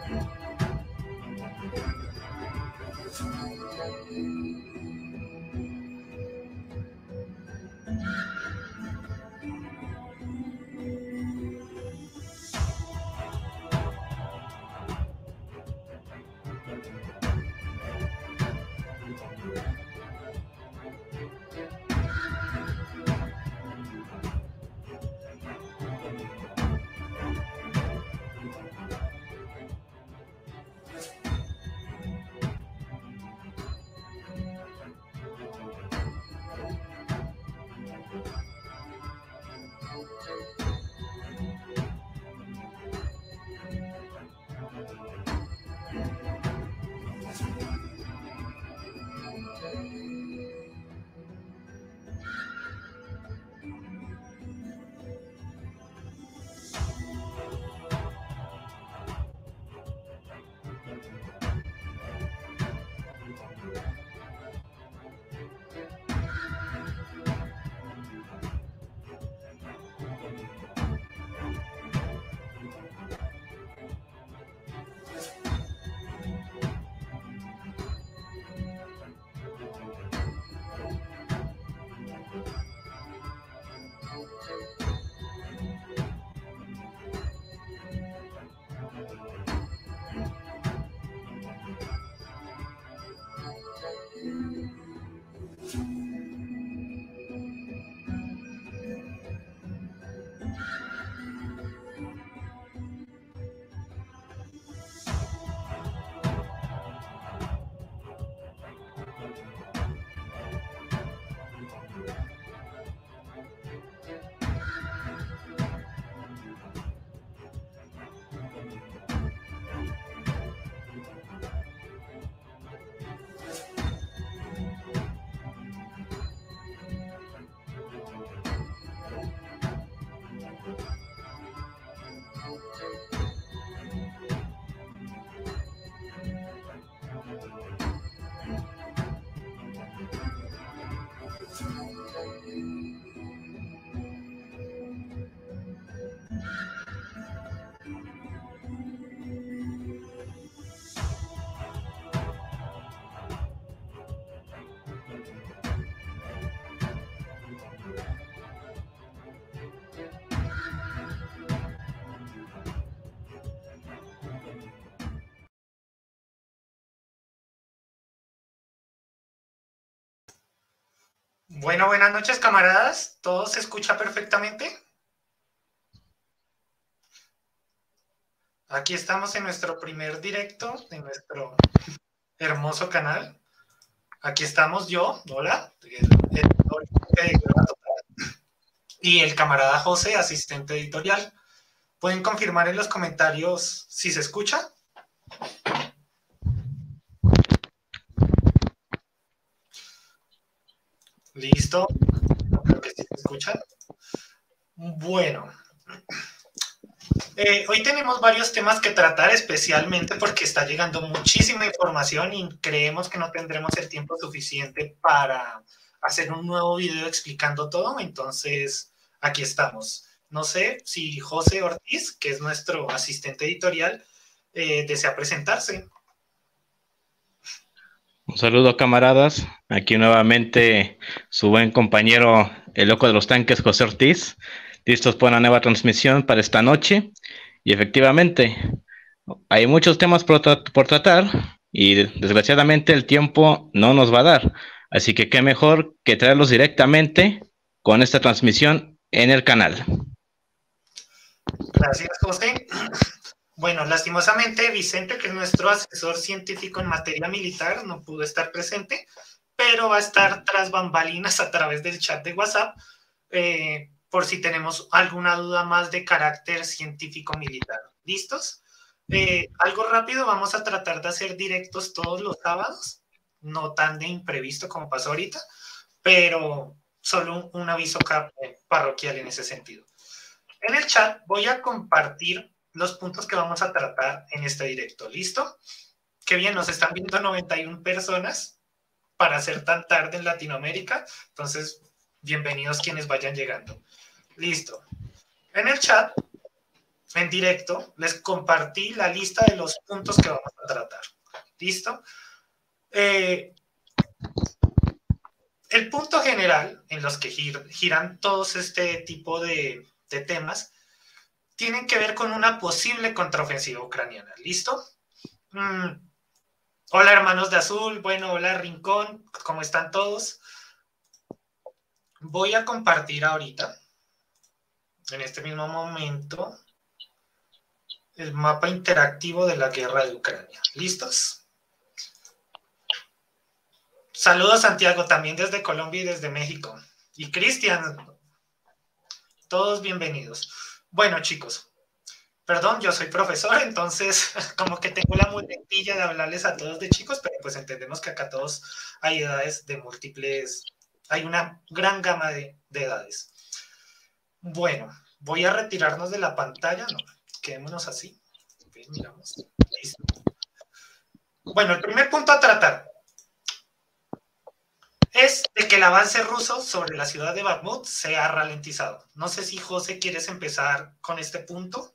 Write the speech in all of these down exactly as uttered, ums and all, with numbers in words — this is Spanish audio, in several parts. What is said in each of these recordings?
Bueno, buenas noches, camaradas. ¿Todo se escucha perfectamente? Aquí estamos en nuestro primer directo de nuestro hermoso canal. Aquí estamos yo, hola, y el camarada José, asistente editorial. ¿Pueden confirmar en los comentarios si se escucha? ¿Listo? Creo que sí se escucha. Bueno. Eh, hoy tenemos varios temas que tratar, especialmente porque está llegando muchísima información y creemos que no tendremos el tiempo suficiente para hacer un nuevo video explicando todo, entonces aquí estamos. No sé si José Ortiz, que es nuestro asistente editorial, eh, desea presentarse. Un saludo, camaradas. Aquí nuevamente su buen compañero, el loco de los tanques, José Ortiz, listos para una nueva transmisión para esta noche. Y efectivamente, hay muchos temas por, tra por tratar y desgraciadamente el tiempo no nos va a dar. Así que qué mejor que traerlos directamente con esta transmisión en el canal. Gracias, José. Bueno, lastimosamente Vicente, que es nuestro asesor científico en materia militar, no pudo estar presente, pero va a estar tras bambalinas a través del chat de WhatsApp, eh, por si tenemos alguna duda más de carácter científico militar. ¿Listos? Eh, algo rápido, vamos a tratar de hacer directos todos los sábados, no tan de imprevisto como pasó ahorita, pero solo un, un aviso parroquial en ese sentido. En el chat voy a compartir los puntos que vamos a tratar en este directo. ¿Listo? Qué bien, nos están viendo noventa y una personas para ser tan tarde en Latinoamérica. Entonces, bienvenidos quienes vayan llegando. Listo. En el chat en directo, les compartí la lista de los puntos que vamos a tratar. ¿Listo? Eh, el punto general en los que gir, giran todos este tipo de, de temas tienen que ver con una posible contraofensiva ucraniana. ¿Listo? Mm. Hola, hermanos de azul. Bueno, hola, Rincón. ¿Cómo están todos? Voy a compartir ahorita, en este mismo momento, el mapa interactivo de la guerra de Ucrania. ¿Listos? Saludos, Santiago, también desde Colombia y desde México. Y Cristian, todos bienvenidos. Bueno, chicos, perdón, yo soy profesor, entonces como que tengo la muletilla de hablarles a todos de chicos, pero pues entendemos que acá todos hay edades de múltiples, hay una gran gama de, de edades. Bueno, voy a retirarnos de la pantalla, no, quedémonos así. Okay, miramos. Listo. Bueno, el primer punto a tratar es de que el avance ruso sobre la ciudad de Bakhmut se ha ralentizado. No sé si, José, quieres empezar con este punto.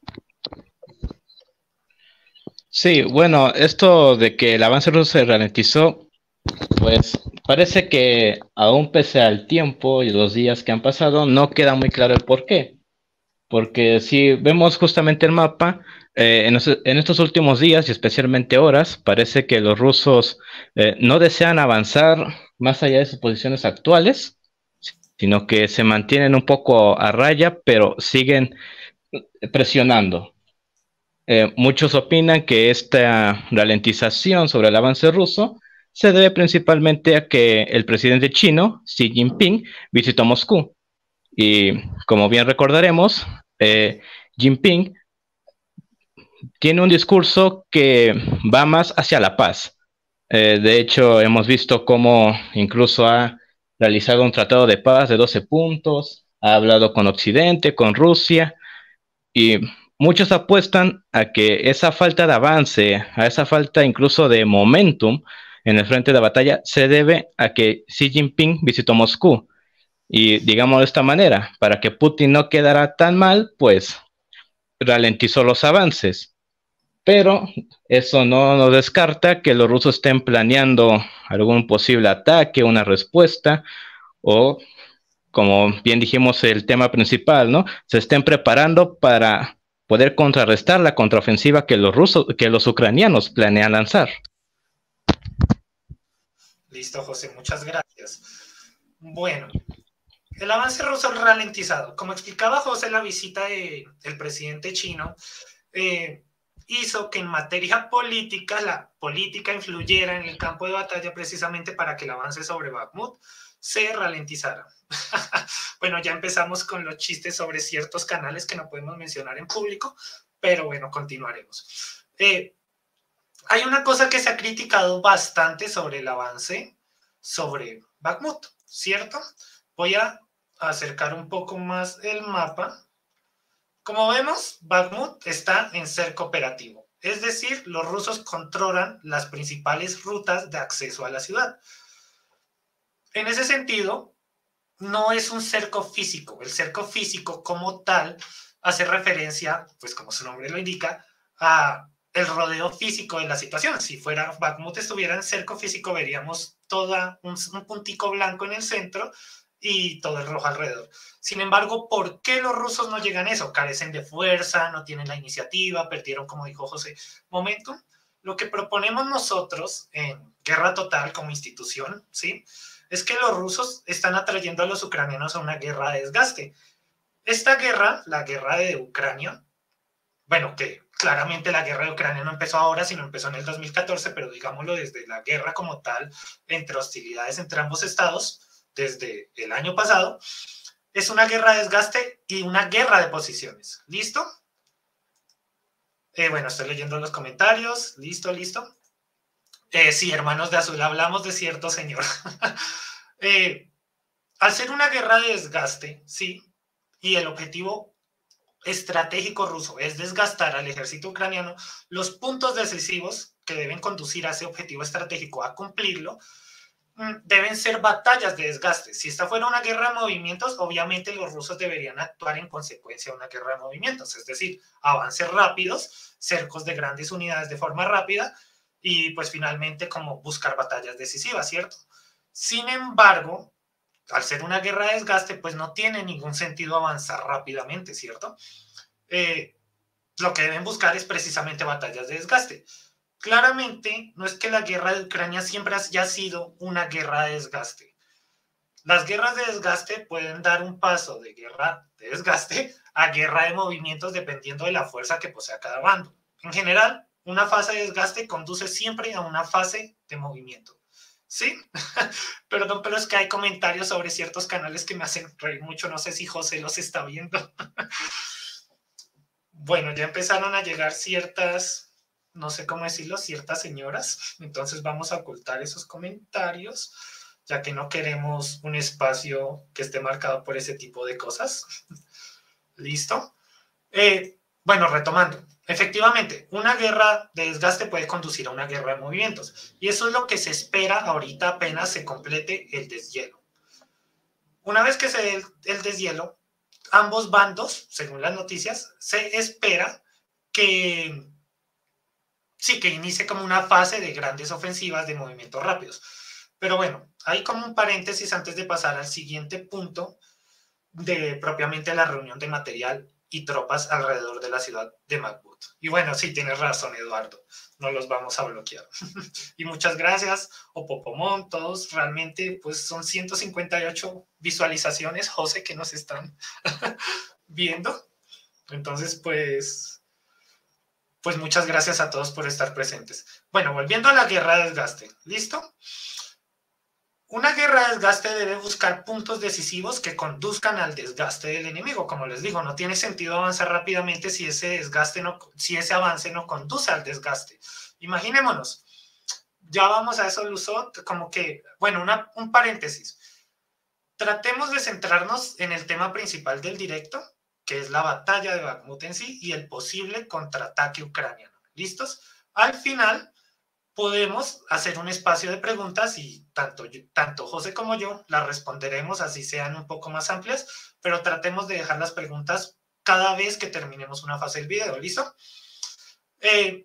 Sí, bueno, esto de que el avance ruso se ralentizó, pues parece que aún pese al tiempo y los días que han pasado, no queda muy claro el por qué. Porque si vemos justamente el mapa, eh, en, en estos últimos días y especialmente horas, parece que los rusos eh, no desean avanzar más allá de sus posiciones actuales, sino que se mantienen un poco a raya, pero siguen presionando. Eh, muchos opinan que esta ralentización sobre el avance ruso se debe principalmente a que el presidente chino, Xi Jinping, visitó Moscú. Y como bien recordaremos, eh, Jinping tiene un discurso que va más hacia la paz. Eh, de hecho, hemos visto cómo incluso ha realizado un tratado de paz de doce puntos, ha hablado con Occidente, con Rusia, y muchos apuestan a que esa falta de avance, a esa falta incluso de momentum en el frente de batalla, se debe a que Xi Jinping visitó Moscú. Y digamos de esta manera, para que Putin no quedara tan mal, pues ralentizó los avances. Pero eso no nos descarta que los rusos estén planeando algún posible ataque, una respuesta, o como bien dijimos, el tema principal, ¿no? Se estén preparando para poder contrarrestar la contraofensiva que los rusos, que los ucranianos planean lanzar. Listo, José, muchas gracias. Bueno, el avance ruso ralentizado. Como explicaba José, la visita de, del presidente chino eh, hizo que en materia política, la política influyera en el campo de batalla precisamente para que el avance sobre Bakhmut se ralentizara. Bueno, ya empezamos con los chistes sobre ciertos canales que no podemos mencionar en público, pero bueno, continuaremos. Eh, hay una cosa que se ha criticado bastante sobre el avance sobre Bakhmut, ¿cierto? Voy a acercar un poco más el mapa. Como vemos, Bakhmut está en cerco operativo, es decir, los rusos controlan las principales rutas de acceso a la ciudad. En ese sentido, no es un cerco físico. El cerco físico como tal hace referencia, pues como su nombre lo indica, a el rodeo físico de la situación. Si fuera Bakhmut estuviera en cerco físico, veríamos toda un, un puntico blanco en el centro y todo el rojo alrededor. Sin embargo, ¿por qué los rusos no llegan a eso? Carecen de fuerza, no tienen la iniciativa, perdieron, como dijo José, momentum. Lo que proponemos nosotros en Guerra Total como institución, ¿sí?, es que los rusos están atrayendo a los ucranianos a una guerra de desgaste. Esta guerra, la guerra de Ucrania, bueno, que claramente la guerra de Ucrania no empezó ahora, sino empezó en el dos mil catorce, pero digámoslo desde la guerra como tal, entre hostilidades entre ambos estados, desde el año pasado, es una guerra de desgaste y una guerra de posiciones. ¿Listo? Eh, bueno, estoy leyendo los comentarios. ¿Listo, listo? Eh, sí, hermanos de azul, hablamos de cierto señor. eh, al ser una guerra de desgaste, sí, y el objetivo estratégico ruso es desgastar al ejército ucraniano, los puntos decisivos que deben conducir a ese objetivo estratégico a cumplirlo deben ser batallas de desgaste. Si esta fuera una guerra de movimientos, obviamente los rusos deberían actuar en consecuencia de una guerra de movimientos, es decir, avances rápidos, cercos de grandes unidades de forma rápida y pues finalmente como buscar batallas decisivas, ¿cierto? Sin embargo, al ser una guerra de desgaste, pues no tiene ningún sentido avanzar rápidamente, ¿cierto? Eh, lo que deben buscar es precisamente batallas de desgaste. Claramente, no es que la guerra de Ucrania siempre haya sido una guerra de desgaste. Las guerras de desgaste pueden dar un paso de guerra de desgaste a guerra de movimientos dependiendo de la fuerza que posea cada bando. En general, una fase de desgaste conduce siempre a una fase de movimiento. ¿Sí? Perdón, pero es que hay comentarios sobre ciertos canales que me hacen reír mucho. No sé si José los está viendo. Bueno, ya empezaron a llegar ciertas, no sé cómo decirlo, ciertas señoras. Entonces vamos a ocultar esos comentarios, ya que no queremos un espacio que esté marcado por ese tipo de cosas. ¿Listo? Eh, bueno, retomando. Efectivamente, una guerra de desgaste puede conducir a una guerra de movimientos. Y eso es lo que se espera ahorita apenas se complete el deshielo. Una vez que se dé el, el deshielo, ambos bandos, según las noticias, se espera que sí, que inicie como una fase de grandes ofensivas de movimientos rápidos. Pero bueno, hay como un paréntesis antes de pasar al siguiente punto de propiamente la reunión de material y tropas alrededor de la ciudad de Bakhmut. Y bueno, sí, tienes razón, Eduardo, no los vamos a bloquear. Y muchas gracias, Opopomón, todos realmente, pues son ciento cincuenta y ocho visualizaciones, José, que nos están viendo. Entonces, pues, pues muchas gracias a todos por estar presentes. Bueno, volviendo a la guerra de desgaste, ¿listo? Una guerra de desgaste debe buscar puntos decisivos que conduzcan al desgaste del enemigo. Como les digo, no tiene sentido avanzar rápidamente si ese desgaste no, si ese avance no conduce al desgaste. Imaginémonos, ya vamos a eso, Luzot, como que, bueno, una, un paréntesis. Tratemos de centrarnos en el tema principal del directo, que es la batalla de Bakhmut en sí y el posible contraataque ucraniano. ¿Listos? Al final podemos hacer un espacio de preguntas y tanto, tanto José como yo las responderemos, así sean un poco más amplias, pero tratemos de dejar las preguntas cada vez que terminemos una fase del video, ¿listo? Eh,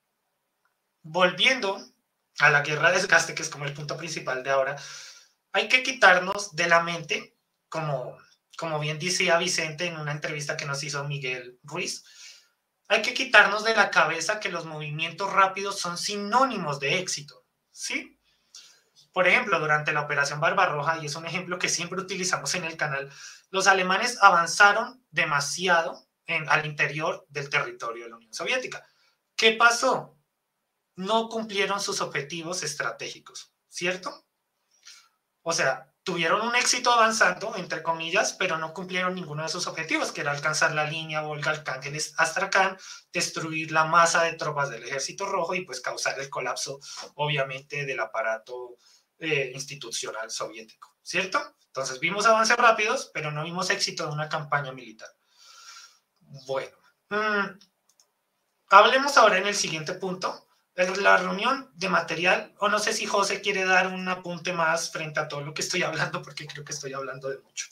volviendo a la guerra de desgaste, que es como el punto principal de ahora, hay que quitarnos de la mente, como, como bien decía Vicente en una entrevista que nos hizo Miguel Ruiz, hay que quitarnos de la cabeza que los movimientos rápidos son sinónimos de éxito, ¿sí? Por ejemplo, durante la Operación Barbarroja, y es un ejemplo que siempre utilizamos en el canal, los alemanes avanzaron demasiado en, al interior del territorio de la Unión Soviética. ¿Qué pasó? No cumplieron sus objetivos estratégicos, ¿cierto? O sea, tuvieron un éxito avanzando, entre comillas, pero no cumplieron ninguno de sus objetivos, que era alcanzar la línea Volga-Arcángeles-Astrakán, destruir la masa de tropas del Ejército Rojo y pues causar el colapso, obviamente, del aparato eh, institucional soviético, ¿cierto? Entonces vimos avances rápidos, pero no vimos éxito de una campaña militar. Bueno, mmm, hablemos ahora en el siguiente punto, la reunión de material, o no sé si José quiere dar un apunte más frente a todo lo que estoy hablando, porque creo que estoy hablando de mucho.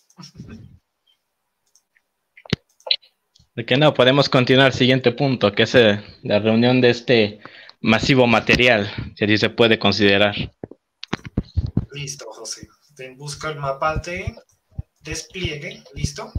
De que no, podemos continuar al siguiente punto, que es eh, la reunión de este masivo material, si así se puede considerar. Listo, José. Te busco el mapa de despliegue, ¿listo?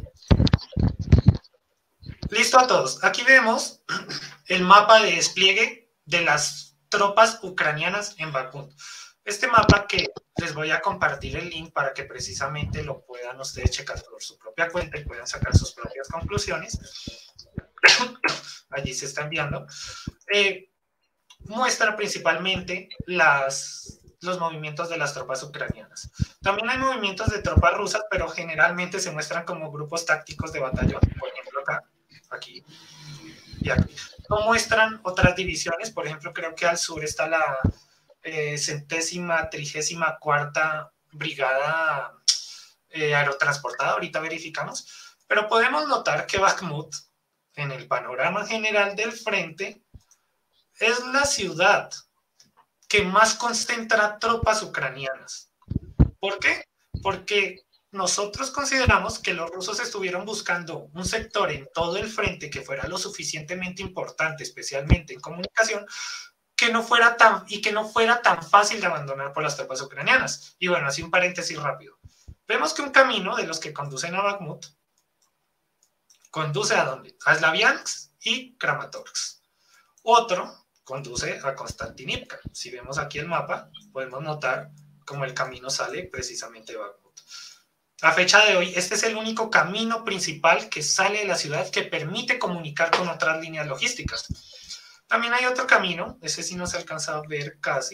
Listo a todos. Aquí vemos el mapa de despliegue de las tropas ucranianas en Bakhmut. Este mapa que les voy a compartir el link para que precisamente lo puedan ustedes checar por su propia cuenta y puedan sacar sus propias conclusiones. Allí se está enviando. Eh, muestra principalmente las, los movimientos de las tropas ucranianas. También hay movimientos de tropas rusas, pero generalmente se muestran como grupos tácticos de batallón. Por ejemplo, acá, aquí y aquí. No muestran otras divisiones, por ejemplo, creo que al sur está la eh, centésima, trigésima cuarta brigada eh, aerotransportada, ahorita verificamos, pero podemos notar que Bakhmut, en el panorama general del frente, es la ciudad que más concentra tropas ucranianas. ¿Por qué? Porque nosotros consideramos que los rusos estuvieron buscando un sector en todo el frente que fuera lo suficientemente importante, especialmente en comunicación, que no fuera tan, y que no fuera tan fácil de abandonar por las tropas ucranianas. Y bueno, así un paréntesis rápido. Vemos que un camino de los que conducen a Bakhmut conduce a dónde? A Slaviansk y Kramatorsk. Otro conduce a Konstantinivka. Si vemos aquí el mapa, podemos notar cómo el camino sale precisamente de Bakhmut. A fecha de hoy, este es el único camino principal que sale de la ciudad que permite comunicar con otras líneas logísticas. También hay otro camino, ese sí no se alcanza a ver casi,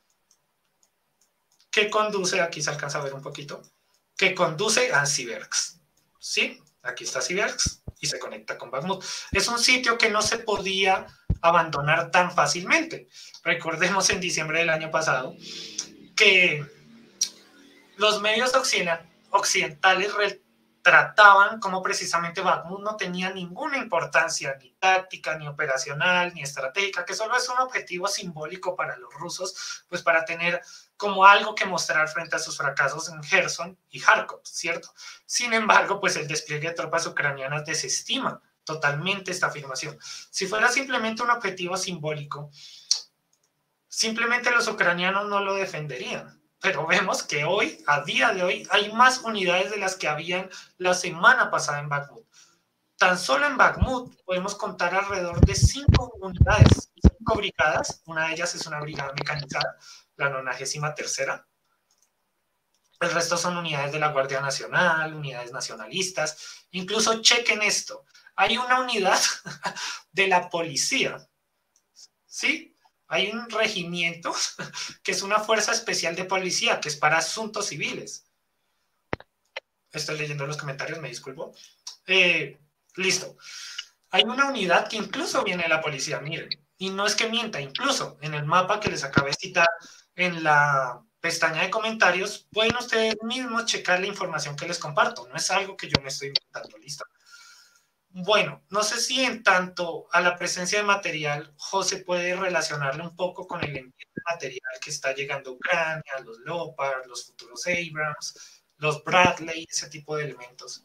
que conduce, aquí se alcanza a ver un poquito, que conduce a Siversk. ¿Sí? Aquí está Siversk y se conecta con Bakhmut. Es un sitio que no se podía abandonar tan fácilmente. Recordemos en diciembre del año pasado que los medios occidentales retrataban como precisamente Bakhmut no tenía ninguna importancia ni táctica, ni operacional, ni estratégica, que solo es un objetivo simbólico para los rusos, pues para tener como algo que mostrar frente a sus fracasos en Gerson y Kharkov, ¿cierto? Sin embargo, pues el despliegue de tropas ucranianas desestima totalmente esta afirmación. Si fuera simplemente un objetivo simbólico, simplemente los ucranianos no lo defenderían. Pero vemos que hoy, a día de hoy, hay más unidades de las que habían la semana pasada en Bakhmut. Tan solo en Bakhmut podemos contar alrededor de cinco unidades, cinco brigadas. Una de ellas es una brigada mecanizada, la nonagésima tercera. El resto son unidades de la Guardia Nacional, unidades nacionalistas. Incluso chequen esto. Hay una unidad de la policía, ¿sí? Hay un regimiento que es una fuerza especial de policía, que es para asuntos civiles. Estoy leyendo los comentarios, me disculpo. Eh, listo. Hay una unidad que incluso viene de la policía, miren. Y no es que mienta, incluso en el mapa que les acabé de citar, en la pestaña de comentarios, pueden ustedes mismos checar la información que les comparto. No es algo que yo me estoy inventando, ¿listo? Bueno, no sé si en tanto a la presencia de material, José puede relacionarle un poco con el envío de material que está llegando a Ucrania, los Leopard, los futuros Abrams, los Bradley, ese tipo de elementos.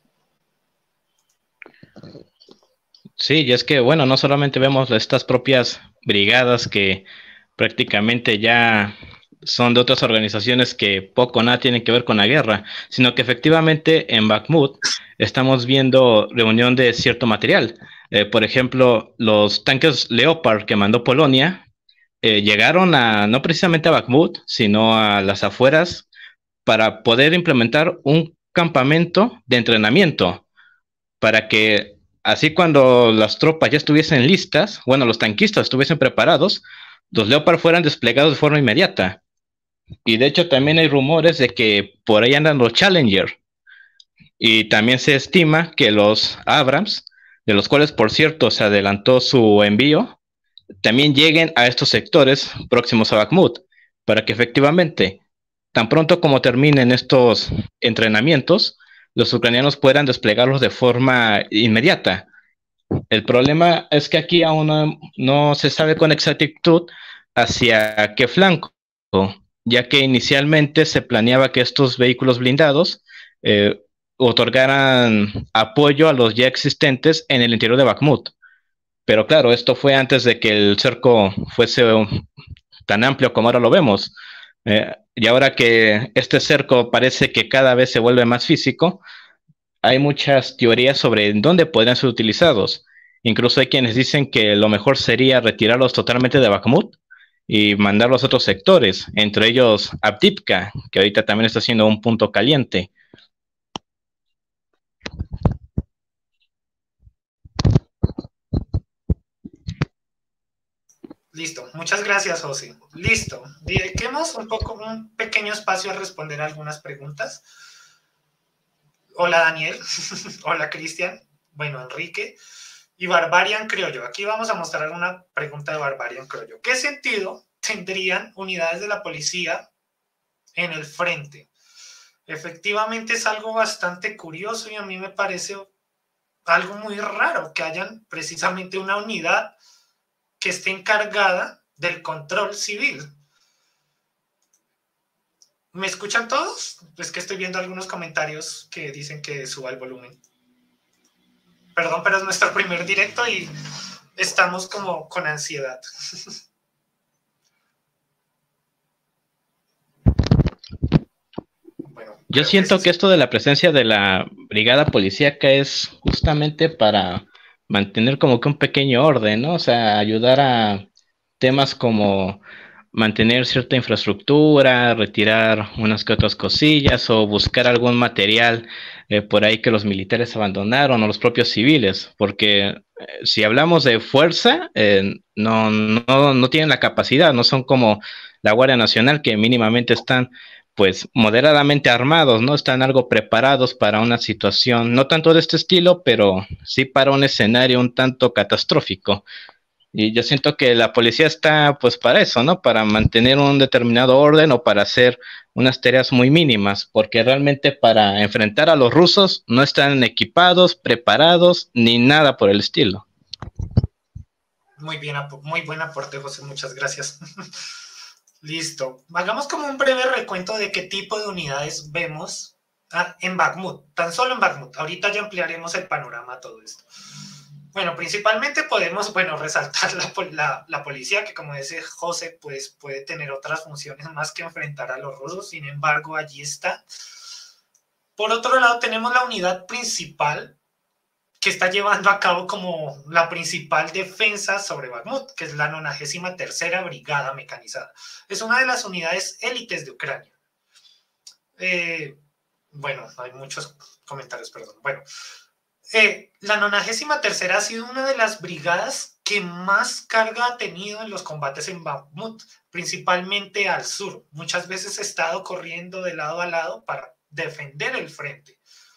Sí, y es que, bueno, no solamente vemos estas propias brigadas que prácticamente ya son de otras organizaciones que poco o nada tienen que ver con la guerra, sino que efectivamente en Bakhmut estamos viendo reunión de cierto material. Eh, por ejemplo, los tanques Leopard que mandó Polonia eh, llegaron a, no precisamente a Bakhmut, sino a las afueras para poder implementar un campamento de entrenamiento para que así cuando las tropas ya estuviesen listas, bueno, los tanquistas estuviesen preparados, los Leopard fueran desplegados de forma inmediata. Y de hecho también hay rumores de que por ahí andan los Challenger. Y también se estima que los Abrams, de los cuales por cierto se adelantó su envío, también lleguen a estos sectores próximos a Bakhmut, para que efectivamente, tan pronto como terminen estos entrenamientos, los ucranianos puedan desplegarlos de forma inmediata. El problema es que aquí aún no, no se sabe con exactitud hacia qué flanco, ya que inicialmente se planeaba que estos vehículos blindados eh, otorgaran apoyo a los ya existentes en el interior de Bakhmut. Pero claro, esto fue antes de que el cerco fuese tan amplio como ahora lo vemos. Eh, y ahora que este cerco parece que cada vez se vuelve más físico, hay muchas teorías sobre dónde podrían ser utilizados. Incluso hay quienes dicen que lo mejor sería retirarlos totalmente de Bakhmut y mandarlos a otros sectores, entre ellos Avdiivka, que ahorita también está siendo un punto caliente. Listo, muchas gracias, José. Listo, dediquemos un poco, un pequeño espacio a responder algunas preguntas. Hola, Daniel. Hola, Cristian. Bueno, Enrique. Y Barbarian Criollo. Aquí vamos a mostrar una pregunta de Barbarian Criollo. ¿Qué sentido tendrían unidades de la policía en el frente? Efectivamente es algo bastante curioso y a mí me parece algo muy raro que hayan precisamente una unidad que esté encargada del control civil. ¿Me escuchan todos? Es que estoy viendo algunos comentarios que dicen que suba el volumen. Perdón, pero es nuestro primer directo y estamos como con ansiedad. Bueno, Yo creo que siento sí. que esto de la presencia de la brigada policíaca es justamente para mantener como que un pequeño orden, ¿no? O sea, ayudar a temas como mantener cierta infraestructura, retirar unas que otras cosillas o buscar algún material eh, por ahí que los militares abandonaron o los propios civiles, porque eh, si hablamos de fuerza, eh, no, no, no tienen la capacidad, no son como la Guardia Nacional que mínimamente están pues moderadamente armados, ¿no? Están algo preparados para una situación, no tanto de este estilo, pero sí para un escenario un tanto catastrófico. Y yo siento que la policía está pues para eso, ¿no? Para mantener un determinado orden o para hacer unas tareas muy mínimas, porque realmente para enfrentar a los rusos no están equipados, preparados, ni nada por el estilo. Muy bien, muy buen aporte, José, muchas gracias. Listo. Hagamos como un breve recuento de qué tipo de unidades vemos ah, en Bakhmut, tan solo en Bakhmut. Ahorita ya ampliaremos el panorama a todo esto. Bueno, principalmente podemos, bueno, resaltar la, la, la policía, que como dice José, pues puede tener otras funciones más que enfrentar a los rusos, sin embargo, allí está. Por otro lado, tenemos la unidad principal, que está llevando a cabo como la principal defensa sobre Bakhmut, que es la nonagésima tercera Brigada Mecanizada. Es una de las unidades élites de Ucrania. Eh, bueno, hay muchos comentarios, perdón. Bueno, eh, la nonagésima tercera ha sido una de las brigadas que más carga ha tenido en los combates en Bakhmut, principalmente al sur. Muchas veces ha estado corriendo de lado a lado para defender el frente.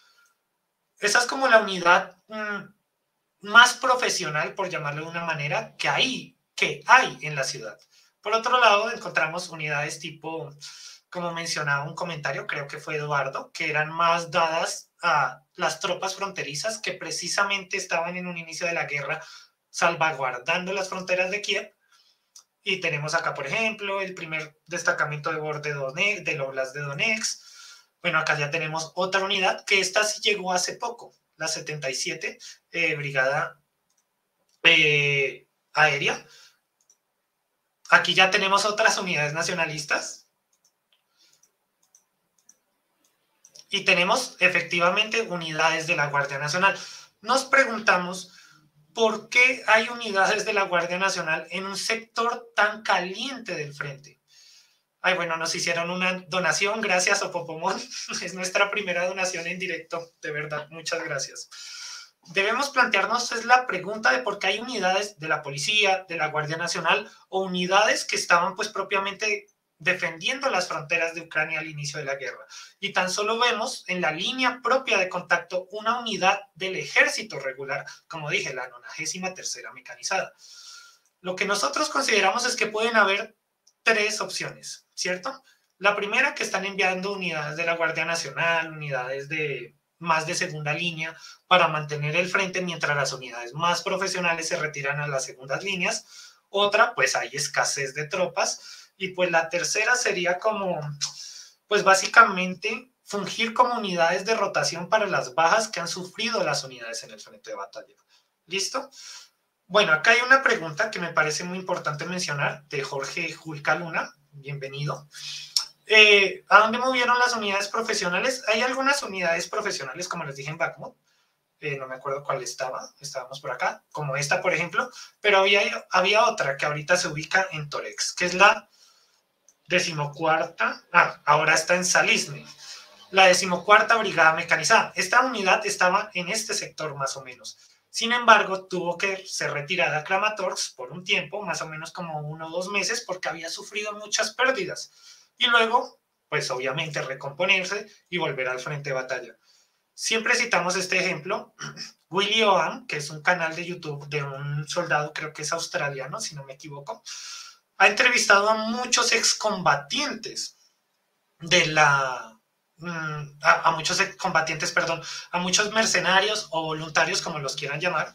Esa es como la unidad mmm, más profesional, por llamarlo de una manera, que hay, que hay en la ciudad. Por otro lado, encontramos unidades tipo, como mencionaba un comentario, creo que fue Eduardo, que eran más dadas a las tropas fronterizas que precisamente estaban en un inicio de la guerra salvaguardando las fronteras de Kiev. Y tenemos acá, por ejemplo, el primer destacamento de borde de del Oblast de Donetsk. Bueno, acá ya tenemos otra unidad que esta sí llegó hace poco, la setenta y siete eh, Brigada eh, Aérea. Aquí ya tenemos otras unidades nacionalistas. Y tenemos efectivamente unidades de la Guardia Nacional. Nos preguntamos por qué hay unidades de la Guardia Nacional en un sector tan caliente del frente. Ay, bueno, nos hicieron una donación, gracias Opopomón. Es nuestra primera donación en directo, de verdad, muchas gracias. Debemos plantearnos es la pregunta de por qué hay unidades de la policía, de la Guardia Nacional o unidades que estaban pues propiamente defendiendo las fronteras de Ucrania al inicio de la guerra. Y tan solo vemos en la línea propia de contacto una unidad del ejército regular, como dije, la nonagésima tercera mecanizada. Lo que nosotros consideramos es que pueden haber tres opciones, ¿cierto? La primera, que están enviando unidades de la Guardia Nacional, unidades de más de segunda línea para mantener el frente mientras las unidades más profesionales se retiran a las segundas líneas. Otra, pues hay escasez de tropas. Y pues la tercera sería como, pues básicamente fungir como unidades de rotación para las bajas que han sufrido las unidades en el frente de batalla. ¿Listo? Bueno, acá hay una pregunta que me parece muy importante mencionar de Jorge Julca Luna. Bienvenido. Eh, ¿A dónde movieron las unidades profesionales? Hay algunas unidades profesionales, como les dije, en Bakhmut. Eh, no me acuerdo cuál estaba. Estábamos por acá, como esta, por ejemplo. Pero había, había otra que ahorita se ubica en Torex, que es la decimocuarta. Ah, ahora está en Salisne. La decimocuarta Brigada Mecanizada. Esta unidad estaba en este sector, más o menos. Sin embargo, tuvo que ser retirada a Kramatorsk por un tiempo, más o menos como uno o dos meses, porque había sufrido muchas pérdidas. Y luego, pues obviamente recomponerse y volver al frente de batalla. Siempre citamos este ejemplo. Willy Oam, que es un canal de YouTube de un soldado, creo que es australiano, si no me equivoco, ha entrevistado a muchos excombatientes de la... A, a muchos combatientes, perdón, a muchos mercenarios o voluntarios, como los quieran llamar.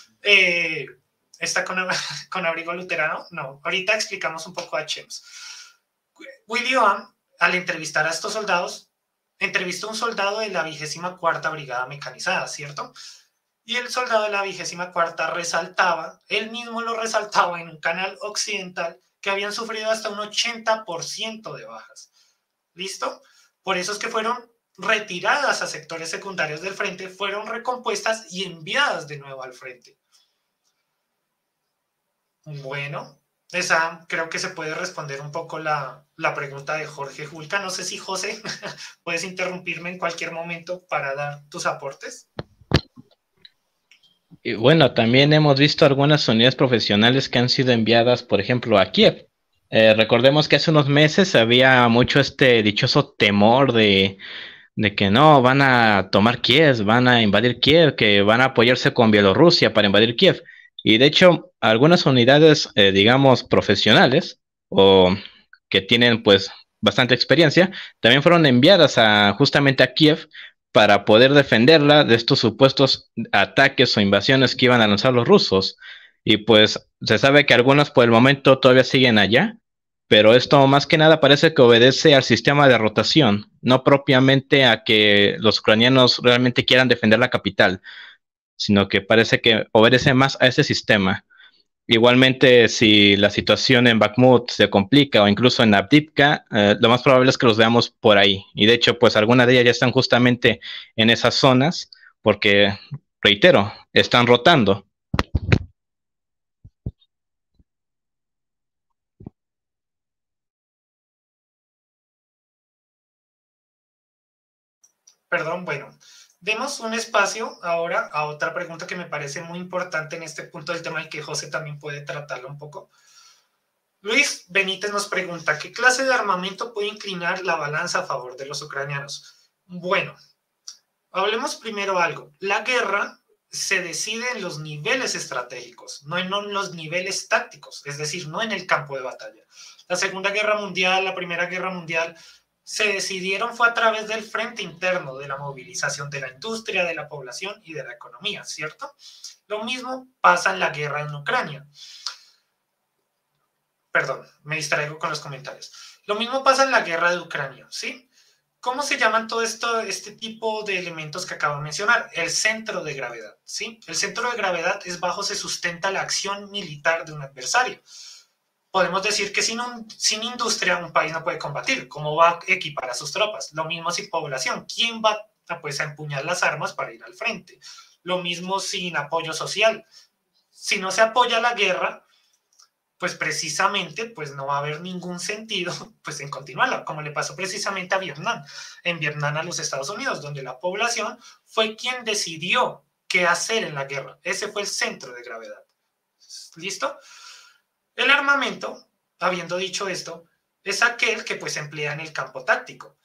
Eh, ¿Está con, con abrigo luterano? No, ahorita explicamos un poco a Chems. Willy Oam al entrevistar a estos soldados, entrevistó a un soldado de la vigésima cuarta Brigada Mecanizada, ¿cierto? Y el soldado de la vigésima cuarta resaltaba, él mismo lo resaltaba en un canal occidental, que habían sufrido hasta un ochenta por ciento de bajas. ¿Listo? Por eso es que fueron retiradas a sectores secundarios del frente, fueron recompuestas y enviadas de nuevo al frente. Bueno, esa creo que se puede responder un poco la, la pregunta de Jorge Julca. No sé si, José, puedes interrumpirme en cualquier momento para dar tus aportes. Y bueno, también hemos visto algunas unidades profesionales que han sido enviadas, por ejemplo, a Kiev. Eh, recordemos que hace unos meses había mucho este dichoso temor de, de que no, van a tomar Kiev, van a invadir Kiev, que van a apoyarse con Bielorrusia para invadir Kiev. Y de hecho, algunas unidades, eh, digamos, profesionales o que tienen pues bastante experiencia, también fueron enviadas a, justamente a Kiev para poder defenderla de estos supuestos ataques o invasiones que iban a lanzar los rusos. Y pues se sabe que algunas por el momento todavía siguen allá, pero esto más que nada parece que obedece al sistema de rotación, no propiamente a que los ucranianos realmente quieran defender la capital, sino que parece que obedece más a ese sistema. Igualmente, si la situación en Bakhmut se complica o incluso en Avdiivka, eh, lo más probable es que los veamos por ahí. Y de hecho, pues algunas de ellas ya están justamente en esas zonas porque, reitero, están rotando. Perdón, bueno, demos un espacio ahora a otra pregunta que me parece muy importante en este punto del tema y que José también puede tratarlo un poco. Luis Benítez nos pregunta, ¿qué clase de armamento puede inclinar la balanza a favor de los ucranianos? Bueno, hablemos primero algo. La guerra se decide en los niveles estratégicos, no en los niveles tácticos, es decir, no en el campo de batalla. La Segunda Guerra Mundial, la Primera Guerra Mundial, se decidieron fue a través del frente interno, de la movilización de la industria, de la población y de la economía, ¿cierto? Lo mismo pasa en la guerra en Ucrania. Perdón, me distraigo con los comentarios. Lo mismo pasa en la guerra de Ucrania, ¿sí? ¿Cómo se llaman todo esto, este tipo de elementos que acabo de mencionar? El centro de gravedad, ¿sí? El centro de gravedad es bajo se sustenta la acción militar de un adversario. Podemos decir que sin, un, sin industria un país no puede combatir. ¿Cómo va a equipar a sus tropas? Lo mismo sin población. ¿Quién va a, pues, a empuñar las armas para ir al frente? Lo mismo sin apoyo social. Si no se apoya la guerra, pues precisamente pues no va a haber ningún sentido pues en continuarla, como le pasó precisamente a Vietnam, en Vietnam a los Estados Unidos, donde la población fue quien decidió qué hacer en la guerra. Ese fue el centro de gravedad. ¿Listo? El armamento, habiendo dicho esto, es aquel que pues se emplea en el campo táctico.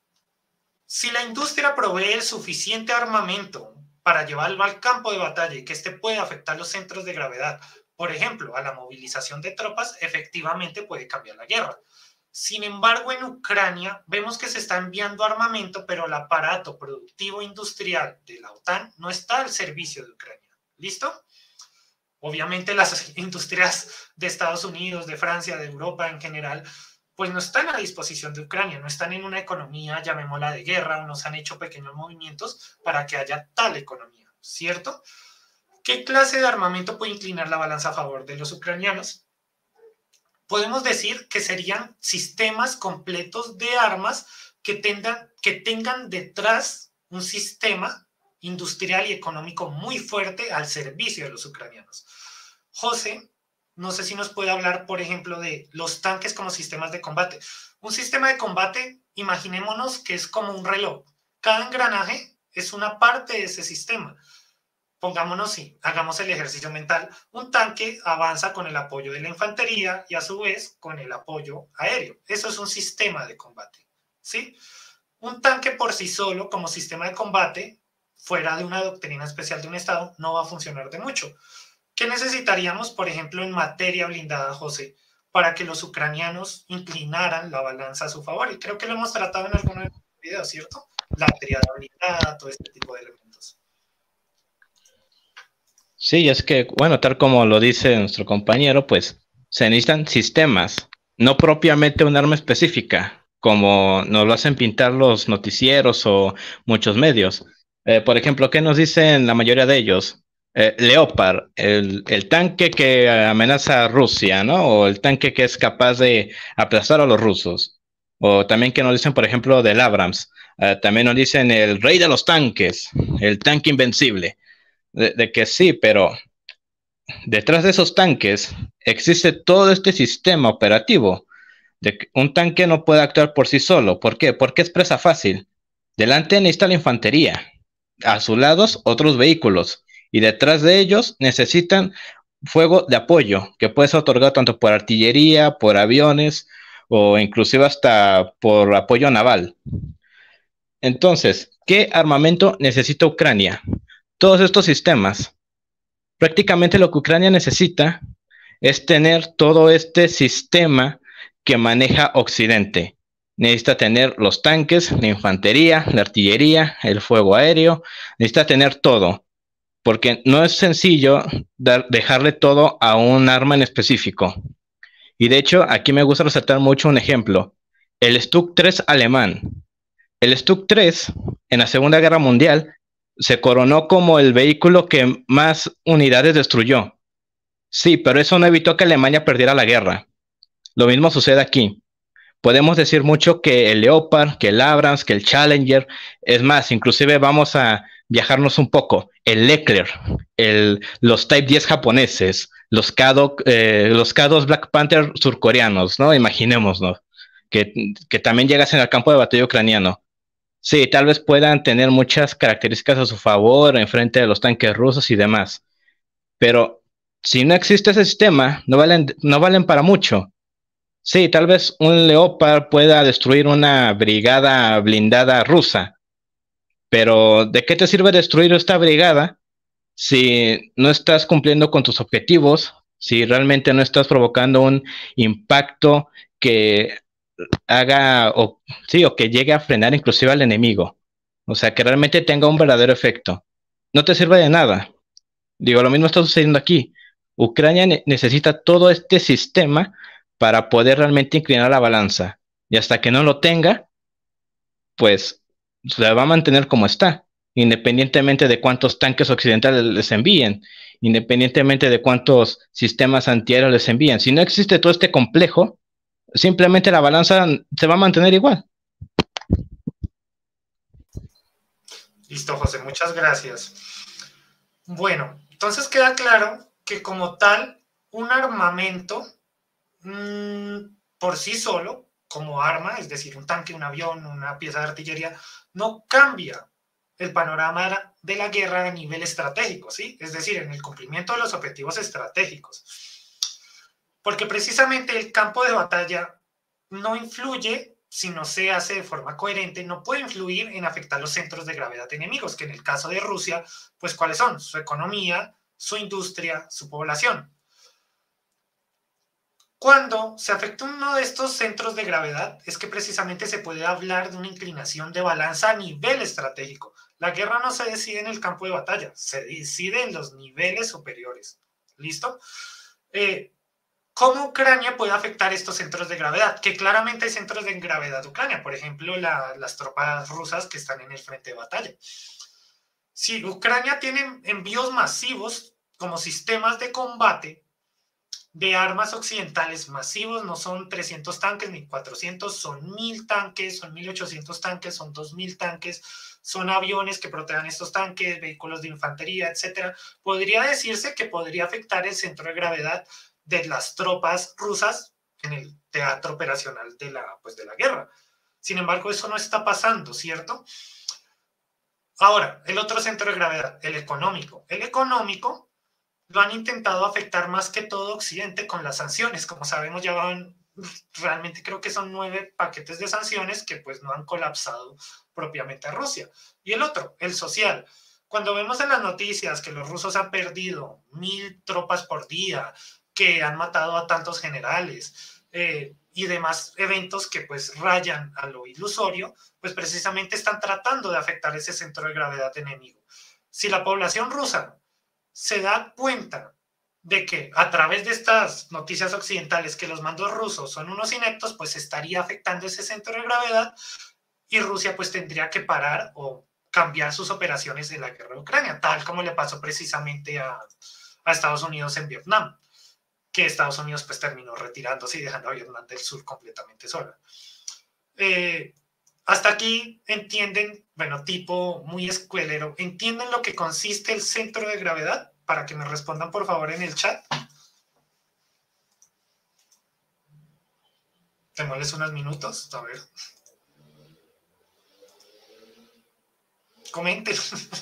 Si la industria provee el suficiente armamento para llevarlo al campo de batalla y que éste puede afectar los centros de gravedad, por ejemplo, a la movilización de tropas, efectivamente puede cambiar la guerra. Sin embargo, en Ucrania vemos que se está enviando armamento, pero el aparato productivo industrial de la OTAN no está al servicio de Ucrania. ¿Listo? Obviamente las industrias de Estados Unidos, de Francia, de Europa en general, pues no están a disposición de Ucrania, no están en una economía, llamémosla de guerra, o no se han hecho pequeños movimientos para que haya tal economía, ¿cierto? ¿Qué clase de armamento puede inclinar la balanza a favor de los ucranianos? Podemos decir que serían sistemas completos de armas que tengan, que tengan detrás un sistema industrial y económico muy fuerte al servicio de los ucranianos. José, no sé si nos puede hablar, por ejemplo, de los tanques como sistemas de combate. Un sistema de combate, imaginémonos que es como un reloj. Cada engranaje es una parte de ese sistema. Pongámonos, sí, hagamos el ejercicio mental. Un tanque avanza con el apoyo de la infantería y a su vez con el apoyo aéreo. Eso es un sistema de combate, ¿sí? Un tanque por sí solo como sistema de combate, fuera de una doctrina especial de un Estado, no va a funcionar de mucho. ¿Qué necesitaríamos, por ejemplo, en materia blindada, José, para que los ucranianos inclinaran la balanza a su favor? Y creo que lo hemos tratado en algunos videos, ¿cierto? La triada blindada, todo este tipo de elementos. Sí, es que, bueno, tal como lo dice nuestro compañero, pues se necesitan sistemas, no propiamente un arma específica. como nos lo hacen pintar los noticieros o muchos medios. Eh, por ejemplo, ¿qué nos dicen la mayoría de ellos? Eh, Leopard, el, el tanque que amenaza a Rusia, ¿no? O el tanque que es capaz de aplastar a los rusos. O también que nos dicen, por ejemplo, del Abrams. Eh, también nos dicen el rey de los tanques, el tanque invencible. De, de que sí, pero detrás de esos tanques existe todo este sistema operativo. De que un tanque no puede actuar por sí solo. ¿Por qué? Porque es presa fácil. Delante necesita la infantería. A sus lados otros vehículos. Y detrás de ellos necesitan fuego de apoyo, que puede ser otorgado tanto por artillería, por aviones o inclusive hasta por apoyo naval. Entonces, ¿qué armamento necesita Ucrania? Todos estos sistemas. Prácticamente lo que Ucrania necesita es tener todo este sistema que maneja Occidente. Necesita tener los tanques, la infantería, la artillería, el fuego aéreo, necesita tener todo, porque no es sencillo dar, dejarle todo a un arma en específico. Y de hecho, aquí me gusta resaltar mucho un ejemplo, el Stuka tres alemán. El Stuka tres en la Segunda Guerra Mundial se coronó como el vehículo que más unidades destruyó. Sí, pero eso no evitó que Alemania perdiera la guerra. Lo mismo sucede aquí. Podemos decir mucho que el Leopard, que el Abrams, que el Challenger, es más, inclusive vamos a viajarnos un poco, el Leclerc, el, los Type diez japoneses, los K dos, eh, los K dos Black Panther surcoreanos, ¿no? Imaginémonos, que, que también llegasen al campo de batalla ucraniano. Sí, tal vez puedan tener muchas características a su favor en frente de los tanques rusos y demás, pero si no existe ese sistema, no valen, no valen para mucho. Sí, tal vez un Leopard pueda destruir una brigada blindada rusa, pero ¿de qué te sirve destruir esta brigada si no estás cumpliendo con tus objetivos, si realmente no estás provocando un impacto que haga, o, sí, o que llegue a frenar inclusive al enemigo? O sea, que realmente tenga un verdadero efecto. No te sirve de nada. Digo, lo mismo está sucediendo aquí. Ucrania ne necesita todo este sistema para poder realmente inclinar la balanza. Y hasta que no lo tenga, pues se va a mantener como está, independientemente de cuántos tanques occidentales les envíen, independientemente de cuántos sistemas antiaéreos les envíen. Si no existe todo este complejo, simplemente la balanza se va a mantener igual. Listo, José, muchas gracias. Bueno, entonces queda claro que como tal, un armamento mmm, por sí solo, como arma, es decir, un tanque, un avión, una pieza de artillería, no cambia el panorama de la guerra a nivel estratégico, ¿sí? Es decir, en el cumplimiento de los objetivos estratégicos. Porque precisamente el campo de batalla no influye, si no se hace de forma coherente, no puede influir en afectar los centros de gravedad de enemigos, que en el caso de Rusia, pues ¿cuáles son? Su economía, su industria, su población. Cuando se afecta uno de estos centros de gravedad, es que precisamente se puede hablar de una inclinación de balanza a nivel estratégico. La guerra no se decide en el campo de batalla, se decide en los niveles superiores. ¿Listo? Eh, ¿Cómo Ucrania puede afectar estos centros de gravedad? Que claramente hay centros de gravedad de Ucrania, por ejemplo, la, las tropas rusas que están en el frente de batalla. Si Ucrania tiene envíos masivos como sistemas de combate de armas occidentales masivos, no son trescientos tanques ni cuatrocientos, son mil tanques, son mil ochocientos tanques, son dos mil tanques, son aviones que protejan estos tanques, vehículos de infantería, etcétera. Podría decirse que podría afectar el centro de gravedad de las tropas rusas en el teatro operacional de la, pues de la guerra. Sin embargo, eso no está pasando, ¿cierto? Ahora, el otro centro de gravedad, el económico. El económico lo han intentado afectar más que todo Occidente con las sanciones. Como sabemos, ya van, realmente creo que son nueve paquetes de sanciones que pues no han colapsado propiamente a Rusia. Y el otro, el social. Cuando vemos en las noticias que los rusos han perdido mil tropas por día, que han matado a tantos generales eh, y demás eventos que pues rayan a lo ilusorio, pues precisamente están tratando de afectar ese centro de gravedad enemigo. Si la población rusa se da cuenta de que a través de estas noticias occidentales que los mandos rusos son unos ineptos, pues estaría afectando ese centro de gravedad y Rusia pues tendría que parar o cambiar sus operaciones en la guerra de Ucrania, tal como le pasó precisamente a, a Estados Unidos en Vietnam, que Estados Unidos pues terminó retirándose y dejando a Vietnam del Sur completamente sola. Eh, hasta aquí entienden, bueno, tipo muy escuelero, ¿entienden lo que consiste el centro de gravedad? Para que me respondan por favor en el chat. Démosles unos minutos, a ver. Comenten.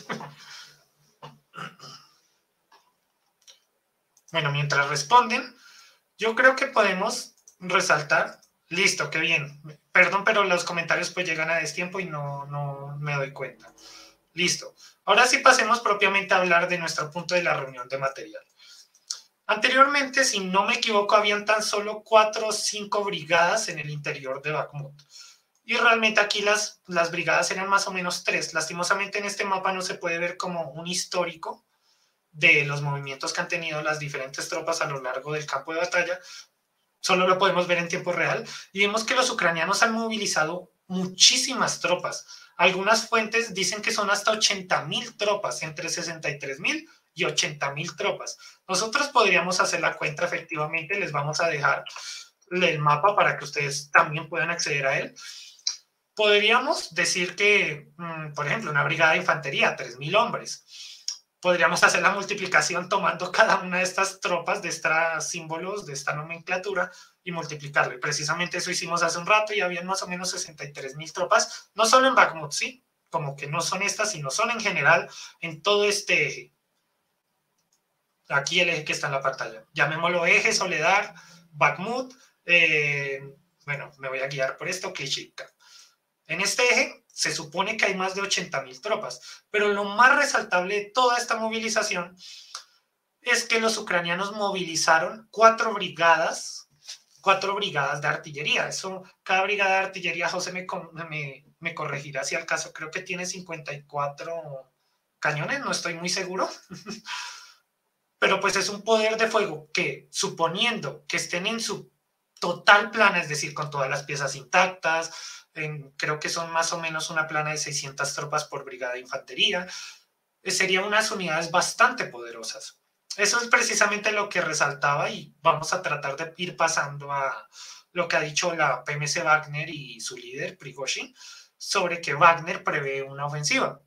Bueno, mientras responden, yo creo que podemos resaltar. Listo, qué bien. Perdón, pero los comentarios pues llegan a destiempo y no, no me doy cuenta. Listo. Ahora sí pasemos propiamente a hablar de nuestro punto de la reunión de material. Anteriormente, si no me equivoco, habían tan solo cuatro o cinco brigadas en el interior de Bakhmut. Y realmente aquí las, las brigadas eran más o menos tres. Lastimosamente en este mapa no se puede ver como un histórico de los movimientos que han tenido las diferentes tropas a lo largo del campo de batalla. Solo lo podemos ver en tiempo real. Y vemos que los ucranianos han movilizado muchísimas tropas. Algunas fuentes dicen que son hasta ochenta mil tropas, entre sesenta y tres mil y ochenta mil tropas. Nosotros podríamos hacer la cuenta efectivamente. Les vamos a dejar el mapa para que ustedes también puedan acceder a él. Podríamos decir que, por ejemplo, una brigada de infantería, tres mil hombres. Podríamos hacer la multiplicación tomando cada una de estas tropas, de estos símbolos, de esta nomenclatura, y multiplicarlo. Y precisamente eso hicimos hace un rato y habían más o menos sesenta y tres mil tropas, no solo en Bakhmut, sí, como que no son estas, sino son en general en todo este eje. Aquí el eje que está en la pantalla. Llamémoslo eje Soledar, Bakhmut, eh, bueno, me voy a guiar por esto, Klishchiivka. En este eje se supone que hay más de ochenta mil tropas, pero lo más resaltable de toda esta movilización es que los ucranianos movilizaron cuatro brigadas, cuatro brigadas de artillería. Eso, cada brigada de artillería, José me, me, me corregirá si al caso, creo que tiene cincuenta y cuatro cañones, no estoy muy seguro. Pero pues es un poder de fuego que, suponiendo que estén en su total plana, es decir, con todas las piezas intactas, en, creo que son más o menos una plana de seiscientas tropas por brigada de infantería, serían unas unidades bastante poderosas. Eso es precisamente lo que resaltaba y vamos a tratar de ir pasando a lo que ha dicho la P M C Wagner y su líder, Prigozhin, sobre que Wagner prevé una ofensiva.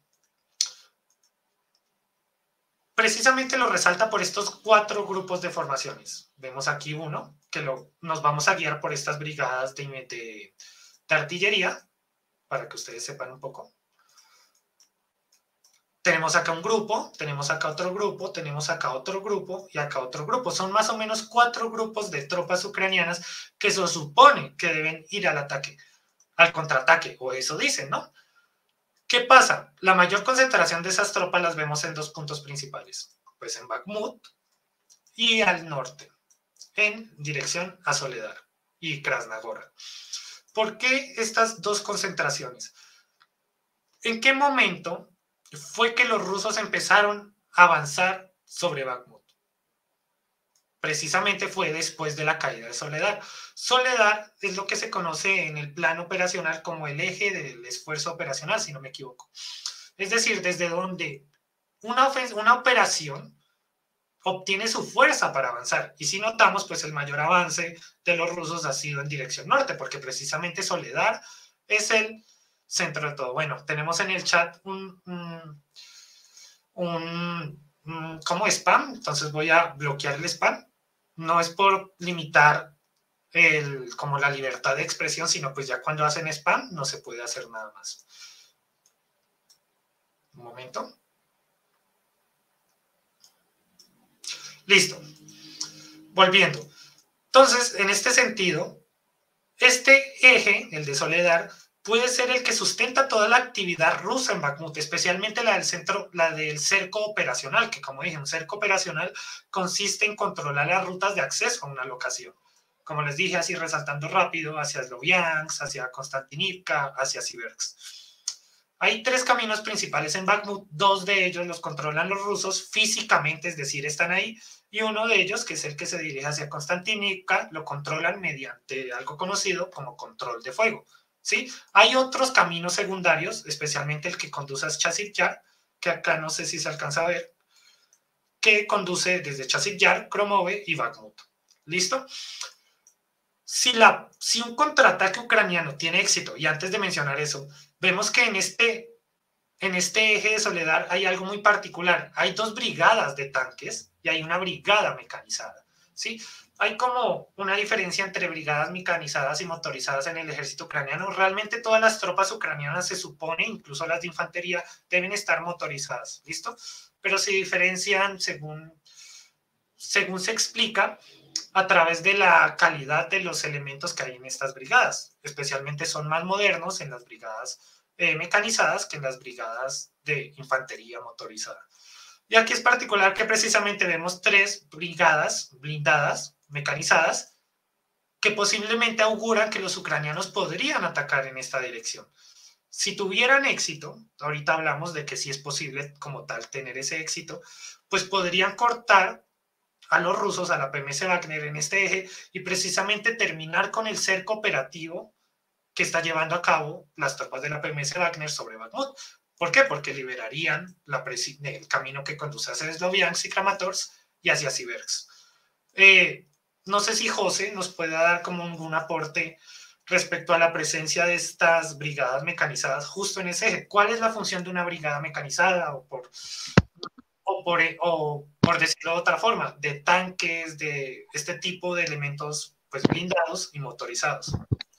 Precisamente lo resalta por estos cuatro grupos de formaciones. Vemos aquí uno, que lo, nos vamos a guiar por estas brigadas de, de, de artillería, para que ustedes sepan un poco. Tenemos acá un grupo, tenemos acá otro grupo, tenemos acá otro grupo y acá otro grupo. Son más o menos cuatro grupos de tropas ucranianas que se supone que deben ir al ataque, al contraataque, o eso dicen, ¿no? ¿Qué pasa? La mayor concentración de esas tropas las vemos en dos puntos principales, pues en Bakhmut y al norte, en dirección a Soledar y Krasnogorsk. ¿Por qué estas dos concentraciones? ¿En qué momento fue que los rusos empezaron a avanzar sobre Bakhmut? Precisamente fue después de la caída de Soledar. Soledar es lo que se conoce en el plano operacional como el eje del esfuerzo operacional, si no me equivoco. Es decir, desde donde una, una operación obtiene su fuerza para avanzar. Y si notamos, pues el mayor avance de los rusos ha sido en dirección norte, porque precisamente Soledar es el centro de todo. Bueno, tenemos en el chat un, un, un, un como spam, entonces voy a bloquear el spam. No es por limitar el, como la libertad de expresión, sino pues ya cuando hacen spam no se puede hacer nada más. Un momento. Listo. Volviendo. Entonces, en este sentido, este eje, el de Soledar, puede ser el que sustenta toda la actividad rusa en Bakhmut, especialmente la del centro, la del cerco operacional, que como dije, un cerco operacional consiste en controlar las rutas de acceso a una locación. Como les dije, así resaltando rápido, hacia Sloviansk, hacia Konstantinivka, hacia Siversk. Hay tres caminos principales en Bakhmut, dos de ellos los controlan los rusos físicamente, es decir, están ahí, y uno de ellos, que es el que se dirige hacia Constantinivka, lo controlan mediante algo conocido como control de fuego, ¿sí? Hay otros caminos secundarios, especialmente el que conduce a Chasiv Yar, que acá no sé si se alcanza a ver, que conduce desde Chasiv Yar, Kromove y Bakhmut. ¿Listo? Si, la, si un contraataque ucraniano tiene éxito, y antes de mencionar eso, vemos que en este, en este eje de Soledar hay algo muy particular. Hay dos brigadas de tanques y hay una brigada mecanizada, ¿sí? Hay como una diferencia entre brigadas mecanizadas y motorizadas en el ejército ucraniano. Realmente todas las tropas ucranianas, se supone, incluso las de infantería, deben estar motorizadas, ¿listo? Pero se diferencian según, según se explica a través de la calidad de los elementos que hay en estas brigadas. Especialmente son más modernos en las brigadas eh, mecanizadas que en las brigadas de infantería motorizada. Y aquí es particular que precisamente vemos tres brigadas blindadas, mecanizadas, que posiblemente auguran que los ucranianos podrían atacar en esta dirección. Si tuvieran éxito, ahorita hablamos de que sí es posible como tal tener ese éxito, pues podrían cortar a los rusos, a la P M S Wagner en este eje, y precisamente terminar con el cerco operativo que está llevando a cabo las tropas de la P M S Wagner sobre Bakhmut. ¿Por qué? Porque liberarían la el camino que conduce hacia Sloviansk y Kramatorsk y hacia Siversk. Eh, no sé si José nos puede dar como un aporte respecto a la presencia de estas brigadas mecanizadas justo en ese eje. ¿Cuál es la función de una brigada mecanizada? O por, o por, o por decirlo de otra forma, de tanques, de este tipo de elementos pues blindados y motorizados.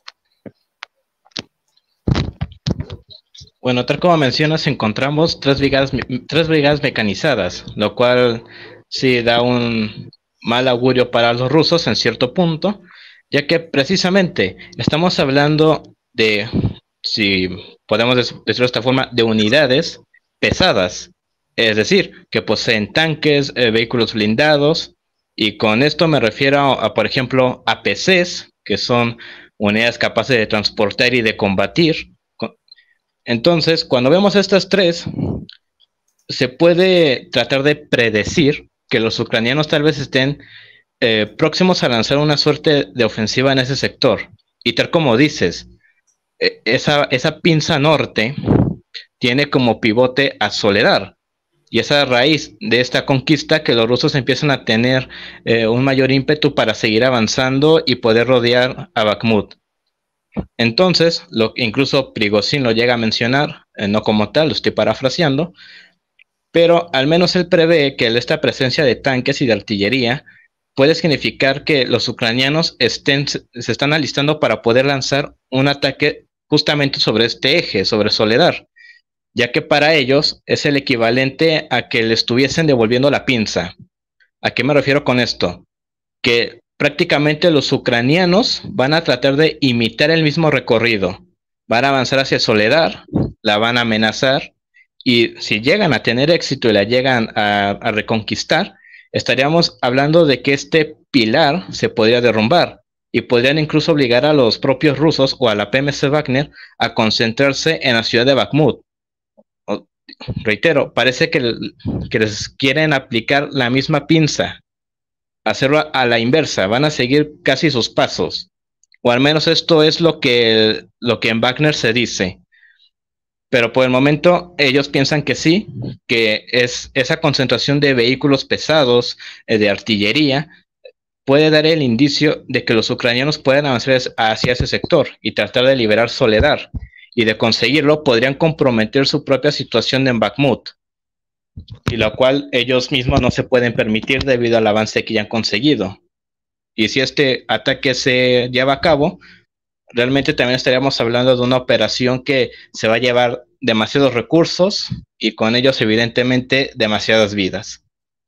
Bueno, tal como mencionas, encontramos tres brigadas, tres brigadas mecanizadas, lo cual sí da un mal augurio para los rusos en cierto punto, ya que precisamente estamos hablando de, si podemos decirlo de esta forma, de unidades pesadas, es decir, que poseen tanques, eh, vehículos blindados, y con esto me refiero a, a, por ejemplo, A P Cs, que son unidades capaces de transportar y de combatir. Entonces, cuando vemos estas tres, se puede tratar de predecir que los ucranianos tal vez estén eh, próximos a lanzar una suerte de ofensiva en ese sector. Y tal como dices, eh, esa, esa pinza norte tiene como pivote a Soledar. Y esa es raíz de esta conquista que los rusos empiezan a tener eh, un mayor ímpetu para seguir avanzando y poder rodear a Bakhmut. Entonces, lo, incluso Prigozhin lo llega a mencionar, eh, no como tal, lo estoy parafraseando, pero al menos él prevé que esta presencia de tanques y de artillería puede significar que los ucranianos estén, se están alistando para poder lanzar un ataque justamente sobre este eje, sobre Soledar, ya que para ellos es el equivalente a que le estuviesen devolviendo la pinza. ¿A qué me refiero con esto? Que prácticamente los ucranianos van a tratar de imitar el mismo recorrido. Van a avanzar hacia Soledar, la van a amenazar, y si llegan a tener éxito y la llegan a, a reconquistar, estaríamos hablando de que este pilar se podría derrumbar y podrían incluso obligar a los propios rusos o a la P M S Wagner a concentrarse en la ciudad de Bakhmut. O, reitero, parece que, que les quieren aplicar la misma pinza, hacerlo a la inversa, van a seguir casi sus pasos, o al menos esto es lo que, lo que en Wagner se dice. Pero por el momento ellos piensan que sí, que es esa concentración de vehículos pesados, eh, de artillería, puede dar el indicio de que los ucranianos pueden avanzar hacia ese sector y tratar de liberar Soledar, y de conseguirlo podrían comprometer su propia situación en Bakhmut, y lo cual ellos mismos no se pueden permitir debido al avance que ya han conseguido. Y si este ataque se lleva a cabo, realmente también estaríamos hablando de una operación que se va a llevar demasiados recursos y con ellos evidentemente demasiadas vidas.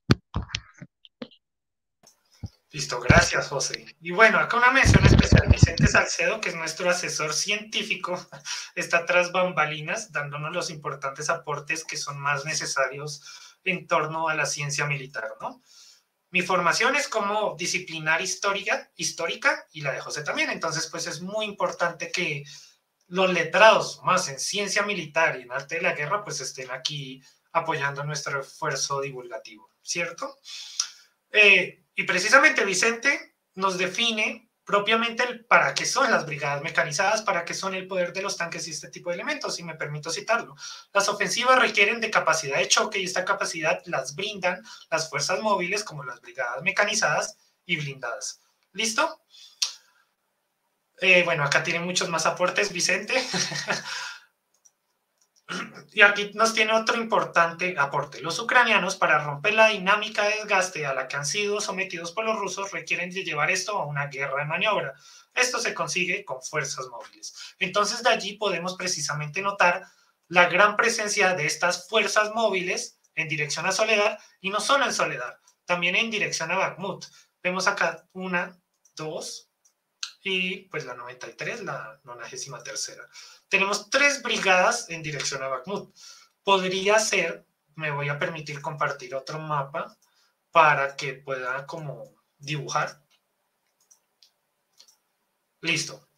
Listo, gracias, José. Y bueno, acá una mención especial. Vicente Salcedo, que es nuestro asesor científico, está tras bambalinas, dándonos los importantes aportes que son más necesarios en torno a la ciencia militar, ¿no? Mi formación es como disciplinar histórica, histórica y la de José también. Entonces, pues es muy importante que los letrados más en ciencia militar y en arte de la guerra, pues estén aquí apoyando nuestro esfuerzo divulgativo, ¿cierto? Eh, y precisamente Vicente nos define propiamente el para qué son las brigadas mecanizadas, para qué son el poder de los tanques y este tipo de elementos, si me permito citarlo. Las ofensivas requieren de capacidad de choque y esta capacidad las brindan las fuerzas móviles como las brigadas mecanizadas y blindadas. ¿Listo? Eh, bueno, acá tiene muchos más aportes Vicente. Y aquí nos tiene otro importante aporte. Los ucranianos, para romper la dinámica de desgaste a la que han sido sometidos por los rusos, requieren de llevar esto a una guerra de maniobra. Esto se consigue con fuerzas móviles. Entonces, de allí podemos precisamente notar la gran presencia de estas fuerzas móviles en dirección a Soledar, y no solo en Soledar, también en dirección a Bakhmut. Vemos acá una, dos, y pues la noventa y tres, la nonagésima tercera. Tenemos tres brigadas en dirección a Bakhmut. Podría ser, me voy a permitir compartir otro mapa para que pueda como dibujar. Listo.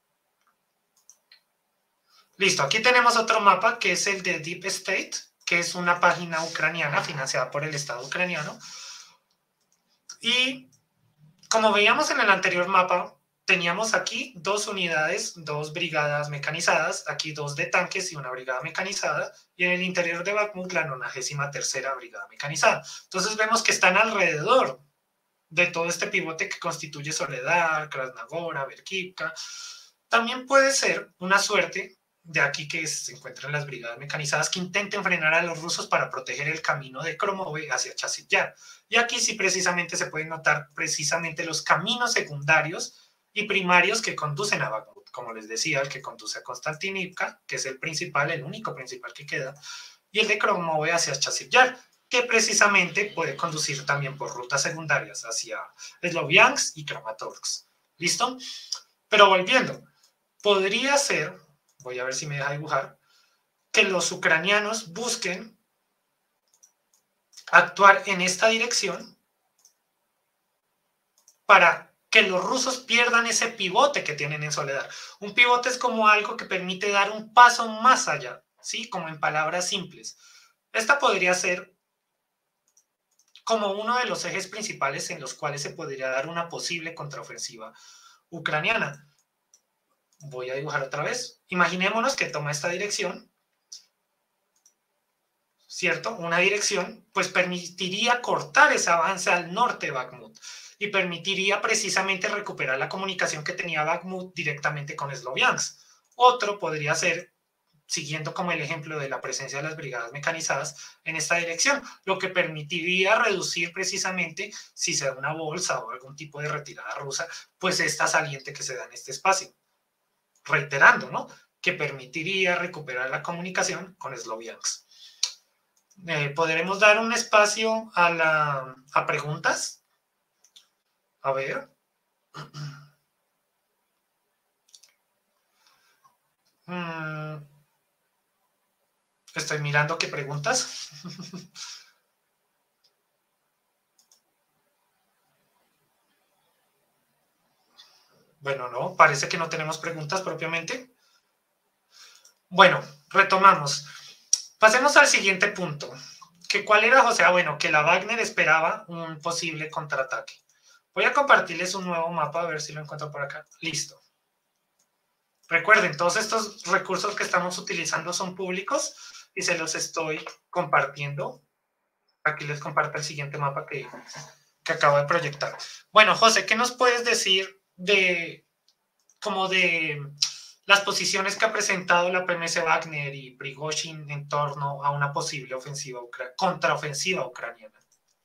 Listo, aquí tenemos otro mapa que es el de Deep State, que es una página ucraniana financiada por el Estado ucraniano. Y como veíamos en el anterior mapa, teníamos aquí dos unidades, dos brigadas mecanizadas, aquí dos de tanques y una brigada mecanizada, y en el interior de Bakhmut la nonagésima tercera brigada mecanizada. Entonces vemos que están alrededor de todo este pivote que constituye Soledar, Krasnogora, Berkivka. También puede ser una suerte de aquí que se encuentran las brigadas mecanizadas que intenten frenar a los rusos para proteger el camino de Kromove hacia Chasiv Yar. Y aquí sí precisamente se pueden notar precisamente los caminos secundarios y primarios que conducen a Bakhmut, como les decía, el que conduce a Konstantinivka, que es el principal, el único principal que queda, y el de Kromove hacia Chasiv Yar, que precisamente puede conducir también por rutas secundarias hacia Sloviansk y Kramatorsk. ¿Listo? Pero volviendo, podría ser, voy a ver si me deja dibujar, que los ucranianos busquen actuar en esta dirección para que los rusos pierdan ese pivote que tienen en Soledar. Un pivote es como algo que permite dar un paso más allá, ¿sí? Como en palabras simples. Esta podría ser como uno de los ejes principales en los cuales se podría dar una posible contraofensiva ucraniana. Voy a dibujar otra vez. Imaginémonos que toma esta dirección, ¿cierto? Una dirección, pues permitiría cortar ese avance al norte de Bakhmut y permitiría precisamente recuperar la comunicación que tenía Bakhmut directamente con Sloviansk. Otro podría ser, siguiendo como el ejemplo de la presencia de las brigadas mecanizadas en esta dirección, lo que permitiría reducir precisamente, si se da una bolsa o algún tipo de retirada rusa, pues esta saliente que se da en este espacio. Reiterando, ¿no? Que permitiría recuperar la comunicación con Sloviansk. Eh, ¿Podremos dar un espacio a, la, a preguntas? A ver. Mm. Estoy mirando qué preguntas. Bueno, no, parece que no tenemos preguntas propiamente. Bueno, retomamos. Pasemos al siguiente punto. ¿Que ¿Cuál era, José? Ah, bueno, que la Wagner esperaba un posible contraataque. Voy a compartirles un nuevo mapa, a ver si lo encuentro por acá. Listo. Recuerden, todos estos recursos que estamos utilizando son públicos y se los estoy compartiendo. Aquí les comparto el siguiente mapa que, que acabo de proyectar. Bueno, José, ¿qué nos puedes decir de, como de las posiciones que ha presentado la P M S Wagner y Prigozhin en torno a una posible ofensiva contraofensiva ucraniana?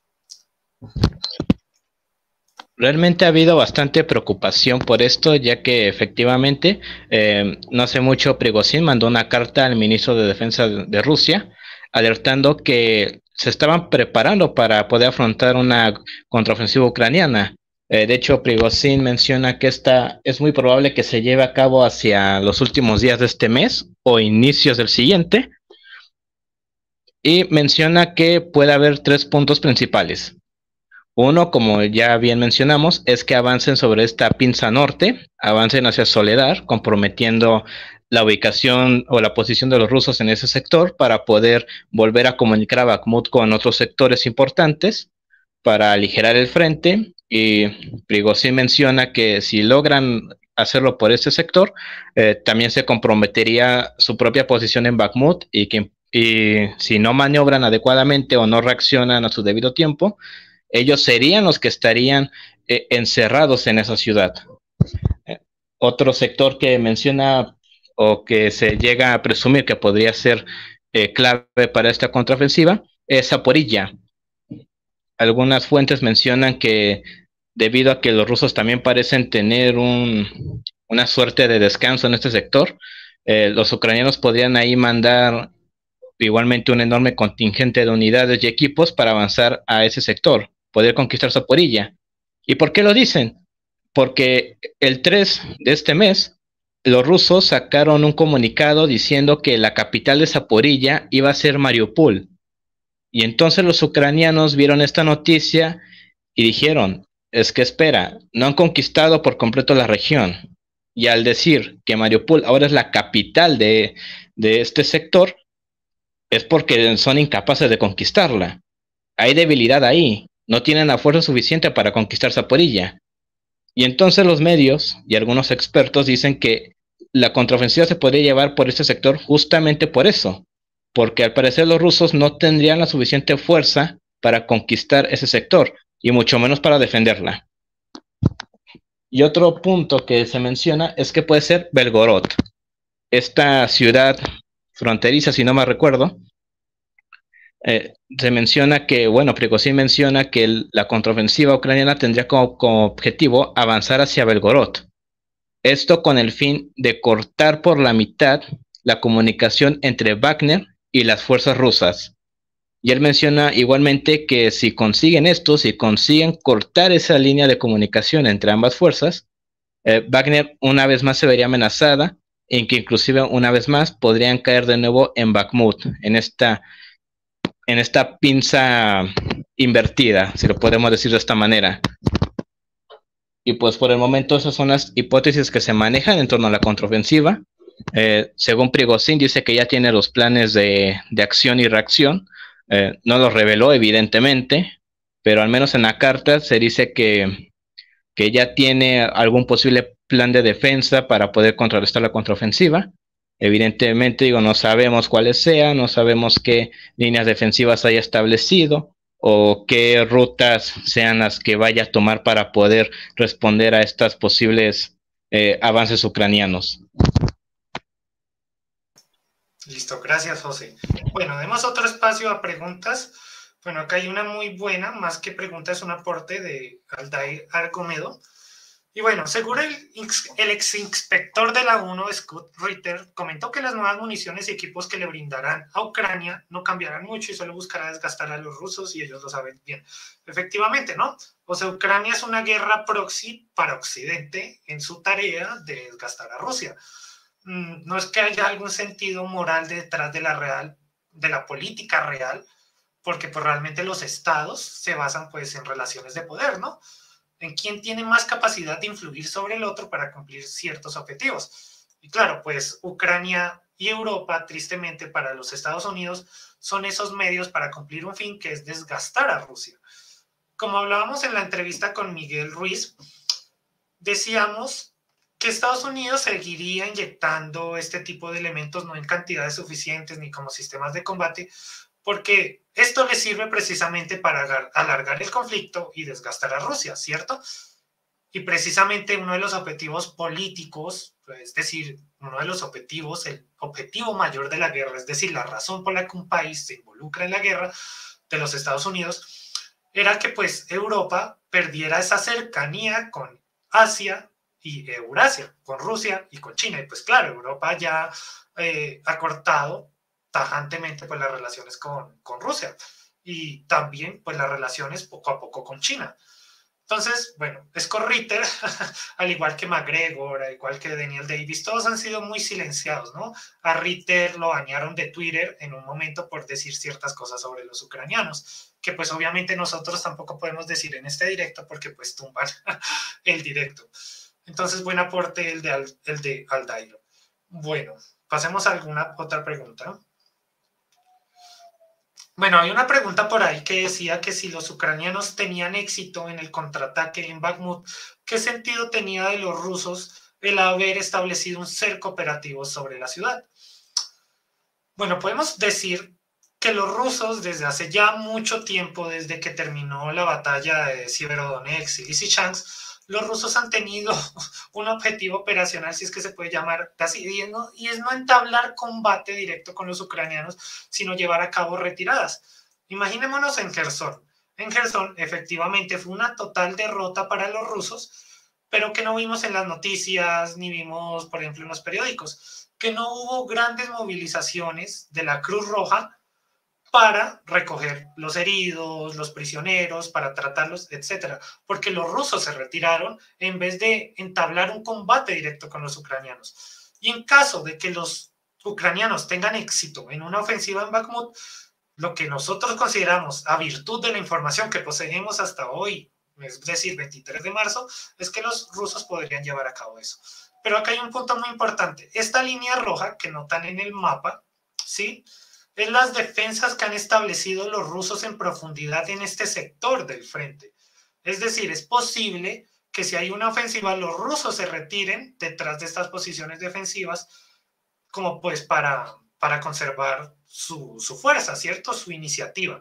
Realmente ha habido bastante preocupación por esto, ya que efectivamente eh, no hace mucho Prigozhin mandó una carta al ministro de Defensa de, de Rusia alertando que se estaban preparando para poder afrontar una contraofensiva ucraniana. Eh, de hecho, Prigozhin menciona que esta es muy probable que se lleve a cabo hacia los últimos días de este mes o inicios del siguiente, y menciona que puede haber tres puntos principales. Uno, como ya bien mencionamos, es que avancen sobre esta pinza norte, avancen hacia Soledar, comprometiendo la ubicación o la posición de los rusos en ese sector para poder volver a comunicar a Bakhmut con otros sectores importantes. para aligerar el frente, y Prigozhin menciona que si logran hacerlo por este sector, eh, también se comprometería su propia posición en Bakhmut, y que y si no maniobran adecuadamente o no reaccionan a su debido tiempo, ellos serían los que estarían eh, encerrados en esa ciudad. Eh, Otro sector que menciona o que se llega a presumir que podría ser eh, clave para esta contraofensiva es Zaporilla. Algunas fuentes mencionan que debido a que los rusos también parecen tener un, una suerte de descanso en este sector, eh, los ucranianos podrían ahí mandar igualmente un enorme contingente de unidades y equipos para avanzar a ese sector, poder conquistar Zaporilla. ¿Y por qué lo dicen? Porque el tres de este mes, los rusos sacaron un comunicado diciendo que la capital de Zaporilla iba a ser Mariupol. Y entonces los ucranianos vieron esta noticia y dijeron, es que espera, no han conquistado por completo la región. Y al decir que Mariupol ahora es la capital de, de este sector, es porque son incapaces de conquistarla. Hay debilidad ahí, no tienen la fuerza suficiente para conquistar Zaporilla. Y entonces los medios y algunos expertos dicen que la contraofensiva se podría llevar por este sector justamente por eso, porque al parecer los rusos no tendrían la suficiente fuerza para conquistar ese sector, y mucho menos para defenderla. Y otro punto que se menciona es que puede ser Belgorod, esta ciudad fronteriza, si no me recuerdo. Eh, se menciona que, bueno, Prigozhin menciona que el, la contraofensiva ucraniana tendría como, como objetivo avanzar hacia Belgorod. Esto con el fin de cortar por la mitad la comunicación entre Wagner y las fuerzas rusas. Y él menciona igualmente que si consiguen esto, si consiguen cortar esa línea de comunicación entre ambas fuerzas, eh, Wagner una vez más se vería amenazada, en que inclusive una vez más podrían caer de nuevo en Bakhmut, en esta, en esta pinza invertida, si lo podemos decir de esta manera. Y pues por el momento esas son las hipótesis que se manejan en torno a la contraofensiva. Eh, según Prigozhin dice que ya tiene los planes de, de acción y reacción. Eh, no los reveló evidentemente, pero al menos en la carta se dice que, que ya tiene algún posible plan de defensa para poder contrarrestar la contraofensiva. Evidentemente, digo, no sabemos cuáles sean, no sabemos qué líneas defensivas haya establecido o qué rutas sean las que vaya a tomar para poder responder a estos posibles eh, avances ucranianos. Listo, gracias, José. Bueno, demos otro espacio a preguntas. Bueno, acá hay una muy buena, más que pregunta, es un aporte de Aldair Argomedo. Y bueno, según el, el ex inspector de la ONU, Scott Ritter, comentó que las nuevas municiones y equipos que le brindarán a Ucrania no cambiarán mucho y solo buscará desgastar a los rusos, y ellos lo saben bien. Efectivamente, ¿no? O sea, Ucrania es una guerra proxy para Occidente en su tarea de desgastar a Rusia. No es que haya algún sentido moral detrás de la real, de la política real, porque pues realmente los estados se basan pues en relaciones de poder, ¿no? En quién tiene más capacidad de influir sobre el otro para cumplir ciertos objetivos. Y claro, pues Ucrania y Europa, tristemente para los Estados Unidos, son esos medios para cumplir un fin que es desgastar a Rusia. Como hablábamos en la entrevista con Miguel Ruiz, decíamos que Estados Unidos seguiría inyectando este tipo de elementos no en cantidades suficientes ni como sistemas de combate, porque esto le sirve precisamente para alargar el conflicto y desgastar a Rusia, ¿cierto? Y precisamente uno de los objetivos políticos, es decir, uno de los objetivos, el objetivo mayor de la guerra, es decir, la razón por la que un país se involucra en la guerra de los Estados Unidos, era que pues Europa perdiera esa cercanía con Asia y Eurasia, con Rusia y con China. Y pues claro, Europa ya eh, ha cortado tajantemente pues las relaciones con, con Rusia y también pues las relaciones poco a poco con China. Entonces, bueno, Scott Ritter, al igual que McGregor, al igual que Daniel Davis, todos han sido muy silenciados, ¿no? A Ritter lo banearon de Twitter en un momento por decir ciertas cosas sobre los ucranianos, que pues obviamente nosotros tampoco podemos decir en este directo porque pues tumban el directo. Entonces, buen aporte el de, el de Aldair. Bueno, pasemos a alguna otra pregunta. Bueno, hay una pregunta por ahí que decía que si los ucranianos tenían éxito en el contraataque en Bakhmut, ¿qué sentido tenía de los rusos el haber establecido un cerco operativo sobre la ciudad? Bueno, podemos decir que los rusos desde hace ya mucho tiempo, desde que terminó la batalla de Severodonetsk y Lysychansk, los rusos han tenido un objetivo operacional, si es que se puede llamar así, y es, no, y es no entablar combate directo con los ucranianos, sino llevar a cabo retiradas. Imaginémonos en Gerson. En Gerson, efectivamente, fue una total derrota para los rusos, pero que no vimos en las noticias, ni vimos, por ejemplo, en los periódicos, que no hubo grandes movilizaciones de la Cruz Roja para recoger los heridos, los prisioneros, para tratarlos, etcétera, porque los rusos se retiraron en vez de entablar un combate directo con los ucranianos. Y en caso de que los ucranianos tengan éxito en una ofensiva en Bakhmut, lo que nosotros consideramos a virtud de la información que poseemos hasta hoy, es decir, veintitrés de marzo, es que los rusos podrían llevar a cabo eso. Pero acá hay un punto muy importante. Esta línea roja que notan en el mapa, ¿sí?, es las defensas que han establecido los rusos en profundidad en este sector del frente. Es decir, es posible que si hay una ofensiva, los rusos se retiren detrás de estas posiciones defensivas, como pues para, para conservar su, su fuerza, ¿cierto? Su iniciativa.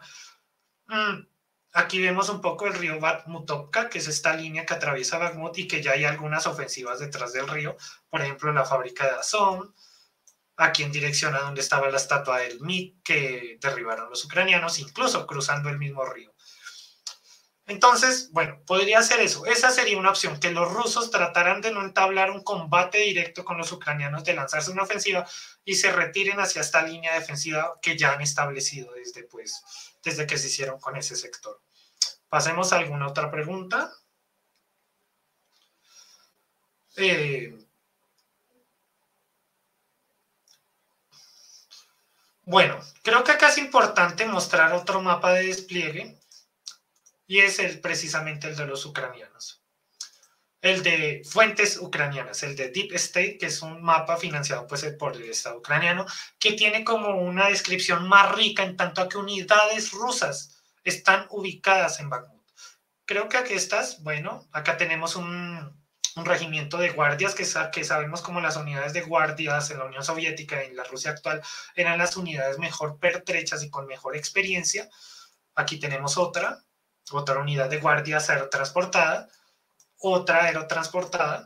Mm, Aquí vemos un poco el río Bakhmutovka, que es esta línea que atraviesa Bakhmut y que ya hay algunas ofensivas detrás del río, por ejemplo, la fábrica de Azov, aquí en dirección a donde estaba la estatua del M I G que derribaron los ucranianos, incluso cruzando el mismo río. Entonces, bueno, podría ser eso. Esa sería una opción, que los rusos trataran de no entablar un combate directo con los ucranianos, de lanzarse una ofensiva y se retiren hacia esta línea defensiva que ya han establecido desde, pues, desde que se hicieron con ese sector. Pasemos a alguna otra pregunta. Eh, bueno, creo que acá es importante mostrar otro mapa de despliegue, y es el, precisamente el de los ucranianos. El de fuentes ucranianas, el de Deep State, que es un mapa financiado pues, por el Estado ucraniano, que tiene como una descripción más rica en tanto a que unidades rusas están ubicadas en Bakhmut. Creo que aquí estás, bueno, acá tenemos un, un regimiento de guardias que, que sabemos como las unidades de guardias en la Unión Soviética y en la Rusia actual eran las unidades mejor pertrechas y con mejor experiencia. Aquí tenemos otra, otra unidad de guardias aerotransportada, otra aerotransportada,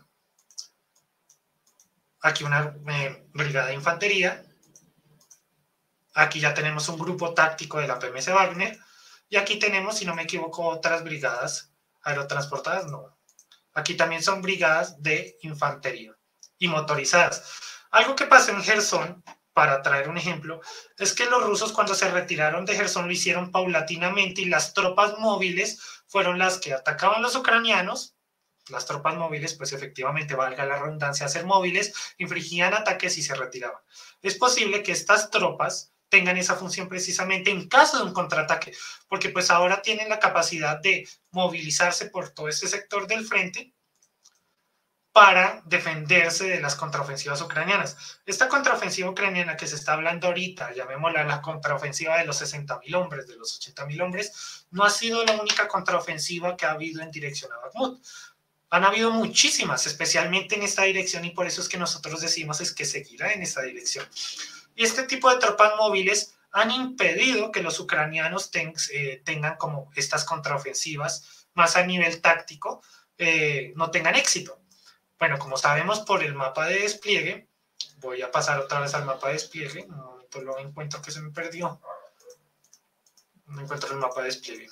aquí una eh, brigada de infantería, aquí ya tenemos un grupo táctico de la P M C Wagner, y aquí tenemos, si no me equivoco, otras brigadas aerotransportadas, no. Aquí también son brigadas de infantería y motorizadas. Algo que pasó en Gerson, para traer un ejemplo, es que los rusos cuando se retiraron de Gerson lo hicieron paulatinamente y las tropas móviles fueron las que atacaban a los ucranianos. Las tropas móviles, pues efectivamente, valga la redundancia, ser móviles, infligían ataques y se retiraban. Es posible que estas tropas tengan esa función precisamente en caso de un contraataque, porque pues ahora tienen la capacidad de movilizarse por todo este sector del frente para defenderse de las contraofensivas ucranianas. Esta contraofensiva ucraniana que se está hablando ahorita, llamémosla la contraofensiva de los sesenta mil hombres, de los ochenta mil hombres, no ha sido la única contraofensiva que ha habido en dirección a Bakhmut. Han habido muchísimas, especialmente en esta dirección, y por eso es que nosotros decimos es que seguirá en esta dirección. Y este tipo de tropas móviles han impedido que los ucranianos ten, eh, tengan como estas contraofensivas más a nivel táctico, eh, no tengan éxito. Bueno, como sabemos por el mapa de despliegue, voy a pasar otra vez al mapa de despliegue, un momento lo encuentro que se me perdió, no encuentro el mapa de despliegue.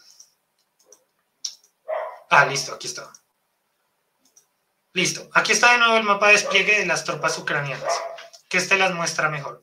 Ah, listo, aquí está. Listo, aquí está de nuevo el mapa de despliegue de las tropas ucranianas, que este las muestra mejor.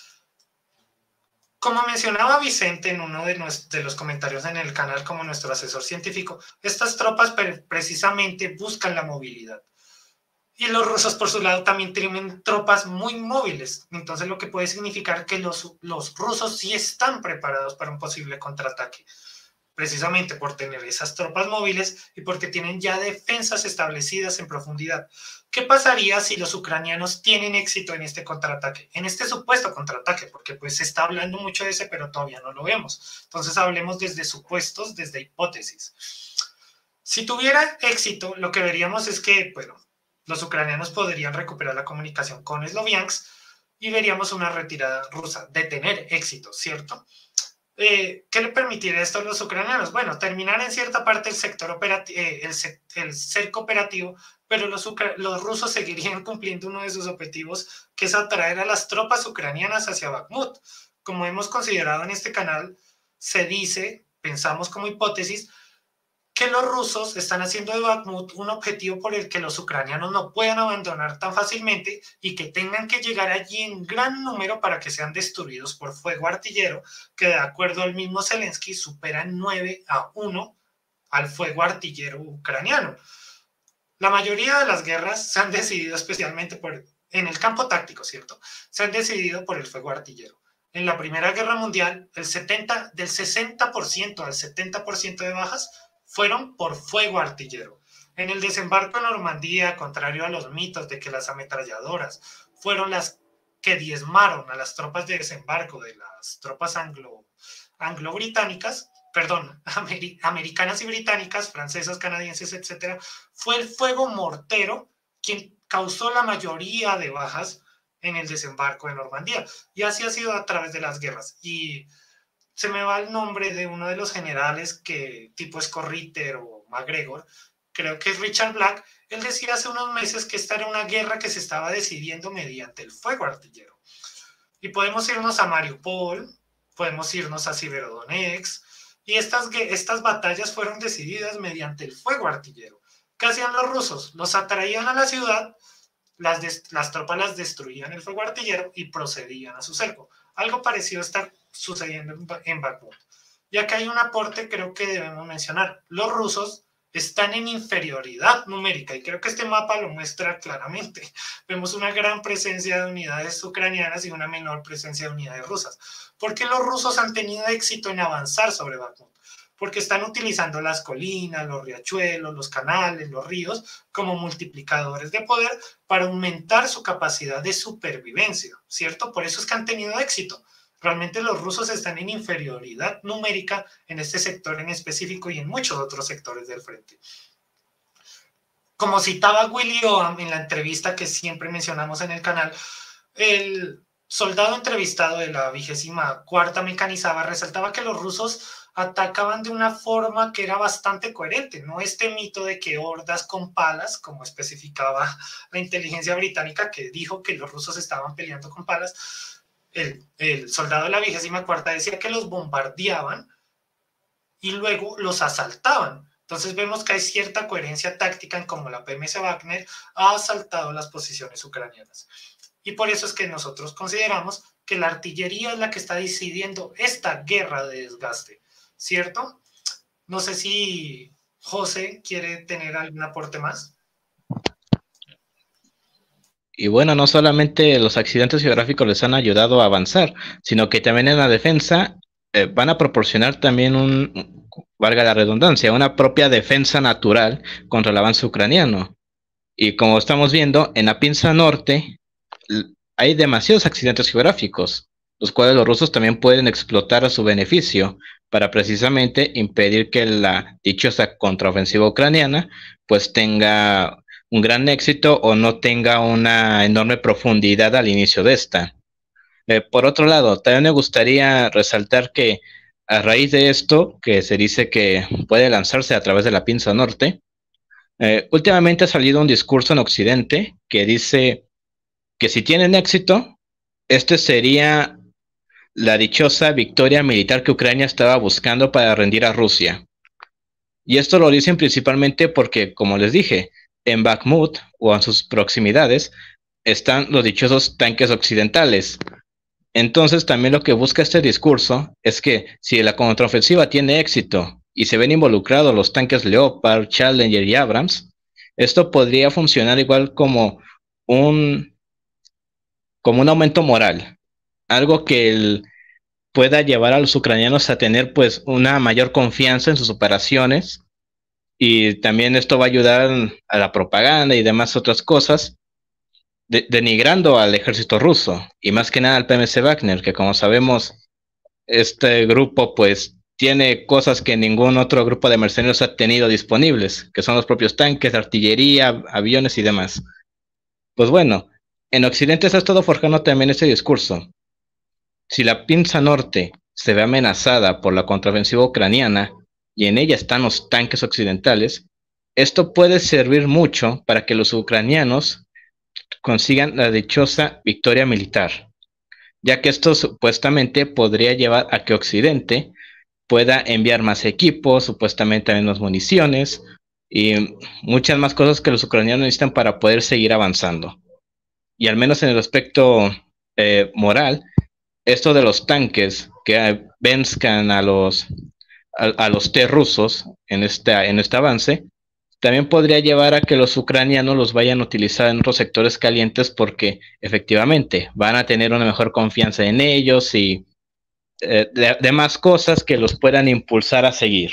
Como mencionaba Vicente en uno de, de los comentarios en el canal como nuestro asesor científico, estas tropas precisamente buscan la movilidad. Y los rusos, por su lado, también tienen tropas muy móviles. Entonces, lo que puede significar que los, los rusos sí están preparados para un posible contraataque. precisamente por tener esas tropas móviles y porque tienen ya defensas establecidas en profundidad. ¿Qué pasaría si los ucranianos tienen éxito en este contraataque? En este supuesto contraataque, porque pues se está hablando mucho de ese, pero todavía no lo vemos. Entonces hablemos desde supuestos, desde hipótesis. Si tuviera éxito, lo que veríamos es que, bueno, los ucranianos podrían recuperar la comunicación con Sloviansk y veríamos una retirada rusa de tener éxito, ¿cierto? Eh, ¿Qué le permitiría esto a los ucranianos? Bueno, terminar en cierta parte el sector operativo, eh, el, el cerco operativo, pero los, los rusos seguirían cumpliendo uno de sus objetivos, que es atraer a las tropas ucranianas hacia Bakhmut. Como hemos considerado en este canal, se dice, pensamos como hipótesis, que los rusos están haciendo de Bakhmut un objetivo por el que los ucranianos no puedan abandonar tan fácilmente y que tengan que llegar allí en gran número para que sean destruidos por fuego artillero, que de acuerdo al mismo Zelensky superan nueve a uno al fuego artillero ucraniano. La mayoría de las guerras se han decidido especialmente por, en el campo táctico, ¿cierto? Se han decidido por el fuego artillero. En la Primera Guerra Mundial, el setenta, del sesenta por ciento al setenta por ciento de bajas fueron por fuego artillero. En el desembarco en Normandía, contrario a los mitos de que las ametralladoras fueron las que diezmaron a las tropas de desembarco de las tropas anglo, anglo-británicas, perdón, amer, americanas y británicas, francesas, canadienses, etcétera, fue el fuego mortero quien causó la mayoría de bajas en el desembarco de Normandía. Y así ha sido a través de las guerras. Y se me va el nombre de uno de los generales que tipo Scorritter o MacGregor, creo que es Richard Black. Él decía hace unos meses que esta era una guerra que se estaba decidiendo mediante el fuego artillero. Y podemos irnos a Mariupol, podemos irnos a Severodonetsk, y estas, estas batallas fueron decididas mediante el fuego artillero. ¿Qué hacían los rusos? Los atraían a la ciudad, las, des, las tropas las destruían el fuego artillero y procedían a su cerco. Algo parecido está sucediendo en Bakhmut. Y acá hay un aporte, creo que debemos mencionar. Los rusos están en inferioridad numérica y creo que este mapa lo muestra claramente. Vemos una gran presencia de unidades ucranianas y una menor presencia de unidades rusas. ¿Por qué los rusos han tenido éxito en avanzar sobre Bakhmut? Porque están utilizando las colinas, los riachuelos, los canales, los ríos como multiplicadores de poder para aumentar su capacidad de supervivencia, ¿cierto? Por eso es que han tenido éxito. Realmente los rusos están en inferioridad numérica en este sector en específico y en muchos otros sectores del frente. Como citaba Willy Oam en la entrevista que siempre mencionamos en el canal, el soldado entrevistado de la vigésima cuarta mecanizada resaltaba que los rusos atacaban de una forma que era bastante coherente, no este mito de que hordas con palas, como especificaba la inteligencia británica, que dijo que los rusos estaban peleando con palas. El, el soldado de la vigésima cuarta decía que los bombardeaban y luego los asaltaban. Entonces vemos que hay cierta coherencia táctica en cómo la P M S Wagner ha asaltado las posiciones ucranianas. Y por eso es que nosotros consideramos que la artillería es la que está decidiendo esta guerra de desgaste, ¿cierto? No sé si José quiere tener algún aporte más. Y bueno, no solamente los accidentes geográficos les han ayudado a avanzar, sino que también en la defensa eh, van a proporcionar también un, valga la redundancia, una propia defensa natural contra el avance ucraniano. Y como estamos viendo, en la pinza norte hay demasiados accidentes geográficos, los cuales los rusos también pueden explotar a su beneficio para precisamente impedir que la dichosa contraofensiva ucraniana pues tenga un gran éxito o no tenga una enorme profundidad al inicio de esta. Eh, por otro lado, también me gustaría resaltar que a raíz de esto, que se dice que puede lanzarse a través de la pinza norte, eh, últimamente ha salido un discurso en Occidente que dice que si tienen éxito, este sería la dichosa victoria militar que Ucrania estaba buscando para rendir a Rusia. Y esto lo dicen principalmente porque, como les dije, en Bakhmut o en sus proximidades están los dichosos tanques occidentales. Entonces también lo que busca este discurso es que si la contraofensiva tiene éxito y se ven involucrados los tanques Leopard, Challenger y Abrams, esto podría funcionar igual como un, como un aumento moral, algo que el pueda llevar a los ucranianos a tener pues una mayor confianza en sus operaciones, y también esto va a ayudar a la propaganda y demás otras cosas, de, denigrando al ejército ruso y más que nada al P M C Wagner, que como sabemos, este grupo pues tiene cosas que ningún otro grupo de mercenarios ha tenido disponibles, que son los propios tanques, artillería, aviones y demás. Pues bueno, en Occidente se ha estado forjando también ese discurso. Si la pinza norte se ve amenazada por la contraofensiva ucraniana y en ella están los tanques occidentales, esto puede servir mucho para que los ucranianos consigan la dichosa victoria militar, ya que esto supuestamente podría llevar a que Occidente pueda enviar más equipos, supuestamente menos municiones y muchas más cosas que los ucranianos necesitan para poder seguir avanzando. Y al menos en el aspecto eh, moral, esto de los tanques que venzcan a los, a, a los T rusos en este, en este avance, también podría llevar a que los ucranianos los vayan a utilizar en otros sectores calientes porque efectivamente van a tener una mejor confianza en ellos y eh, de, de más cosas que los puedan impulsar a seguir.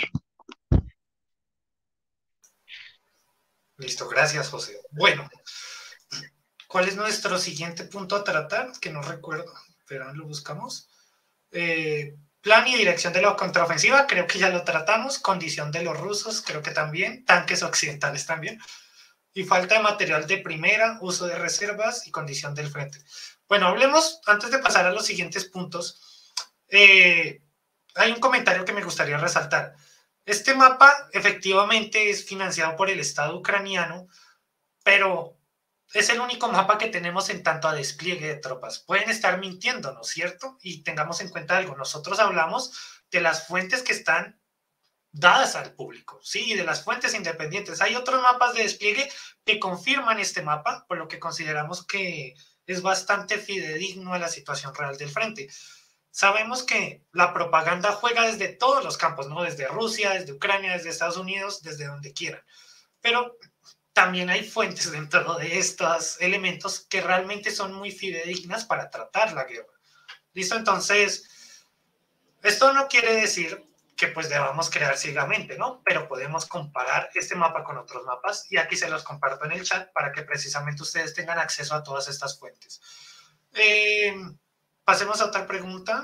Listo, gracias, José. Bueno, ¿cuál es nuestro siguiente punto a tratar? Que no recuerdo, pero lo buscamos. Eh, plan y dirección de la contraofensiva, creo que ya lo tratamos. Condición de los rusos, creo que también. Tanques occidentales también. Y falta de material de primera, uso de reservas y condición del frente. Bueno, hablemos, antes de pasar a los siguientes puntos, eh, hay un comentario que me gustaría resaltar. Este mapa efectivamente es financiado por el Estado ucraniano, pero es el único mapa que tenemos en tanto a despliegue de tropas. Pueden estar mintiendo, ¿no es cierto? Y tengamos en cuenta algo, nosotros hablamos de las fuentes que están dadas al público, ¿sí? Y de las fuentes independientes. Hay otros mapas de despliegue que confirman este mapa, por lo que consideramos que es bastante fidedigno a la situación real del frente. Sabemos que la propaganda juega desde todos los campos, ¿no? Desde Rusia, desde Ucrania, desde Estados Unidos, desde donde quieran. Pero también hay fuentes dentro de estos elementos que realmente son muy fidedignas para tratar la guerra. ¿Listo? Entonces, esto no quiere decir que pues debamos crear ciegamente, ¿no? Pero podemos comparar este mapa con otros mapas y aquí se los comparto en el chat para que precisamente ustedes tengan acceso a todas estas fuentes. Eh, pasemos a otra pregunta.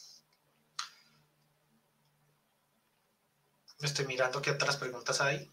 Estoy mirando qué otras preguntas hay.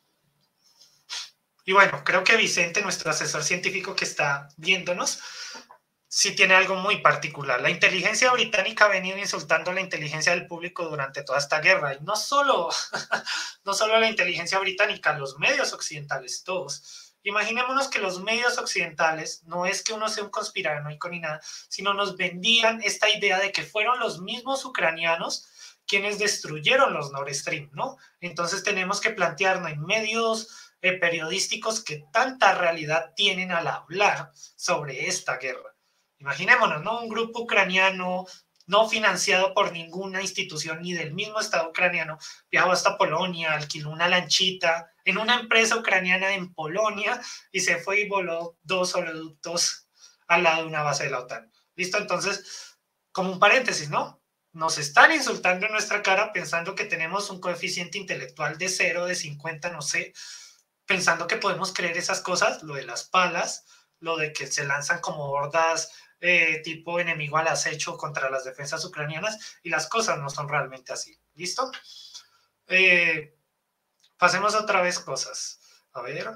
Y bueno, creo que Vicente, nuestro asesor científico que está viéndonos, sí tiene algo muy particular. La inteligencia británica ha venido insultando a la inteligencia del público durante toda esta guerra. Y no solo, no solo la inteligencia británica, los medios occidentales, todos. Imaginémonos que los medios occidentales, no es que uno sea un conspiranoico ni nada, sino nos vendían esta idea de que fueron los mismos ucranianos quienes destruyeron los Nord Stream, ¿no? Entonces tenemos que plantearnos en medios eh, periodísticos que tanta realidad tienen al hablar sobre esta guerra. Imaginémonos, ¿no? Un grupo ucraniano no financiado por ninguna institución ni del mismo Estado ucraniano, viajó hasta Polonia, alquiló una lanchita en una empresa ucraniana en Polonia y se fue y voló dos oleoductos al lado de una base de la OTAN. ¿Listo? Entonces, como un paréntesis, ¿no? Nos están insultando en nuestra cara pensando que tenemos un coeficiente intelectual de cero, de cincuenta, no sé, pensando que podemos creer esas cosas, lo de las palas, lo de que se lanzan como hordas eh, tipo enemigo al acecho contra las defensas ucranianas, y las cosas no son realmente así. ¿Listo? Eh, pasemos otra vez cosas. A ver.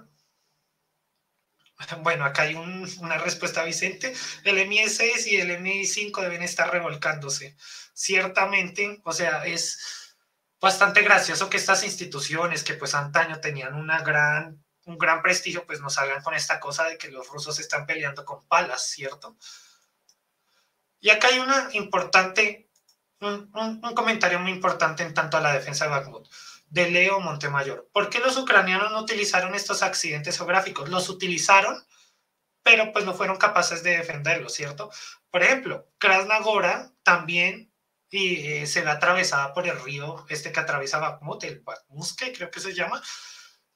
Bueno, acá hay un, una respuesta a Vicente. El M I seis y el M I cinco deben estar revolcándose. Ciertamente, o sea, es bastante gracioso que estas instituciones que pues antaño tenían una gran, un gran prestigio, pues nos salgan con esta cosa de que los rusos están peleando con palas, ¿cierto? Y acá hay una importante, un, un, un comentario muy importante en tanto a la defensa de Bakhmut, de Leo Montemayor. ¿Por qué los ucranianos no utilizaron estos accidentes geográficos? Los utilizaron, pero pues no fueron capaces de defenderlos, ¿cierto? Por ejemplo, Krasnagora también y, eh, se ve atravesada por el río este que atraviesa Bakhmut, el Bakhmutske creo que se llama,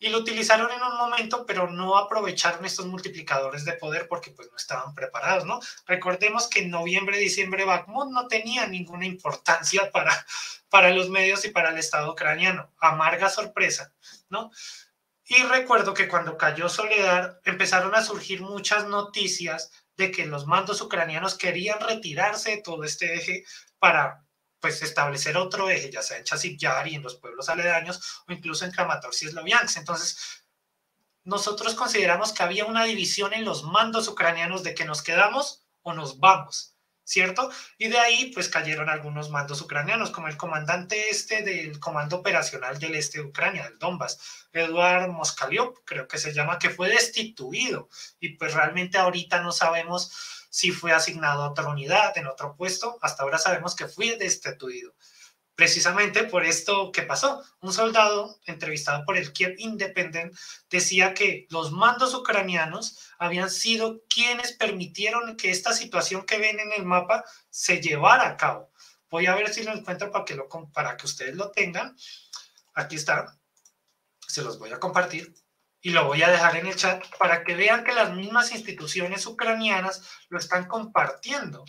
y lo utilizaron en un momento, pero no aprovecharon estos multiplicadores de poder porque pues no estaban preparados, ¿no? Recordemos que en noviembre, diciembre, Bakhmut no tenía ninguna importancia para, para los medios y para el Estado ucraniano. Amarga sorpresa, ¿no? Y recuerdo que cuando cayó Soledar empezaron a surgir muchas noticias de que los mandos ucranianos querían retirarse de todo este eje para pues establecer otro eje, ya sea en Chasiv Yar y en los pueblos aledaños, o incluso en Kramatorsk y Sloviansk. Entonces, nosotros consideramos que había una división en los mandos ucranianos de que nos quedamos o nos vamos, ¿cierto? Y de ahí, pues, cayeron algunos mandos ucranianos, como el comandante este del Comando Operacional del Este de Ucrania, del Donbass, Eduard Moskaliov, creo que se llama, que fue destituido, y pues realmente ahorita no sabemos si fue asignado a otra unidad, en otro puesto. Hasta ahora sabemos que fue destituido. Precisamente por esto que pasó. Un soldado entrevistado por el Kiev Independent decía que los mandos ucranianos habían sido quienes permitieron que esta situación que ven en el mapa se llevara a cabo. Voy a ver si lo encuentro para que, lo, para que ustedes lo tengan. Aquí está. Se los voy a compartir. Y lo voy a dejar en el chat para que vean que las mismas instituciones ucranianas lo están compartiendo.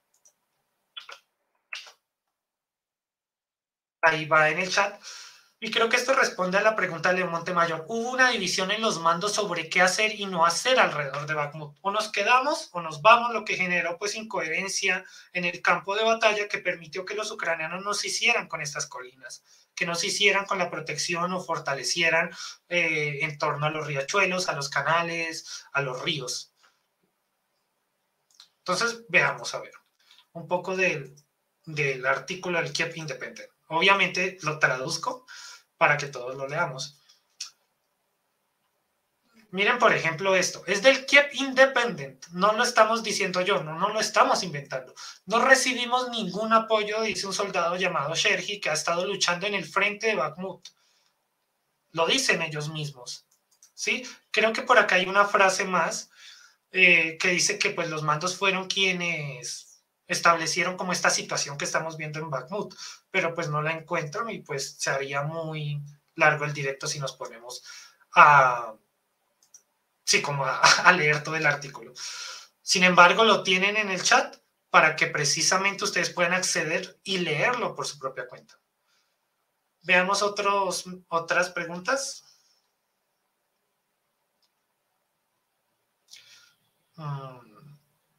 Ahí va en el chat. Y creo que esto responde a la pregunta de León Montemayor. Hubo una división en los mandos sobre qué hacer y no hacer alrededor de Bakhmut. O nos quedamos o nos vamos, lo que generó pues incoherencia en el campo de batalla que permitió que los ucranianos no se hicieran con estas colinas, que no se hicieran con la protección o fortalecieran eh, en torno a los riachuelos, a los canales, a los ríos. Entonces, veamos, a ver, un poco del, del artículo del Kiev Independent. Obviamente lo traduzco para que todos lo leamos. Miren, por ejemplo, esto. Es del Kiev Independent. No lo estamos diciendo yo, no, no lo estamos inventando. No recibimos ningún apoyo, dice un soldado llamado Shergi, que ha estado luchando en el frente de Bakhmut. Lo dicen ellos mismos, ¿sí? Creo que por acá hay una frase más eh, que dice que pues, los mandos fueron quienes establecieron como esta situación que estamos viendo en Bakhmut, pero pues no la encuentro y pues se haría muy largo el directo si nos ponemos a... Sí, como a, a leer todo el artículo. Sin embargo, lo tienen en el chat para que precisamente ustedes puedan acceder y leerlo por su propia cuenta. Veamos otros, otras preguntas. Hmm.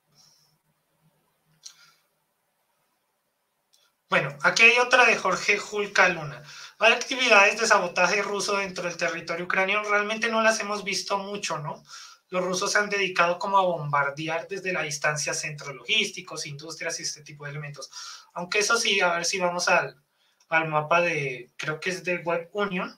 Bueno, aquí hay otra de Jorge Julka Luna. Hay actividades de sabotaje ruso dentro del territorio ucraniano, realmente no las hemos visto mucho, ¿no? Los rusos se han dedicado como a bombardear desde la distancia centros logísticos, industrias y este tipo de elementos. Aunque eso sí, a ver si vamos al, al mapa de, creo que es de Web Union.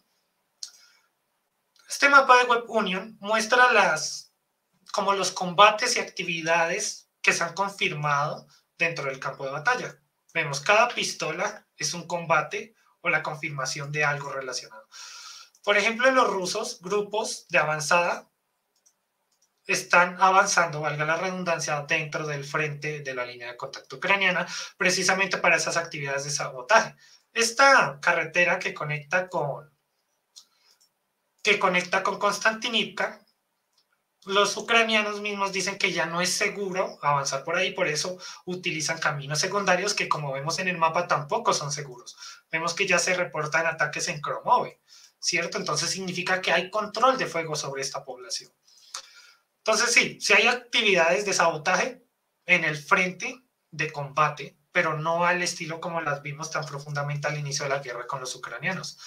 Este mapa de Web Union muestra las, como los combates y actividades que se han confirmado dentro del campo de batalla. Vemos, cada pistola es un combate o la confirmación de algo relacionado. Por ejemplo, los rusos, grupos de avanzada, están avanzando, valga la redundancia, dentro del frente de la línea de contacto ucraniana, precisamente para esas actividades de sabotaje. Esta carretera que conecta con, que conecta con Konstantinivka, los ucranianos mismos dicen que ya no es seguro avanzar por ahí, por eso utilizan caminos secundarios que, como vemos en el mapa, tampoco son seguros. Vemos que ya se reportan ataques en Kromove, ¿cierto? Entonces significa que hay control de fuego sobre esta población. Entonces sí, sí hay actividades de sabotaje en el frente de combate, pero no al estilo como las vimos tan profundamente al inicio de la guerra con los ucranianos.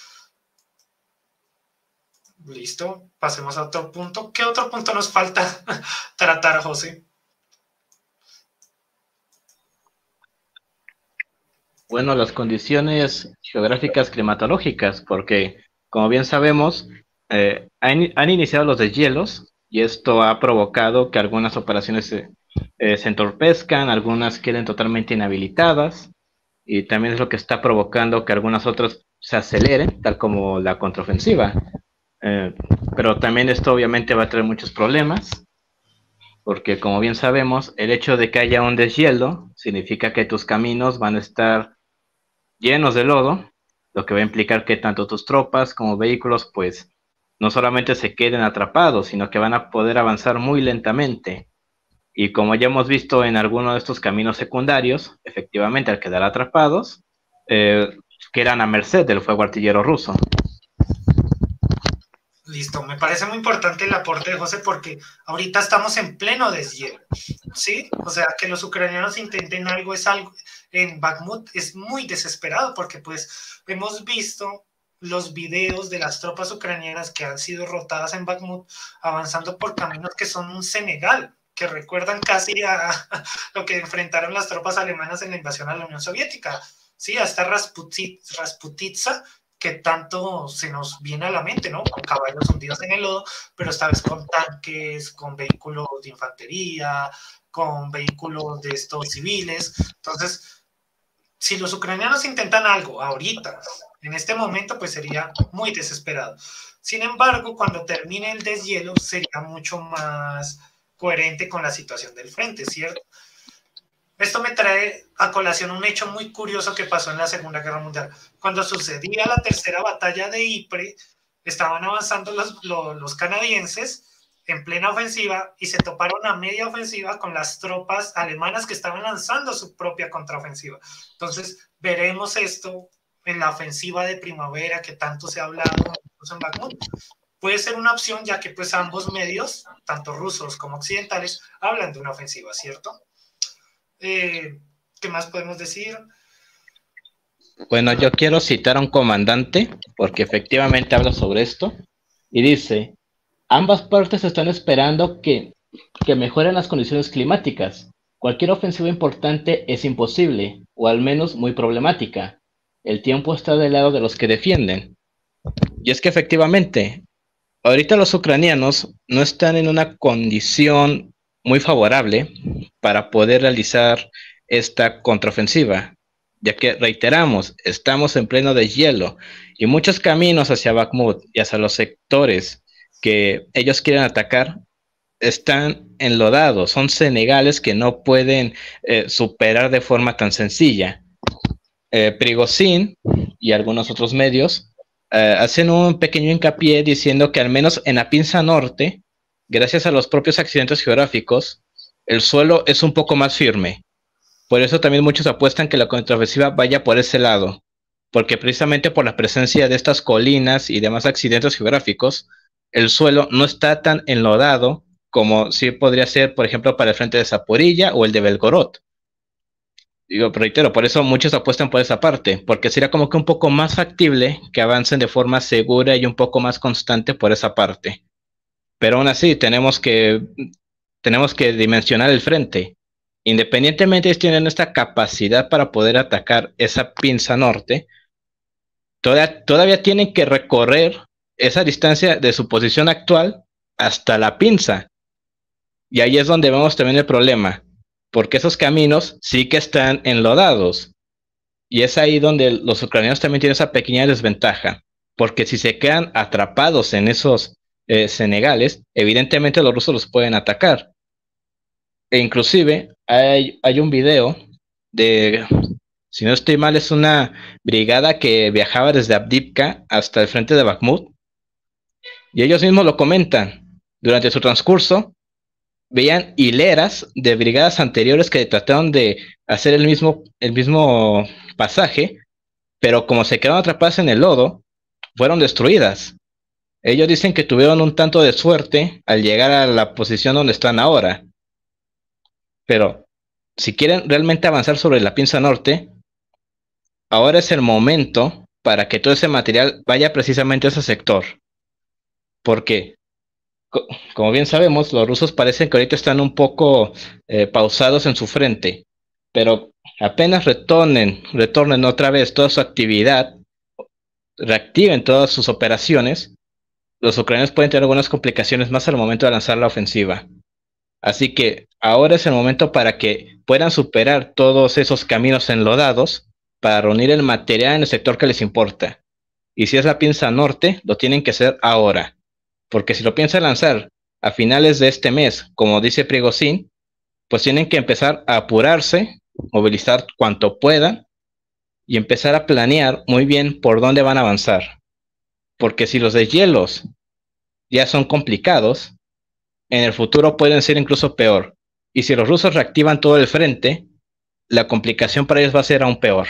Listo, pasemos a otro punto. ¿Qué otro punto nos falta tratar, José? Bueno, las condiciones geográficas climatológicas, porque como bien sabemos, eh, han, han iniciado los deshielos y esto ha provocado que algunas operaciones se, eh, se entorpezcan, algunas queden totalmente inhabilitadas y también es lo que está provocando que algunas otras se aceleren, tal como la contraofensiva. Eh, pero también esto obviamente va a traer muchos problemas, porque como bien sabemos, el hecho de que haya un deshielo significa que tus caminos van a estar llenos de lodo, lo que va a implicar que tanto tus tropas como vehículos pues no solamente se queden atrapados, sino que van a poder avanzar muy lentamente. Y como ya hemos visto en alguno de estos caminos secundarios, efectivamente al quedar atrapados, eh, quedan a merced del fuego artillero ruso. Listo, me parece muy importante el aporte de José porque ahorita estamos en pleno deshielo, ¿sí? O sea, que los ucranianos intenten algo es algo, en Bakhmut es muy desesperado porque pues hemos visto los videos de las tropas ucranianas que han sido rotadas en Bakhmut avanzando por caminos que son un Senegal, que recuerdan casi a, a lo que enfrentaron las tropas alemanas en la invasión a la Unión Soviética, ¿sí? Hasta Rasputitsa, que tanto se nos viene a la mente, ¿no? Con caballos hundidos en el lodo, pero esta vez con tanques, con vehículos de infantería, con vehículos de estos civiles. Entonces, si los ucranianos intentan algo ahorita, en este momento, pues sería muy desesperado. Sin embargo, cuando termine el deshielo, sería mucho más coherente con la situación del frente, ¿cierto? Esto me trae a colación un hecho muy curioso que pasó en la Segunda Guerra Mundial. Cuando sucedía la tercera batalla de Ypres, estaban avanzando los, los, los canadienses en plena ofensiva y se toparon a media ofensiva con las tropas alemanas que estaban lanzando su propia contraofensiva. Entonces, veremos esto en la ofensiva de primavera que tanto se ha hablado incluso en Bakhmut. Puede ser una opción, ya que pues ambos medios, tanto rusos como occidentales, hablan de una ofensiva, ¿cierto? Eh, ¿Qué más podemos decir? Bueno, yo quiero citar a un comandante, porque efectivamente habla sobre esto, y dice, ambas partes están esperando que, que mejoren las condiciones climáticas. Cualquier ofensiva importante es imposible, o al menos muy problemática. El tiempo está del lado de los que defienden. Y es que efectivamente, ahorita los ucranianos no están en una condición muy favorable para poder realizar esta contraofensiva, ya que reiteramos, estamos en pleno deshielo y muchos caminos hacia Bakhmut y hacia los sectores que ellos quieren atacar están enlodados, son senegales que no pueden eh, superar de forma tan sencilla. Eh, Prigozhin y algunos otros medios eh, hacen un pequeño hincapié diciendo que al menos en la pinza norte, gracias a los propios accidentes geográficos, el suelo es un poco más firme. Por eso también muchos apuestan que la contraofensiva vaya por ese lado, porque precisamente por la presencia de estas colinas y demás accidentes geográficos, el suelo no está tan enlodado como sí podría ser, por ejemplo, para el frente de Zaporilla o el de Belgorod. Digo, reitero, por eso muchos apuestan por esa parte, porque sería como que un poco más factible que avancen de forma segura y un poco más constante por esa parte. Pero aún así, tenemos que, tenemos que dimensionar el frente. Independientemente de si tienen esta capacidad para poder atacar esa pinza norte, todavía, todavía tienen que recorrer esa distancia de su posición actual hasta la pinza. Y ahí es donde vemos también el problema, porque esos caminos sí que están enlodados. Y es ahí donde los ucranianos también tienen esa pequeña desventaja, porque si se quedan atrapados en esos eh, senegales, evidentemente los rusos los pueden atacar. E inclusive hay, hay un video de, si no estoy mal, es una brigada que viajaba desde Avdiivka hasta el frente de Bakhmut, y ellos mismos lo comentan. Durante su transcurso, veían hileras de brigadas anteriores que trataron de hacer el mismo, el mismo pasaje, pero como se quedaron atrapadas en el lodo, fueron destruidas. Ellos dicen que tuvieron un tanto de suerte al llegar a la posición donde están ahora. Pero si quieren realmente avanzar sobre la pinza norte, ahora es el momento para que todo ese material vaya precisamente a ese sector. Porque, co como bien sabemos, los rusos parecen que ahorita están un poco eh, pausados en su frente. Pero apenas retornen, retornen otra vez toda su actividad, reactiven todas sus operaciones, los ucranianos pueden tener algunas complicaciones más al momento de lanzar la ofensiva. Así que ahora es el momento para que puedan superar todos esos caminos enlodados para reunir el material en el sector que les importa. Y si es la pinza norte, lo tienen que hacer ahora. Porque si lo piensan lanzar a finales de este mes, como dice Prigozhin, pues tienen que empezar a apurarse, movilizar cuanto puedan y empezar a planear muy bien por dónde van a avanzar. Porque si los deshielos ya son complicados, en el futuro pueden ser incluso peor. Y si los rusos reactivan todo el frente, la complicación para ellos va a ser aún peor.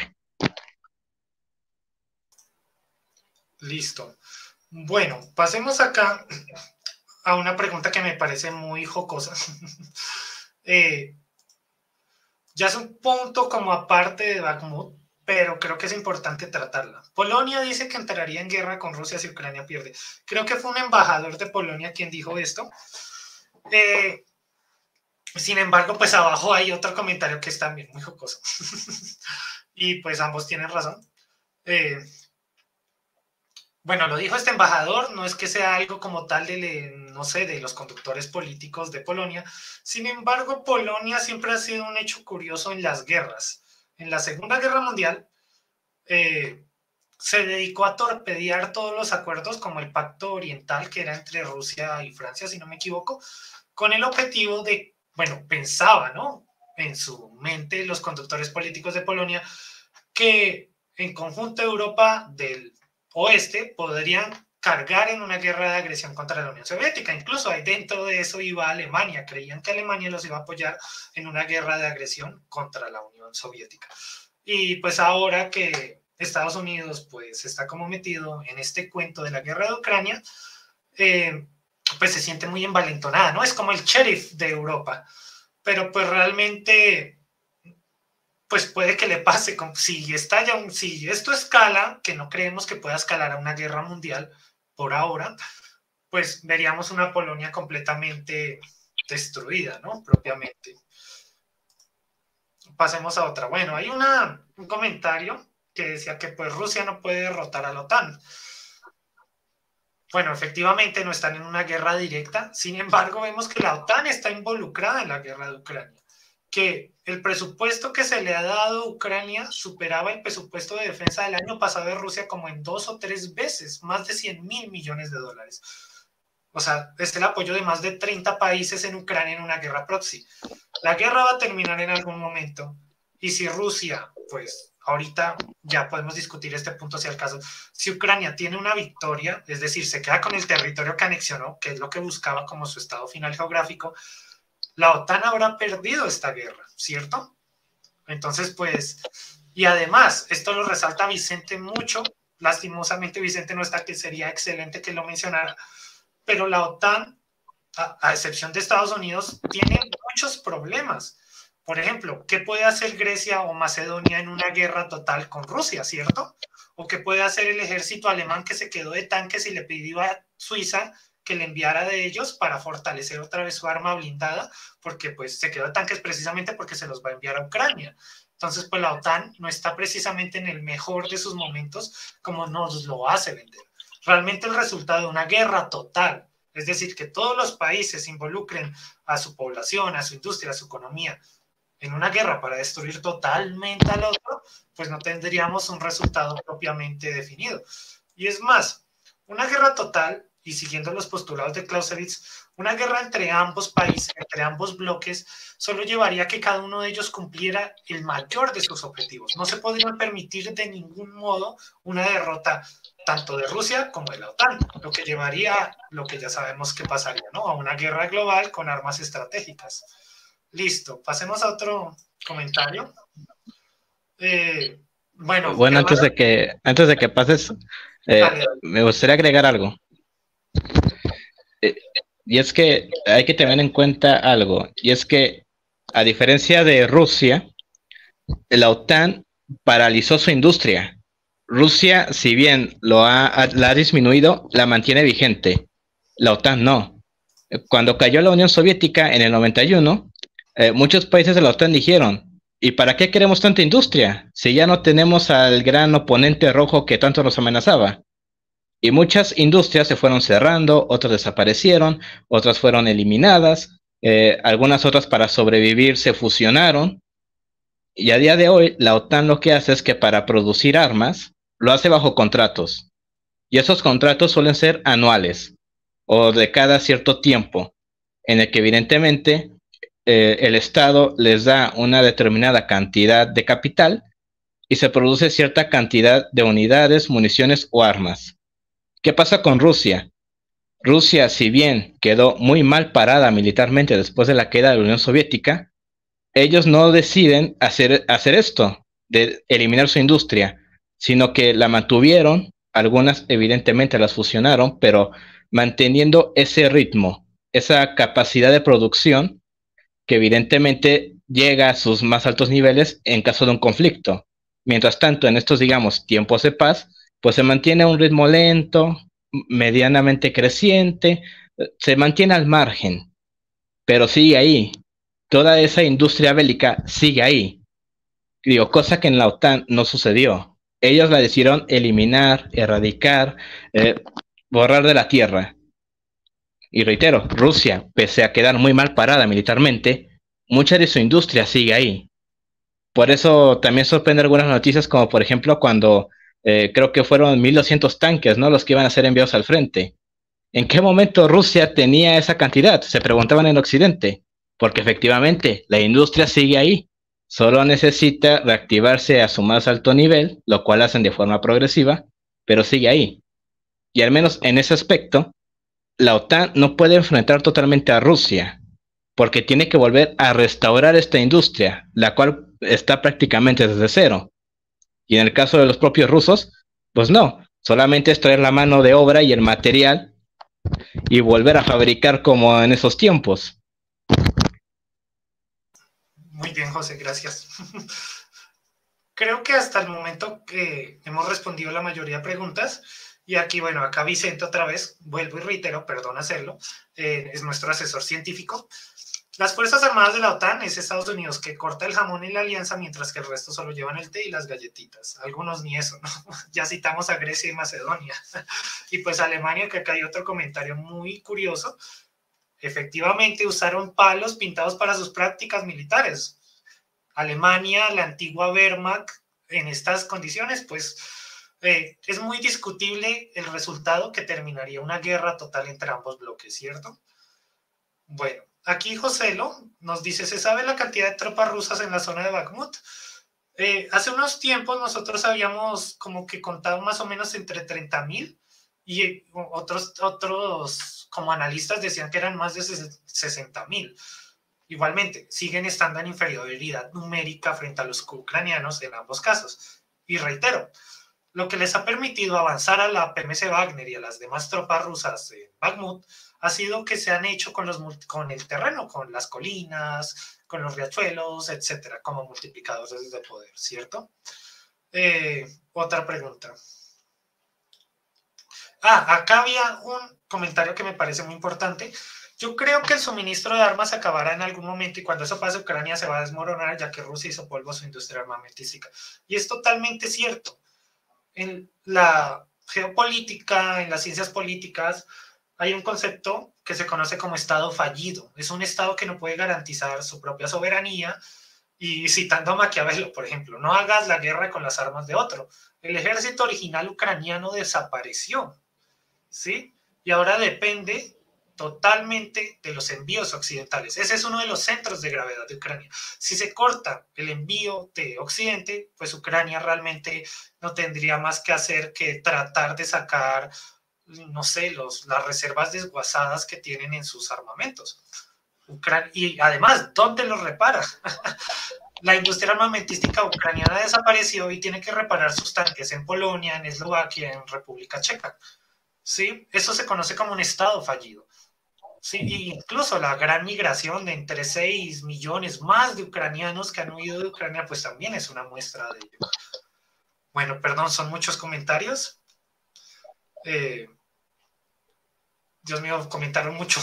Listo. Bueno, pasemos acá a una pregunta que me parece muy jocosa. eh, ya es un punto como aparte de Bakhmut, pero creo que es importante tratarla. Polonia dice que entraría en guerra con Rusia si Ucrania pierde. Creo que fue un embajador de Polonia quien dijo esto. Eh, sin embargo, pues abajo hay otro comentario que es también muy jocoso. Y pues ambos tienen razón. Eh, bueno, lo dijo este embajador, no es que sea algo como tal de, no sé, de los conductores políticos de Polonia. Sin embargo, Polonia siempre ha sido un hecho curioso en las guerras. En la Segunda Guerra Mundial, eh, se dedicó a torpedear todos los acuerdos, como el Pacto Oriental, que era entre Rusia y Francia, si no me equivoco, con el objetivo de, bueno, pensaba, ¿no?, en su mente los conductores políticos de Polonia, que en conjunto Europa del oeste podrían cargar en una guerra de agresión contra la Unión Soviética. Incluso ahí dentro de eso iba Alemania. Creían que Alemania los iba a apoyar en una guerra de agresión contra la Unión Soviética. Y pues ahora que Estados Unidos pues está como metido en este cuento de la guerra de Ucrania, eh, pues se siente muy envalentonada, ¿no? Es como el sheriff de Europa. Pero pues realmente pues puede que le pase, si, estalla un, si esto escala, que no creemos que pueda escalar a una guerra mundial por ahora, pues veríamos una Polonia completamente destruida, ¿no? Propiamente. Pasemos a otra. Bueno, hay una, un comentario que decía que pues Rusia no puede derrotar a la OTAN. Bueno, efectivamente no están en una guerra directa, sin embargo vemos que la OTAN está involucrada en la guerra de Ucrania, que el presupuesto que se le ha dado a Ucrania superaba el presupuesto de defensa del año pasado de Rusia como en dos o tres veces, más de cien mil millones de dólares. O sea, es el apoyo de más de treinta países en Ucrania en una guerra proxy. La guerra va a terminar en algún momento, y si Rusia, pues ahorita ya podemos discutir este punto si al caso, si Ucrania tiene una victoria, es decir, se queda con el territorio que anexionó, que es lo que buscaba como su estado final geográfico, la OTAN habrá perdido esta guerra, ¿cierto? Entonces, pues, y además, esto lo resalta Vicente mucho, lastimosamente Vicente no está, que sería excelente que lo mencionara, pero la OTAN, a, a excepción de Estados Unidos, tiene muchos problemas. Por ejemplo, ¿qué puede hacer Grecia o Macedonia en una guerra total con Rusia, cierto? ¿O qué puede hacer el ejército alemán que se quedó de tanques y le pidió a Suiza que le enviara de ellos para fortalecer otra vez su arma blindada? Porque pues se quedó de tanques precisamente porque se los va a enviar a Ucrania. Entonces, pues la OTAN no está precisamente en el mejor de sus momentos como nos lo hace vender. Realmente el resultado de una guerra total, es decir, que todos los países involucren a su población, a su industria, a su economía, en una guerra para destruir totalmente al otro, pues no tendríamos un resultado propiamente definido. Y es más, una guerra total, y siguiendo los postulados de Clausewitz, una guerra entre ambos países, entre ambos bloques, solo llevaría a que cada uno de ellos cumpliera el mayor de sus objetivos. No se podría permitir de ningún modo una derrota tanto de Rusia como de la OTAN, lo que llevaría, lo que ya sabemos que pasaría, ¿no?, a una guerra global con armas estratégicas. Listo, pasemos a otro comentario. Eh, bueno, bueno antes, de que, antes de que pases, eh, dale, dale. Me gustaría agregar algo. Eh, y es que hay que tener en cuenta algo, y es que a diferencia de Rusia, la OTAN paralizó su industria. Rusia, si bien lo ha, la ha disminuido, la mantiene vigente. La OTAN no. Cuando cayó la Unión Soviética en el noventa y uno, eh, muchos países de la OTAN dijeron, ¿y para qué queremos tanta industria si ya no tenemos al gran oponente rojo que tanto nos amenazaba? Y muchas industrias se fueron cerrando, otras desaparecieron, otras fueron eliminadas, eh, algunas otras para sobrevivir se fusionaron. Y a día de hoy la OTAN lo que hace es que para producir armas lo hace bajo contratos. Y esos contratos suelen ser anuales o de cada cierto tiempo, en el que evidentemente eh, el Estado les da una determinada cantidad de capital y se produce cierta cantidad de unidades, municiones o armas. ¿Qué pasa con Rusia? Rusia, si bien quedó muy mal parada militarmente después de la queda de la Unión Soviética, ellos no deciden hacer, hacer esto, de eliminar su industria, sino que la mantuvieron, algunas evidentemente las fusionaron, pero manteniendo ese ritmo, esa capacidad de producción que evidentemente llega a sus más altos niveles en caso de un conflicto. Mientras tanto, en estos, digamos, tiempos de paz, pues se mantiene a un ritmo lento, medianamente creciente, se mantiene al margen, pero sigue ahí. Toda esa industria bélica sigue ahí. Digo, cosa que en la OTAN no sucedió. Ellos la decidieron eliminar, erradicar, eh, borrar de la tierra. Y reitero, Rusia, pese a quedar muy mal parada militarmente, mucha de su industria sigue ahí. Por eso también sorprende algunas noticias, como por ejemplo cuando eh, creo que fueron mil doscientos tanques, ¿no? Los que iban a ser enviados al frente. ¿En qué momento Rusia tenía esa cantidad? Se preguntaban en Occidente, porque efectivamente la industria sigue ahí, solo necesita reactivarse a su más alto nivel, lo cual hacen de forma progresiva, pero sigue ahí. Y al menos en ese aspecto, la OTAN no puede enfrentar totalmente a Rusia, porque tiene que volver a restaurar esta industria, la cual está prácticamente desde cero. Y en el caso de los propios rusos, pues no, solamente es traer la mano de obra y el material y volver a fabricar como en esos tiempos. Muy bien, José, gracias. Creo que hasta el momento que hemos respondido la mayoría de preguntas. Y aquí, bueno, acá Vicente otra vez, vuelvo y reitero, perdón hacerlo, eh, es nuestro asesor científico. Las Fuerzas Armadas de la OTAN es Estados Unidos, que corta el jamón en la alianza, mientras que el resto solo llevan el té y las galletitas. Algunos ni eso, ¿no? Ya citamos a Grecia y Macedonia. Y pues Alemania, que acá hay otro comentario muy curioso. Efectivamente, usaron palos pintados para sus prácticas militares. Alemania, la antigua Wehrmacht, en estas condiciones, pues eh, es muy discutible el resultado, que terminaría una guerra total entre ambos bloques, ¿cierto? Bueno, aquí Joselo nos dice, ¿se sabe la cantidad de tropas rusas en la zona de Bakhmut? Eh, hace unos tiempos nosotros habíamos como que contado más o menos entre treinta mil y otros, otros como analistas decían que eran más de sesenta mil. Igualmente, siguen estando en inferioridad numérica frente a los ucranianos en ambos casos. Y reitero, lo que les ha permitido avanzar a la P M C Wagner y a las demás tropas rusas en Bakhmut ha sido que se han hecho con, los, con el terreno, con las colinas, con los riachuelos, etcétera, como multiplicadores de poder, ¿cierto? Eh, otra pregunta. Ah, acá había un comentario que me parece muy importante. Yo creo que el suministro de armas acabará en algún momento y cuando eso pase, Ucrania se va a desmoronar, ya que Rusia hizo polvo a su industria armamentística. Y es totalmente cierto. En la geopolítica, en las ciencias políticas, hay un concepto que se conoce como estado fallido. Es un estado que no puede garantizar su propia soberanía. Y citando a Maquiavelo, por ejemplo, no hagas la guerra con las armas de otro. El ejército original ucraniano desapareció, ¿sí? Y ahora depende totalmente de los envíos occidentales. Ese es uno de los centros de gravedad de Ucrania. Si se corta el envío de Occidente, pues Ucrania realmente no tendría más que hacer que tratar de sacar, no sé, los, las reservas desguazadas que tienen en sus armamentos. Ucrania, y además, ¿dónde los repara? La industria armamentística ucraniana desapareció y tiene que reparar sus tanques en Polonia, en Eslovaquia, en República Checa. ¿Sí? Eso se conoce como un estado fallido. Sí, y incluso la gran migración de entre seis millones más de ucranianos que han huido de Ucrania, pues también es una muestra de ello. Bueno, perdón, son muchos comentarios. Eh, Dios mío, comentaron mucho.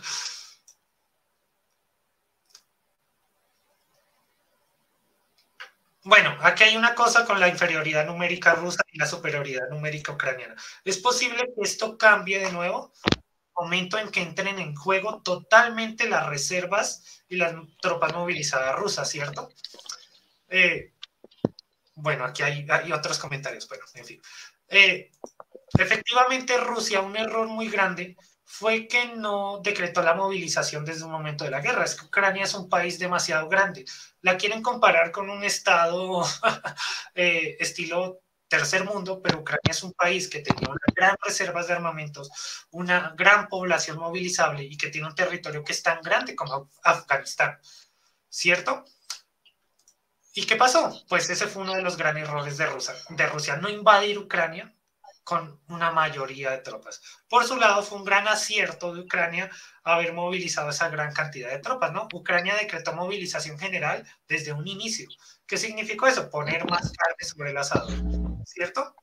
Bueno, aquí hay una cosa con la inferioridad numérica rusa y la superioridad numérica ucraniana. ¿Es posible que esto cambie de nuevo? Momento en que entren en juego totalmente las reservas y las tropas movilizadas rusas, ¿cierto? Eh, bueno, aquí hay, hay, otros comentarios, pero en fin. Eh, efectivamente, Rusia, un error muy grande fue que no decretó la movilización desde un momento de la guerra. Es que Ucrania es un país demasiado grande. La quieren comparar con un estado eh, estilo tercer mundo, pero Ucrania es un país que tenía unas gran reservas de armamentos, una gran población movilizable y que tiene un territorio que es tan grande como Afganistán, ¿cierto? ¿Y qué pasó? Pues ese fue uno de los grandes errores de Rusia, de Rusia, no invadir Ucrania con una mayoría de tropas. Por su lado, fue un gran acierto de Ucrania haber movilizado esa gran cantidad de tropas, ¿no? Ucrania decretó movilización general desde un inicio. ¿Qué significó eso? Poner más carne sobre el asador, ¿cierto?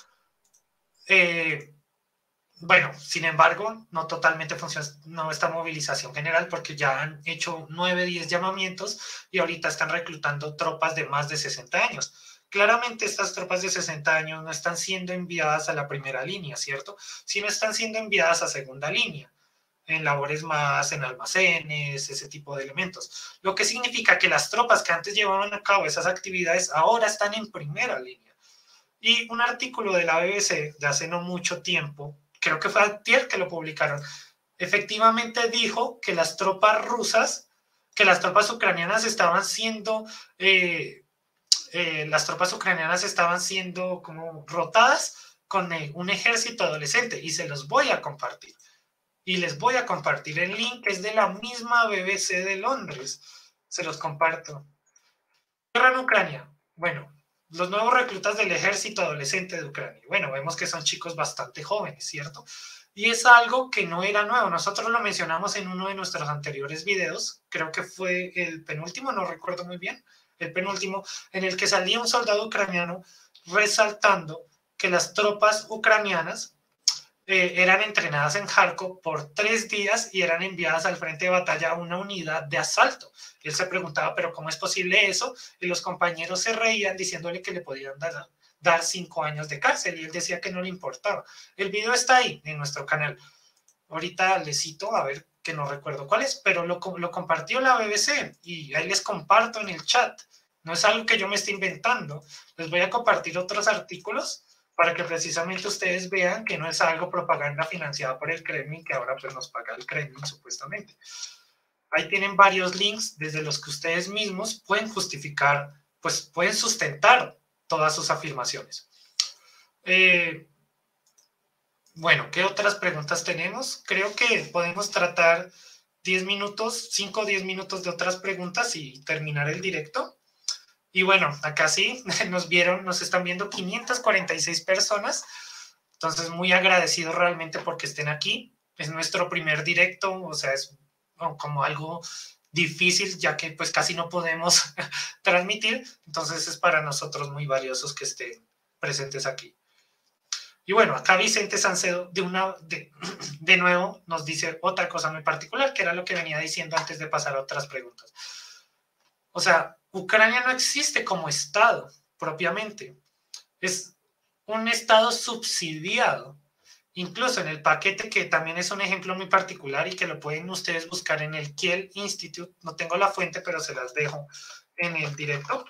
Eh, bueno, sin embargo, no totalmente funcionó esta movilización general porque ya han hecho nueve, diez llamamientos y ahorita están reclutando tropas de más de sesenta años. Claramente estas tropas de sesenta años no están siendo enviadas a la primera línea, ¿cierto? Sino están siendo enviadas a segunda línea, en labores más en almacenes, ese tipo de elementos. Lo que significa que las tropas que antes llevaban a cabo esas actividades ahora están en primera línea. Y un artículo de la B B C de hace no mucho tiempo, creo que fue ayer que lo publicaron, efectivamente dijo que las tropas rusas, que las tropas ucranianas estaban siendo... Eh, Eh, las tropas ucranianas estaban siendo como rotadas con eh, un ejército adolescente y se los voy a compartir. Y les voy a compartir el link, que es de la misma B B C de Londres. Se los comparto. Guerra en Ucrania. Bueno, los nuevos reclutas del ejército adolescente de Ucrania. Bueno, vemos que son chicos bastante jóvenes, ¿cierto? Y es algo que no era nuevo. Nosotros lo mencionamos en uno de nuestros anteriores videos. Creo que fue el penúltimo, no recuerdo muy bien. El penúltimo, en el que salía un soldado ucraniano resaltando que las tropas ucranianas eh, eran entrenadas en Kharkov por tres días y eran enviadas al frente de batalla a una unidad de asalto. Él se preguntaba, ¿pero cómo es posible eso? Y los compañeros se reían diciéndole que le podían dar, dar cinco años de cárcel y él decía que no le importaba. El video está ahí en nuestro canal. Ahorita le cito, a ver, que no recuerdo cuál es, pero lo, lo compartió la B B C y ahí les comparto en el chat. No es algo que yo me esté inventando. Les voy a compartir otros artículos para que precisamente ustedes vean que no es algo propaganda financiada por el Kremlin, que ahora pues nos paga el Kremlin supuestamente. Ahí tienen varios links desde los que ustedes mismos pueden justificar, pues pueden sustentar todas sus afirmaciones. Eh, bueno, ¿qué otras preguntas tenemos? Creo que podemos tratar diez minutos, cinco o diez minutos de otras preguntas y terminar el directo. Y bueno, acá sí, nos vieron, nos están viendo quinientas cuarenta y seis personas. Entonces, muy agradecido realmente porque estén aquí. Es nuestro primer directo, o sea, es como algo difícil, ya que pues casi no podemos transmitir. Entonces, es para nosotros muy valiosos que estén presentes aquí. Y bueno, acá Vicente Sancedo de, una, de, de nuevo nos dice otra cosa muy particular, que era lo que venía diciendo antes de pasar a otras preguntas. O sea, Ucrania no existe como Estado propiamente. Es un Estado subsidiado. Incluso en el paquete, que también es un ejemplo muy particular y que lo pueden ustedes buscar en el Kiel Institute. No tengo la fuente, pero se las dejo en el directo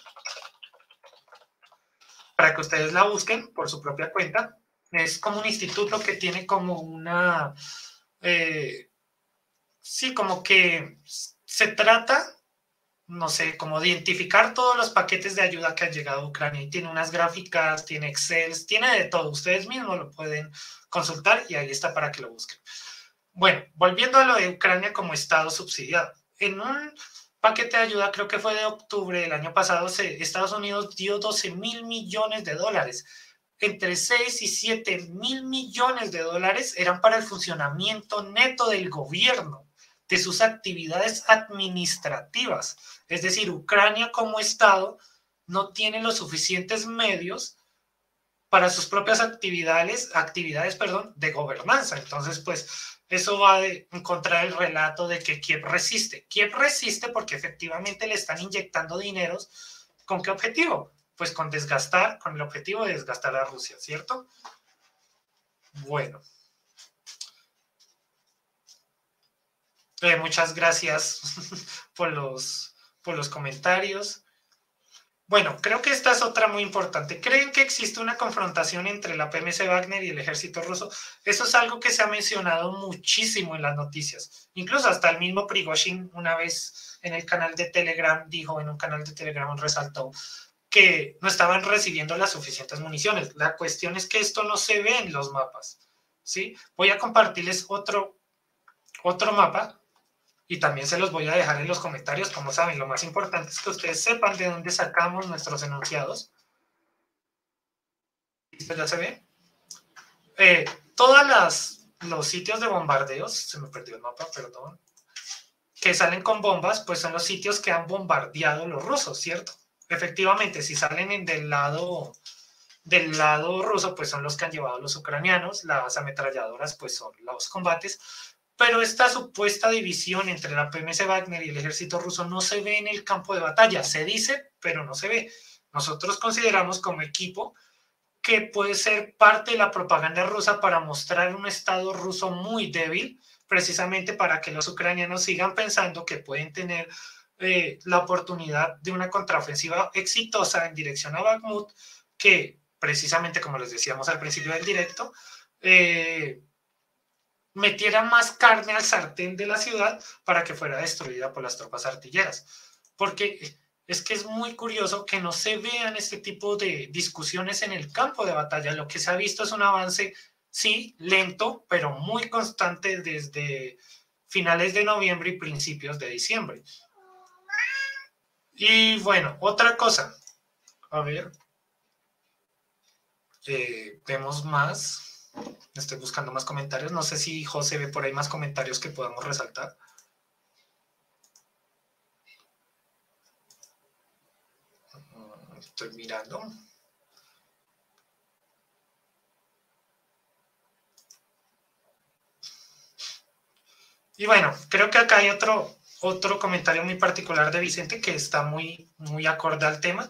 para que ustedes la busquen por su propia cuenta. Es como un instituto que tiene como una... Eh, sí, como que se trata... no sé, como de identificar todos los paquetes de ayuda que han llegado a Ucrania. Y tiene unas gráficas, tiene Excel, tiene de todo. Ustedes mismos lo pueden consultar y ahí está para que lo busquen. Bueno, volviendo a lo de Ucrania como Estado subsidiado. En un paquete de ayuda, creo que fue de octubre del año pasado, se, Estados Unidos dio doce mil millones de dólares. Entre seis y siete mil millones de dólares eran para el funcionamiento neto del gobierno, de sus actividades administrativas. Es decir, Ucrania como Estado no tiene los suficientes medios para sus propias actividades, actividades perdón, de gobernanza. Entonces, pues, eso va de, en contra del relato de que Kiev resiste. Kiev resiste porque efectivamente le están inyectando dineros. ¿Con qué objetivo? Pues con desgastar, con el objetivo de desgastar a Rusia, ¿cierto? Bueno. Eh, muchas gracias por los, por los comentarios. Bueno, creo que esta es otra muy importante. ¿Creen que existe una confrontación entre la P M C Wagner y el ejército ruso? Eso es algo que se ha mencionado muchísimo en las noticias. Incluso hasta el mismo Prigozhin una vez en el canal de Telegram dijo, en un canal de Telegram resaltó, que no estaban recibiendo las suficientes municiones. La cuestión es que esto no se ve en los mapas, ¿sí? Voy a compartirles otro, otro mapa y también se los voy a dejar en los comentarios. Como saben, lo más importante es que ustedes sepan de dónde sacamos nuestros enunciados. ¿Esto ya se ve? Eh, todas las los sitios de bombardeos, se me perdió el mapa, perdón, que salen con bombas, pues son los sitios que han bombardeado los rusos, ¿cierto? Efectivamente, si salen en del lado del lado ruso, pues son los que han llevado los ucranianos, las ametralladoras, pues son los combates, pero esta supuesta división entre la P M S Wagner y el ejército ruso no se ve en el campo de batalla, se dice, pero no se ve. Nosotros consideramos como equipo que puede ser parte de la propaganda rusa para mostrar un estado ruso muy débil, precisamente para que los ucranianos sigan pensando que pueden tener eh, la oportunidad de una contraofensiva exitosa en dirección a Bakhmut, que precisamente, como les decíamos al principio del directo, eh, metiera más carne al sartén de la ciudad para que fuera destruida por las tropas artilleras. Porque es que es muy curioso que no se vean este tipo de discusiones en el campo de batalla. Lo que se ha visto es un avance, sí, lento, pero muy constante desde finales de noviembre y principios de diciembre. Y bueno, otra cosa. A ver. Eh, vemos más. Estoy buscando más comentarios. No sé si José ve por ahí más comentarios que podamos resaltar. Estoy mirando. Y bueno, creo que acá hay otro, otro comentario muy particular de Vicente que está muy, muy acorde al tema.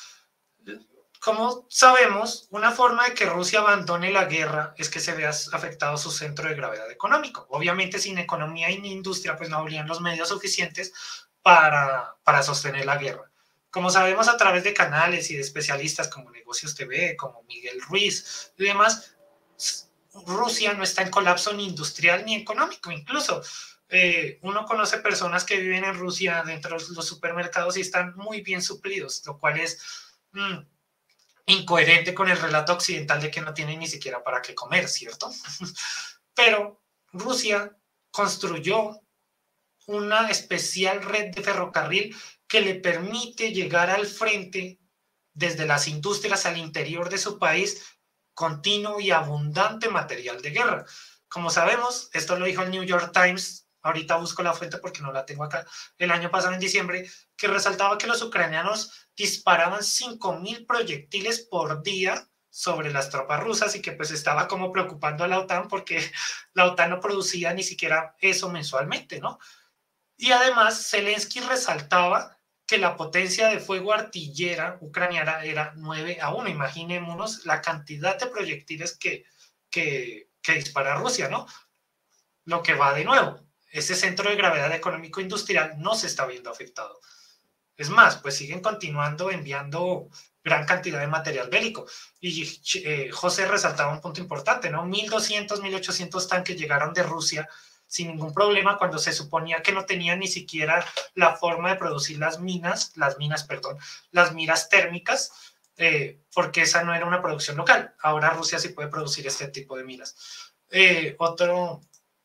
Como sabemos, una forma de que Rusia abandone la guerra es que se vea afectado su centro de gravedad económico. Obviamente, sin economía y industria, pues no habrían los medios suficientes para, para sostener la guerra. Como sabemos a través de canales y de especialistas como Negocios T V, como Miguel Ruiz y demás, Rusia no está en colapso ni industrial ni económico. Incluso eh, uno conoce personas que viven en Rusia dentro de los supermercados y están muy bien suplidos, lo cual es mmm, incoherente con el relato occidental de que no tienen ni siquiera para qué comer, ¿cierto? Pero Rusia construyó una especial red de ferrocarril que le permite llegar al frente desde las industrias al interior de su país continuo y abundante material de guerra. Como sabemos, esto lo dijo el New York Times, ahorita busco la fuente porque no la tengo acá, el año pasado en diciembre, que resaltaba que los ucranianos disparaban cinco mil proyectiles por día sobre las tropas rusas y que pues estaba como preocupando a la OTAN porque la OTAN no producía ni siquiera eso mensualmente, ¿no? Y además Zelensky resaltaba que la potencia de fuego artillera ucraniana era nueve a uno. Imaginémonos la cantidad de proyectiles que, que, que dispara Rusia, ¿no? Lo que va de nuevo, ese centro de gravedad económico-industrial no se está viendo afectado. Es más, pues siguen continuando enviando gran cantidad de material bélico. Y eh, José resaltaba un punto importante, ¿no? mil doscientos, mil ochocientos tanques llegaron de Rusia sin ningún problema cuando se suponía que no tenían ni siquiera la forma de producir las minas, las minas, perdón, las miras térmicas, eh, porque esa no era una producción local. Ahora Rusia sí puede producir este tipo de miras. Eh, otro...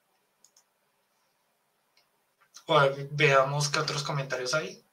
Veamos qué otros comentarios hay.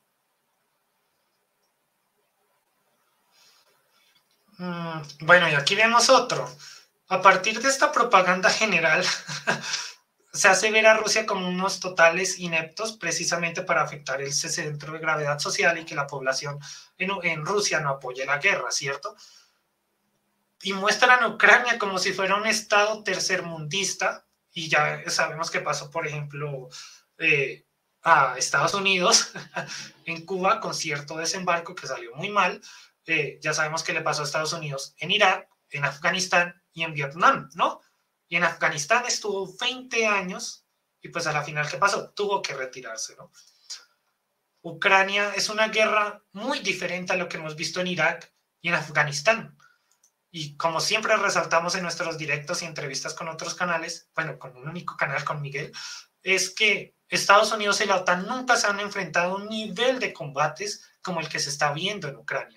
Mm, bueno, y aquí vemos otro. A partir de esta propaganda general, se hace ver a Rusia como unos totales ineptos precisamente para afectar ese centro de gravedad social y que la población en, en Rusia no apoye la guerra, ¿cierto? Y muestran a Ucrania como si fuera un estado tercermundista, y ya sabemos que pasó, por ejemplo, eh, a Estados Unidos en Cuba con cierto desembarco que salió muy mal. Eh, ya sabemos que le pasó a Estados Unidos en Irak, en Afganistán y en Vietnam, ¿no? Y en Afganistán estuvo veinte años y pues a la final, ¿qué pasó? Tuvo que retirarse, ¿no? Ucrania es una guerra muy diferente a lo que hemos visto en Irak y en Afganistán. Y como siempre resaltamos en nuestros directos y entrevistas con otros canales, bueno, con un único canal, con Miguel, es que Estados Unidos y la OTAN nunca se han enfrentado a un nivel de combates como el que se está viendo en Ucrania.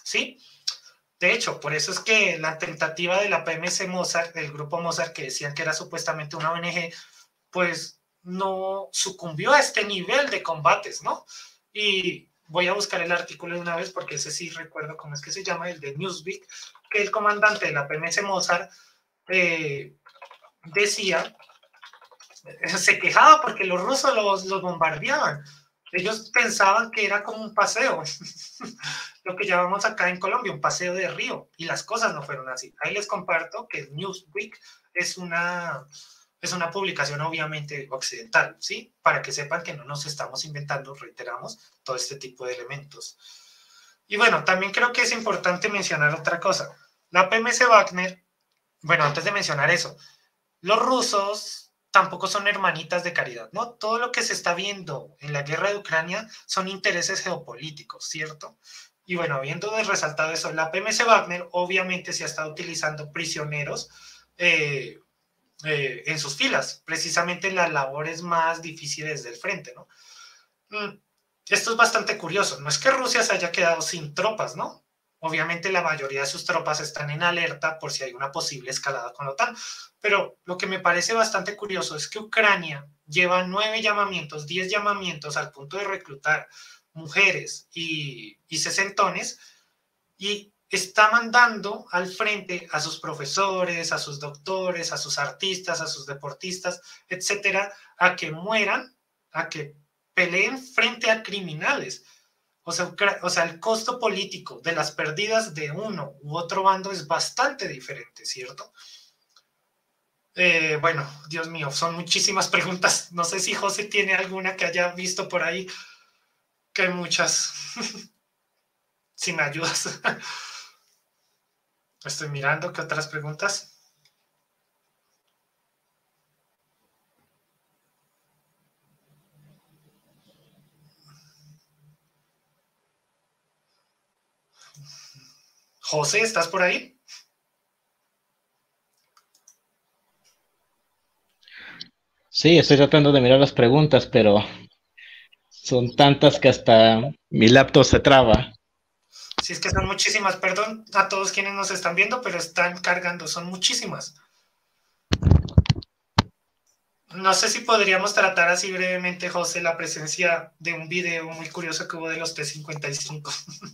¿sí? De hecho, por eso es que la tentativa de la P M C Mozart, del grupo Mozart, que decían que era supuestamente una O N G, pues no sucumbió a este nivel de combates, ¿no? Y voy a buscar el artículo de una vez porque ese sí recuerdo cómo es que se llama, el de Newsweek, que el comandante de la P M C Mozart eh, decía, se quejaba porque los rusos los, los bombardeaban. Ellos pensaban que era como un paseo, lo que llamamos acá en Colombia un paseo de río, y las cosas no fueron así. Ahí les comparto que Newsweek es una, es una publicación obviamente occidental, ¿sí? Para que sepan que no nos estamos inventando, reiteramos, todo este tipo de elementos. Y bueno, también creo que es importante mencionar otra cosa. La P M C Wagner, bueno, antes de mencionar eso, los rusos tampoco son hermanitas de caridad, ¿no? Todo lo que se está viendo en la guerra de Ucrania son intereses geopolíticos, ¿cierto? Y bueno, habiendo resaltado eso, la P M C Wagner obviamente se ha estado utilizando prisioneros eh, eh, en sus filas, precisamente en las labores más difíciles del frente, ¿no? Mm, esto es bastante curioso, no es que Rusia se haya quedado sin tropas, ¿no? Obviamente la mayoría de sus tropas están en alerta por si hay una posible escalada con la OTAN, pero lo que me parece bastante curioso es que Ucrania lleva nueve llamamientos, diez llamamientos al punto de reclutar mujeres y, y sesentones, y está mandando al frente a sus profesores, a sus doctores, a sus artistas, a sus deportistas, etcétera, a que mueran, a que peleen frente a criminales. O sea, o sea, el costo político de las pérdidas de uno u otro bando es bastante diferente, ¿cierto? Eh, bueno, Dios mío, son muchísimas preguntas. No sé si José tiene alguna que haya visto por ahí, que hay muchas. Si me ayudas. Estoy mirando, ¿qué otras preguntas? José, ¿estás por ahí? Sí, estoy tratando de mirar las preguntas, pero son tantas que hasta mi laptop se traba. Sí, es que son muchísimas. Perdón a todos quienes nos están viendo, pero están cargando, son muchísimas. No sé si podríamos tratar así brevemente, José, la presencia de un video muy curioso que hubo de los T cincuenta y cinco.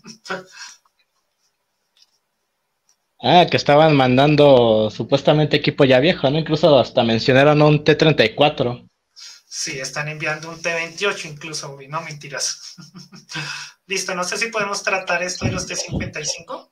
Ah, que estaban mandando supuestamente equipo ya viejo, ¿no? Incluso hasta mencionaron un T treinta y cuatro. Sí, están enviando un T veintiocho incluso, no mentiras. Listo, no sé si podemos tratar esto de los T cincuenta y cinco.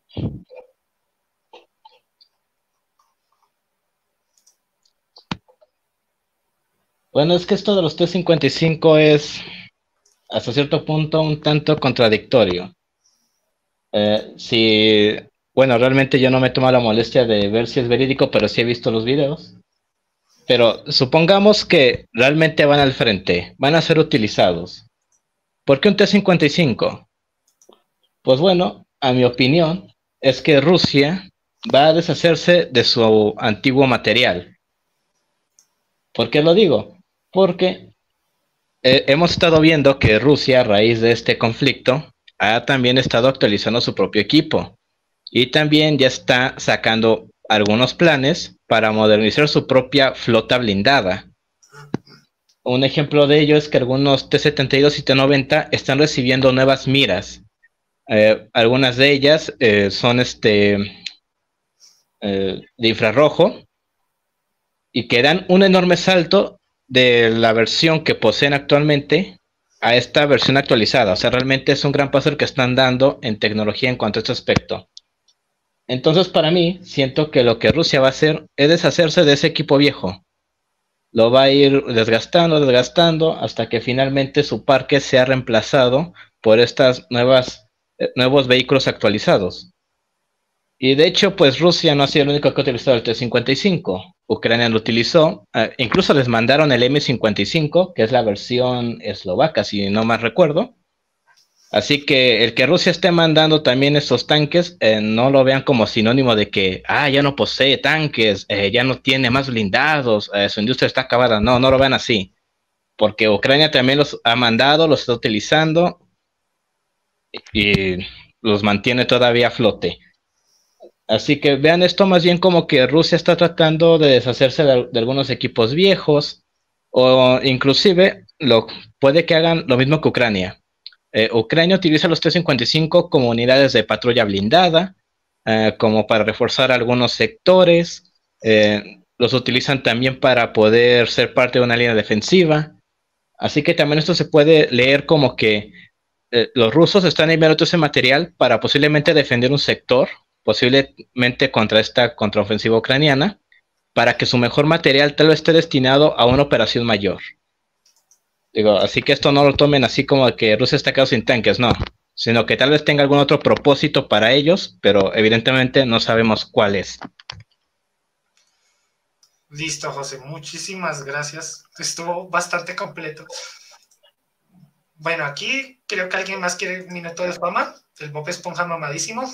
Bueno, es que esto de los T cincuenta y cinco es hasta cierto punto un tanto contradictorio. Eh, si, bueno, realmente yo no me he tomado la molestia de ver si es verídico, pero sí he visto los videos. Pero supongamos que realmente van al frente, van a ser utilizados. ¿Por qué un T cincuenta y cinco? Pues bueno, a mi opinión, es que Rusia va a deshacerse de su antiguo material. ¿Por qué lo digo? Porque eh, hemos estado viendo que Rusia, a raíz de este conflicto, ha también estado actualizando su propio equipo. Y también ya está sacando algunos planes para modernizar su propia flota blindada. Un ejemplo de ello es que algunos T setenta y dos y T noventa están recibiendo nuevas miras. Eh, algunas de ellas eh, son este, eh, de infrarrojo y que dan un enorme salto de la versión que poseen actualmente a esta versión actualizada. O sea, realmente es un gran paso el que están dando en tecnología en cuanto a este aspecto. Entonces, para mí, siento que lo que Rusia va a hacer es deshacerse de ese equipo viejo. Lo va a ir desgastando, desgastando, hasta que finalmente su parque sea reemplazado por estas nuevas, eh, nuevos vehículos actualizados. Y de hecho, pues Rusia no ha sido el único que ha utilizado el T cincuenta y cinco. Ucrania lo utilizó, eh, incluso les mandaron el M cincuenta y cinco, que es la versión eslovaca, si no mal recuerdo. Así que el que Rusia esté mandando también estos tanques, eh, no lo vean como sinónimo de que, ah, ya no posee tanques, eh, ya no tiene más blindados, eh, su industria está acabada. No, no lo vean así. Porque Ucrania también los ha mandado, los está utilizando. Y los mantiene todavía a flote. Así que vean esto más bien como que Rusia está tratando de deshacerse de, de algunos equipos viejos, o inclusive lo, puede que hagan lo mismo que Ucrania. Eh, Ucrania utiliza los T cincuenta y cinco como unidades de patrulla blindada, eh, como para reforzar algunos sectores. Eh, los utilizan también para poder ser parte de una línea defensiva. Así que también esto se puede leer como que eh, los rusos están enviando todo ese material para posiblemente defender un sector, posiblemente contra esta contraofensiva ucraniana, para que su mejor material tal vez esté destinado a una operación mayor. Digo, así que esto no lo tomen así como que Rusia está quedando sin tanques, no, sino que tal vez tenga algún otro propósito para ellos, pero evidentemente no sabemos cuál es. Listo, José, muchísimas gracias. Estuvo bastante completo. Bueno, aquí creo que alguien más quiere un minuto de fama. El Bob Esponja mamadísimo.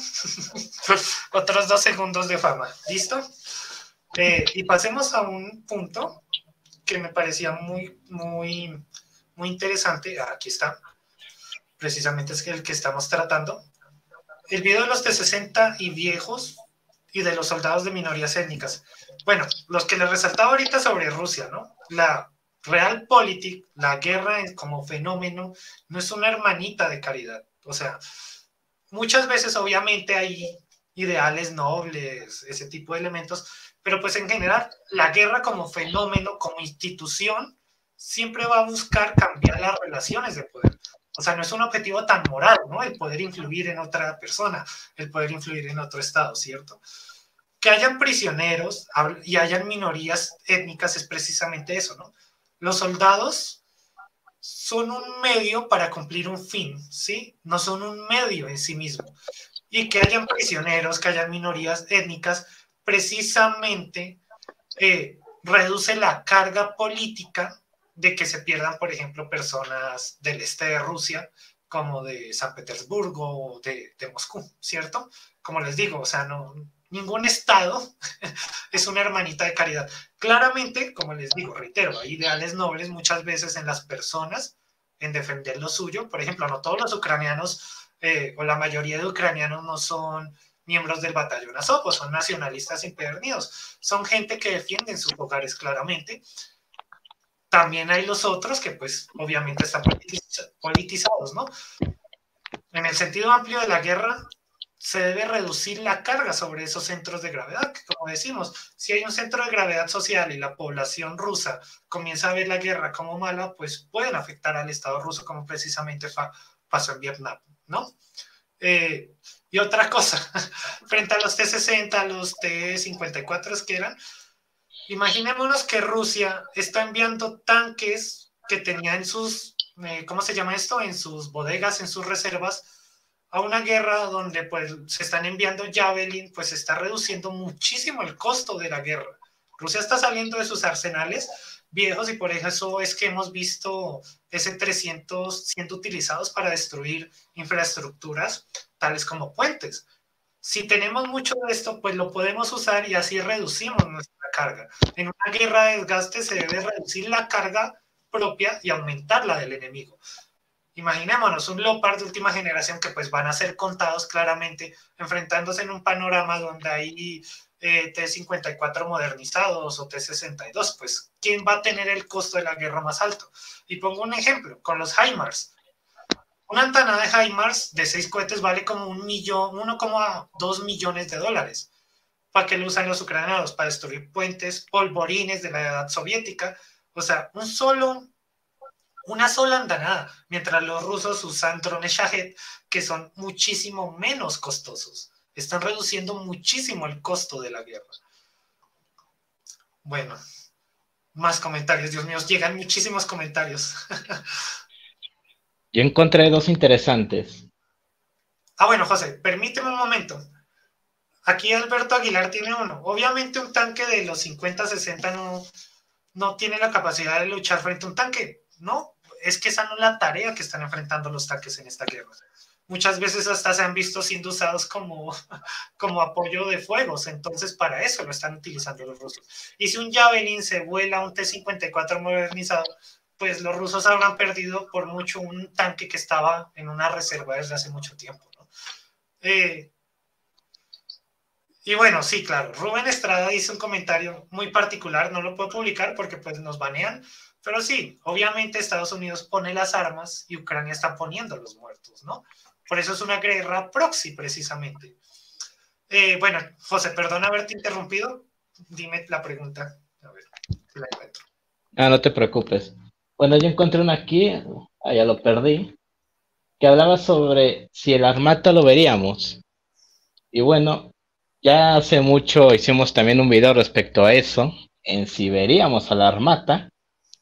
Otros dos segundos de fama. ¿Listo? Eh, y pasemos a un punto que me parecía muy, muy, muy interesante. Ah, aquí está. Precisamente es el que estamos tratando. El video de los T sesenta y viejos y de los soldados de minorías étnicas. Bueno, los que les resaltaba ahorita sobre Rusia, ¿no? La Realpolitik, la guerra como fenómeno, no es una hermanita de caridad. O sea, muchas veces obviamente hay ideales nobles, ese tipo de elementos, pero pues en general la guerra como fenómeno, como institución, siempre va a buscar cambiar las relaciones de poder. O sea, no es un objetivo tan moral, ¿no? El poder influir en otra persona, el poder influir en otro estado, ¿cierto? Que hayan prisioneros y hayan minorías étnicas es precisamente eso, ¿no? Los soldados son un medio para cumplir un fin, ¿sí? No son un medio en sí mismo. Y que hayan prisioneros, que hayan minorías étnicas, precisamente eh, reduce la carga política de que se pierdan, por ejemplo, personas del este de Rusia, como de San Petersburgo o de, de Moscú, ¿cierto? Como les digo, o sea, no, ningún estado es una hermanita de caridad. Claramente, como les digo, reitero, hay ideales nobles muchas veces en las personas en defender lo suyo. Por ejemplo, no todos los ucranianos eh, o la mayoría de ucranianos no son miembros del batallón Azov, o son nacionalistas empedernidos. Son gente que defienden sus hogares claramente. También hay los otros que pues obviamente están politiz- politizados, ¿no? En el sentido amplio de la guerra, se debe reducir la carga sobre esos centros de gravedad, que como decimos, si hay un centro de gravedad social y la población rusa comienza a ver la guerra como mala, pues pueden afectar al Estado ruso, como precisamente pasó en Vietnam, ¿no? Eh, y otra cosa, frente a los T sesenta, los T cincuenta y cuatro que eran, imaginémonos que Rusia está enviando tanques que tenía en sus, eh, ¿cómo se llama esto? En sus bodegas, en sus reservas, a una guerra donde pues se están enviando Javelin, pues se está reduciendo muchísimo el costo de la guerra. Rusia está saliendo de sus arsenales viejos y por eso es que hemos visto ese trescientos siendo utilizados para destruir infraestructuras tales como puentes. Si tenemos mucho de esto, pues lo podemos usar y así reducimos nuestra carga. En una guerra de desgaste se debe reducir la carga propia y aumentar la del enemigo. Imaginémonos un Leopard de última generación que pues van a ser contados claramente, enfrentándose en un panorama donde hay eh, T cincuenta y cuatro modernizados o T sesenta y dos, pues ¿quién va a tener el costo de la guerra más alto? Y pongo un ejemplo, con los HIMARS. Una antenna de HIMARS de seis cohetes vale como un millón, uno coma dos millones de dólares. ¿Para qué lo usan los ucranianos? Para destruir puentes, polvorines de la edad soviética. O sea, un solo una sola andanada, mientras los rusos usan drones Shahed, que son muchísimo menos costosos. Están reduciendo muchísimo el costo de la guerra. Bueno, más comentarios. Dios mío, llegan muchísimos comentarios. Yo encontré dos interesantes. Ah, bueno, José, permíteme un momento. Aquí Alberto Aguilar tiene uno. Obviamente un tanque de los cincuenta, sesenta no, no tiene la capacidad de luchar frente a un tanque, ¿no? Es que esa no es la tarea que están enfrentando los tanques en esta guerra. Muchas veces hasta se han visto siendo usados como, como apoyo de fuegos, entonces para eso lo están utilizando los rusos. Y si un Javelin se vuela un T cincuenta y cuatro modernizado, pues los rusos habrán perdido por mucho un tanque que estaba en una reserva desde hace mucho tiempo, ¿no? Eh, y bueno, sí, claro, Rubén Estrada dice un comentario muy particular, no lo puedo publicar porque pues nos banean, pero sí, obviamente Estados Unidos pone las armas y Ucrania está poniendo los muertos, ¿no? Por eso es una guerra proxy, precisamente. Eh, bueno, José, perdón haberte interrumpido, dime la pregunta, a ver si la encuentro. Ah, no te preocupes. Bueno, yo encontré una aquí, ah, ya lo perdí, que hablaba sobre si el Armata lo veríamos. Y bueno, ya hace mucho hicimos también un video respecto a eso, en si veríamos a la Armata.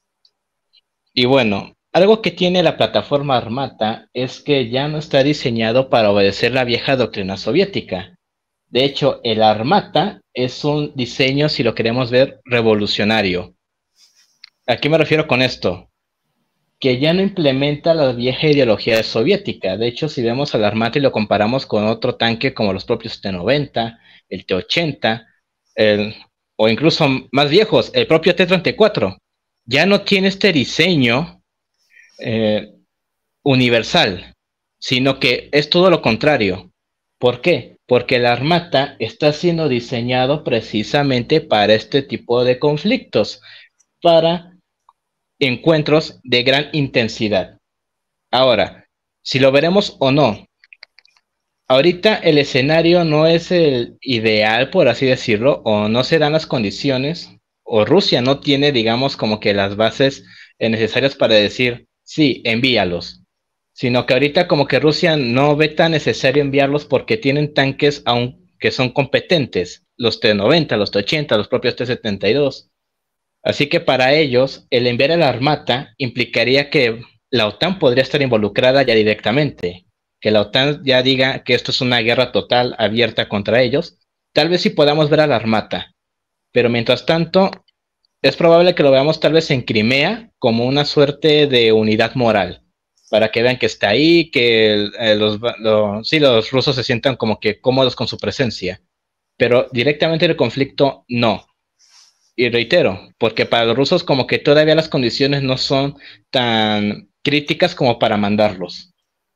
Y bueno, algo que tiene la plataforma Armata es que ya no está diseñado para obedecer la vieja doctrina soviética. De hecho, el Armata es un diseño, si lo queremos ver, revolucionario. ¿A qué me refiero con esto? Que ya no implementa la vieja ideología soviética. De hecho, si vemos al Armata y lo comparamos con otro tanque como los propios T noventa, el T ochenta, el, o incluso más viejos, el propio T treinta y cuatro, ya no tiene este diseño eh, universal, sino que es todo lo contrario. ¿Por qué? Porque el Armata está siendo diseñado precisamente para este tipo de conflictos, para encuentros de gran intensidad. Ahora, si lo veremos o no, ahorita el escenario no es el ideal, por así decirlo, o no se dan las condiciones, o Rusia no tiene, digamos, como que las bases necesarias para decir, sí, envíalos, sino que ahorita como que Rusia no ve tan necesario enviarlos porque tienen tanques aún que son competentes, los T noventa, los T ochenta, los propios T setenta y dos. Así que para ellos, el enviar a la Armata implicaría que la OTAN podría estar involucrada ya directamente, que la OTAN ya diga que esto es una guerra total abierta contra ellos. Tal vez sí podamos ver a la Armata, pero mientras tanto, es probable que lo veamos tal vez en Crimea como una suerte de unidad moral, para que vean que está ahí, que eh, los, los, sí, los rusos se sientan como que cómodos con su presencia, pero directamente en el conflicto no. Y reitero, porque para los rusos como que todavía las condiciones no son tan críticas como para mandarlos.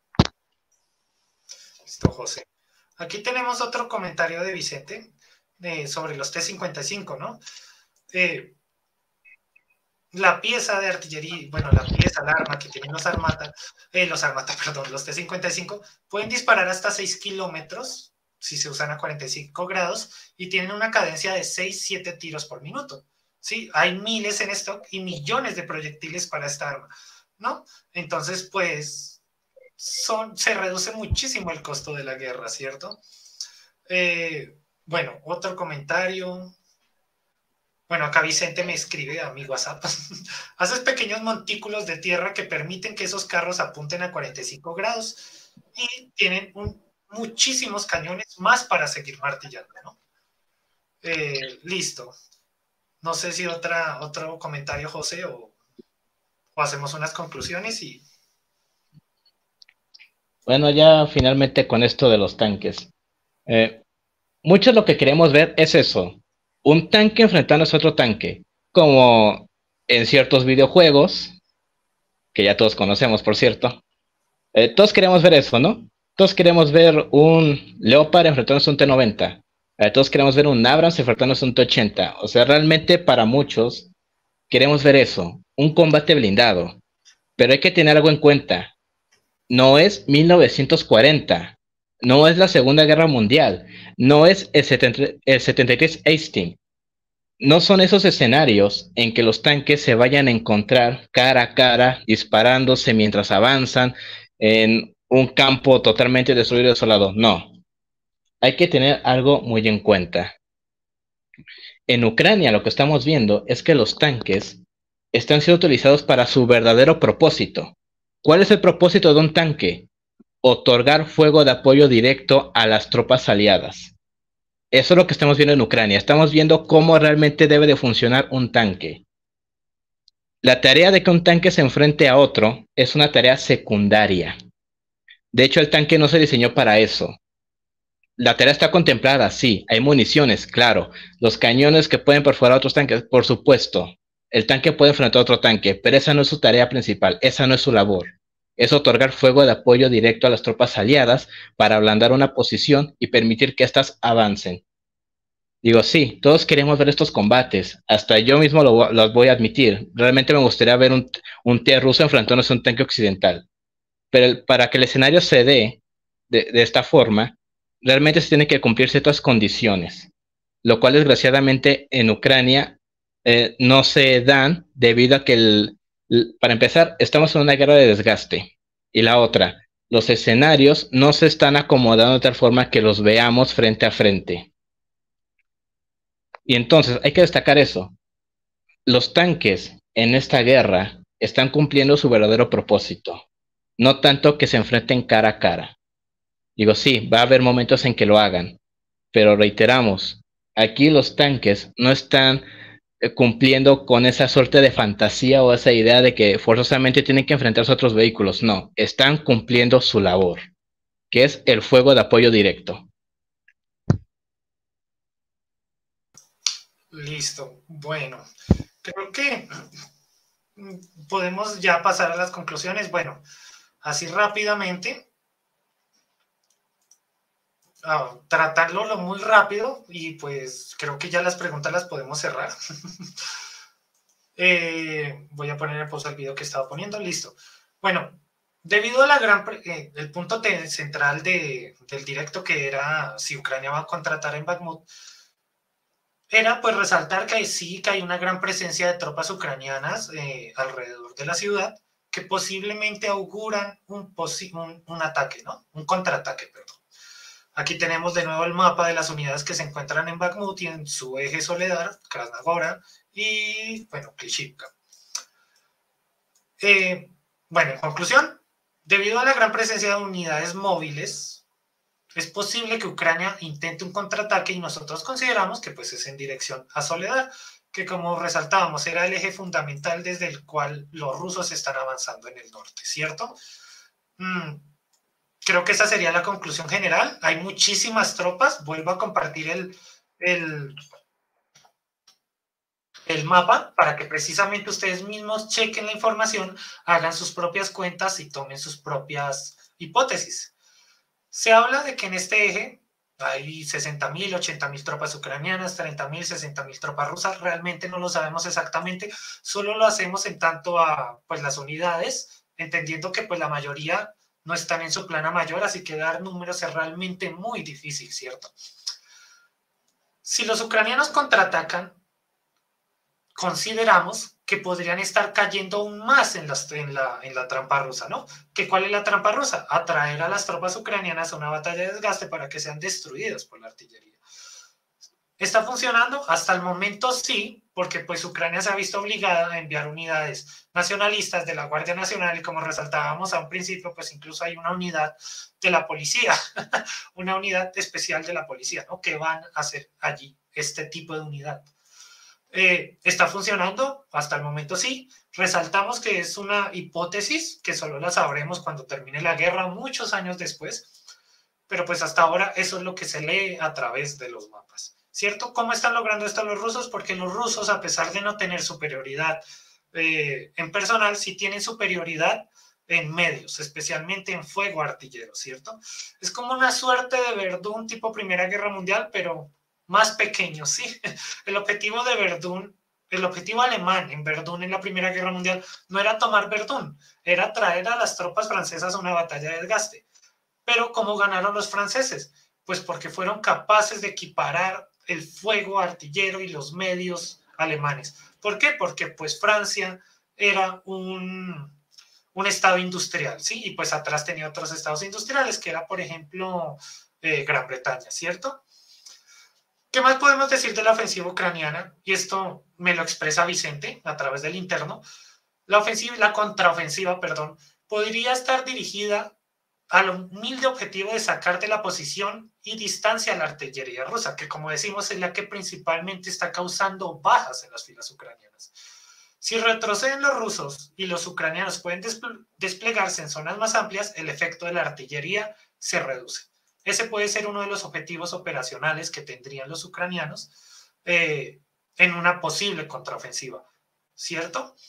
Listo, José. Aquí tenemos otro comentario de Vicente eh, sobre los T cincuenta y cinco, ¿no? Eh, la pieza de artillería, bueno, la pieza, la arma que tienen los Armata, eh, los Armata, perdón, los T cincuenta y cinco, pueden disparar hasta seis kilómetros si se usan a cuarenta y cinco grados y tienen una cadencia de seis, siete tiros por minuto. ¿Sí? Hay miles en stock y millones de proyectiles para esta arma, ¿no? Entonces, pues, son, se reduce muchísimo el costo de la guerra, ¿cierto? Eh, bueno, otro comentario. Bueno, acá Vicente me escribe a mi WhatsApp. Haces pequeños montículos de tierra que permiten que esos carros apunten a cuarenta y cinco grados y tienen un, muchísimos cañones más para seguir martillando, ¿no? Eh, listo. No sé si otra, otro comentario, José, o, o hacemos unas conclusiones y... Bueno, ya finalmente con esto de los tanques. Eh, mucho lo que queremos ver es eso. Un tanque enfrentándose a otro tanque. Como en ciertos videojuegos, que ya todos conocemos, por cierto. Eh, todos queremos ver eso, ¿no? Todos queremos ver un Leopard enfrentándose a un T noventa. Eh, todos queremos ver un Abrams enfrentándose a un T ochenta. O sea, realmente para muchos queremos ver eso. Un combate blindado. Pero hay que tener algo en cuenta. No es mil novecientos cuarenta. No es la Segunda Guerra Mundial. No es el, setenta, el setenta y tres Hastings. No son esos escenarios en que los tanques se vayan a encontrar cara a cara, disparándose mientras avanzan en un campo totalmente destruido y desolado. No. Hay que tener algo muy en cuenta. En Ucrania lo que estamos viendo es que los tanques están siendo utilizados para su verdadero propósito. ¿Cuál es el propósito de un tanque? Otorgar fuego de apoyo directo a las tropas aliadas. Eso es lo que estamos viendo en Ucrania. Estamos viendo cómo realmente debe de funcionar un tanque. La tarea de que un tanque se enfrente a otro es una tarea secundaria. De hecho, el tanque no se diseñó para eso. La tarea está contemplada, sí. Hay municiones, claro. Los cañones que pueden perforar otros tanques, por supuesto. El tanque puede enfrentar a otro tanque, pero esa no es su tarea principal. Esa no es su labor. es otorgar fuego de apoyo directo a las tropas aliadas para ablandar una posición y permitir que éstas avancen. Digo, sí, todos queremos ver estos combates, hasta yo mismo lo, los voy a admitir. Realmente me gustaría ver un, un T ruso enfrentándose a un tanque occidental. Pero el, para que el escenario se dé de, de esta forma, realmente se tienen que cumplir ciertas condiciones, lo cual desgraciadamente en Ucrania eh, no se dan debido a que, el, el, para empezar, estamos en una guerra de desgaste. Y la otra, los escenarios no se están acomodando de tal forma que los veamos frente a frente. Y entonces hay que destacar eso. Los tanques en esta guerra están cumpliendo su verdadero propósito, no tanto que se enfrenten cara a cara. Digo, sí, va a haber momentos en que lo hagan, pero reiteramos, aquí los tanques no están eh, cumpliendo con esa suerte de fantasía o esa idea de que forzosamente tienen que enfrentarse a otros vehículos. No, están cumpliendo su labor, que es el fuego de apoyo directo. Listo. Bueno, creo que podemos ya pasar a las conclusiones. Bueno, así rápidamente, uh, tratarlo lo muy rápido y pues creo que ya las preguntas las podemos cerrar. eh, voy a poner en pausa el video que estaba poniendo. Listo. Bueno, debido a la gran, eh, el punto central de, del directo, que era si Ucrania va a contratar en Bakhmut, era pues resaltar que sí, que hay una gran presencia de tropas ucranianas eh, alrededor de la ciudad, que posiblemente auguran un, un, un ataque, ¿no? Un contraataque, perdón. Aquí tenemos de nuevo el mapa de las unidades que se encuentran en Bakhmut y en su eje Soledar, Krasnogora y, bueno, Klishivka. Eh, bueno, en conclusión, debido a la gran presencia de unidades móviles, es posible que Ucrania intente un contraataque y nosotros consideramos que pues es en dirección a Soledar, que como resaltábamos era el eje fundamental desde el cual los rusos están avanzando en el norte, ¿cierto? Mm, creo que esa sería la conclusión general. Hay muchísimas tropas, vuelvo a compartir el, el, el mapa para que precisamente ustedes mismos chequen la información, hagan sus propias cuentas y tomen sus propias hipótesis. Se habla de que en este eje hay sesenta mil, ochenta mil tropas ucranianas, treinta mil, sesenta mil tropas rusas. Realmente no lo sabemos exactamente, solo lo hacemos en tanto a pues, las unidades, entendiendo que pues, la mayoría no están en su plana mayor, así que dar números es realmente muy difícil, ¿cierto? Si los ucranianos contraatacan, consideramos que podrían estar cayendo aún más en, las, en, la, en la trampa rusa, ¿no? ¿Que ¿Cuál es la trampa rusa? Atraer a las tropas ucranianas a una batalla de desgaste para que sean destruidas por la artillería. ¿Está funcionando? Hasta el momento sí, porque pues Ucrania se ha visto obligada a enviar unidades nacionalistas de la Guardia Nacional y como resaltábamos a un principio, pues incluso hay una unidad de la policía, una unidad especial de la policía, ¿no? Que van a hacer allí este tipo de unidad. Eh, ¿Está funcionando? Hasta el momento sí. Resaltamos que es una hipótesis que solo la sabremos cuando termine la guerra, muchos años después, pero pues hasta ahora eso es lo que se lee a través de los mapas, ¿cierto? ¿Cómo están logrando esto los rusos? Porque los rusos, a pesar de no tener superioridad eh, en personal, sí tienen superioridad en medios, especialmente en fuego artillero, ¿cierto? Es como una suerte de Verdún tipo Primera Guerra Mundial, pero más pequeño, ¿sí? El objetivo de Verdún, el objetivo alemán en Verdún en la Primera Guerra Mundial no era tomar Verdún, era traer a las tropas francesas a una batalla de desgaste. Pero ¿cómo ganaron los franceses? Pues porque fueron capaces de equiparar el fuego artillero y los medios alemanes. ¿Por qué? Porque pues Francia era un, un estado industrial, ¿sí? Y pues atrás tenía otros estados industriales, que era, por ejemplo, eh, Gran Bretaña, ¿cierto? ¿Qué más podemos decir de la ofensiva ucraniana? Y esto me lo expresa Vicente a través del interno. La ofensiva, la contraofensiva, perdón, podría estar dirigida al humilde objetivo de sacar de la posición y distancia a la artillería rusa, que como decimos es la que principalmente está causando bajas en las filas ucranianas. Si retroceden los rusos y los ucranianos pueden desplegarse en zonas más amplias, el efecto de la artillería se reduce. Ese puede ser uno de los objetivos operacionales que tendrían los ucranianos eh, en una posible contraofensiva, ¿cierto?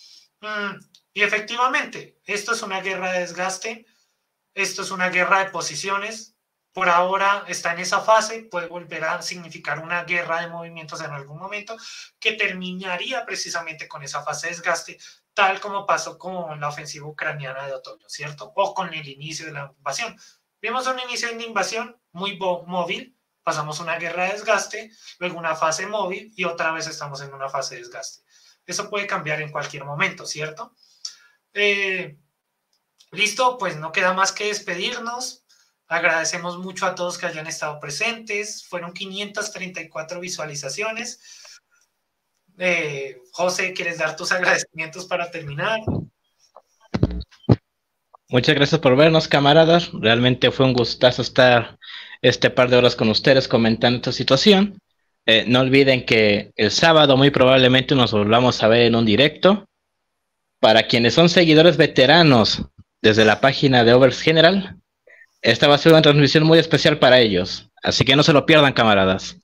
Mm, y efectivamente, esto es una guerra de desgaste, esto es una guerra de posiciones. Por ahora está en esa fase, puede volver a significar una guerra de movimientos en algún momento que terminaría precisamente con esa fase de desgaste, tal como pasó con la ofensiva ucraniana de otoño, ¿cierto? O con el inicio de la invasión. Vimos un inicio de una invasión muy móvil, pasamos una guerra de desgaste, luego una fase móvil y otra vez estamos en una fase de desgaste. Eso puede cambiar en cualquier momento, ¿cierto? Eh, listo, pues no queda más que despedirnos. Agradecemos mucho a todos que hayan estado presentes. Fueron quinientas treinta y cuatro visualizaciones. Eh, José, ¿quieres dar tus agradecimientos para terminar? Muchas gracias por vernos, camaradas. Realmente fue un gustazo estar este par de horas con ustedes comentando esta situación. Eh, no olviden que el sábado muy probablemente nos volvamos a ver en un directo. Para quienes son seguidores veteranos desde la página de Overs General, esta va a ser una transmisión muy especial para ellos. Así que no se lo pierdan, camaradas.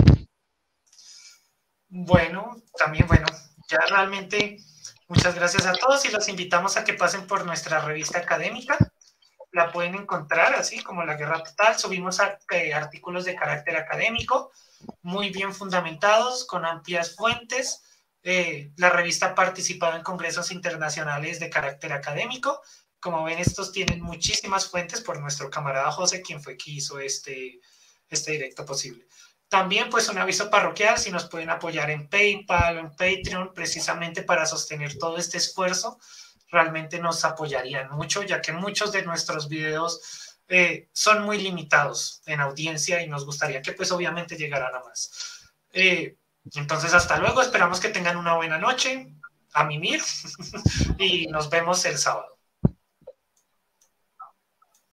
Bueno, también, bueno, ya realmente muchas gracias a todos y los invitamos a que pasen por nuestra revista académica. La pueden encontrar así como La Guerra Total. Subimos a, eh, artículos de carácter académico, muy bien fundamentados, con amplias fuentes. Eh, la revista ha participado en congresos internacionales de carácter académico. Como ven, estos tienen muchísimas fuentes por nuestro camarada José, quien fue quien hizo este, este directo posible. También, pues, un aviso parroquial, si nos pueden apoyar en PayPal o en Patreon, precisamente para sostener todo este esfuerzo, realmente nos apoyarían mucho, ya que muchos de nuestros videos eh, son muy limitados en audiencia y nos gustaría que, pues, obviamente llegaran a más. Eh, entonces, hasta luego, esperamos que tengan una buena noche, a mimir, y nos vemos el sábado.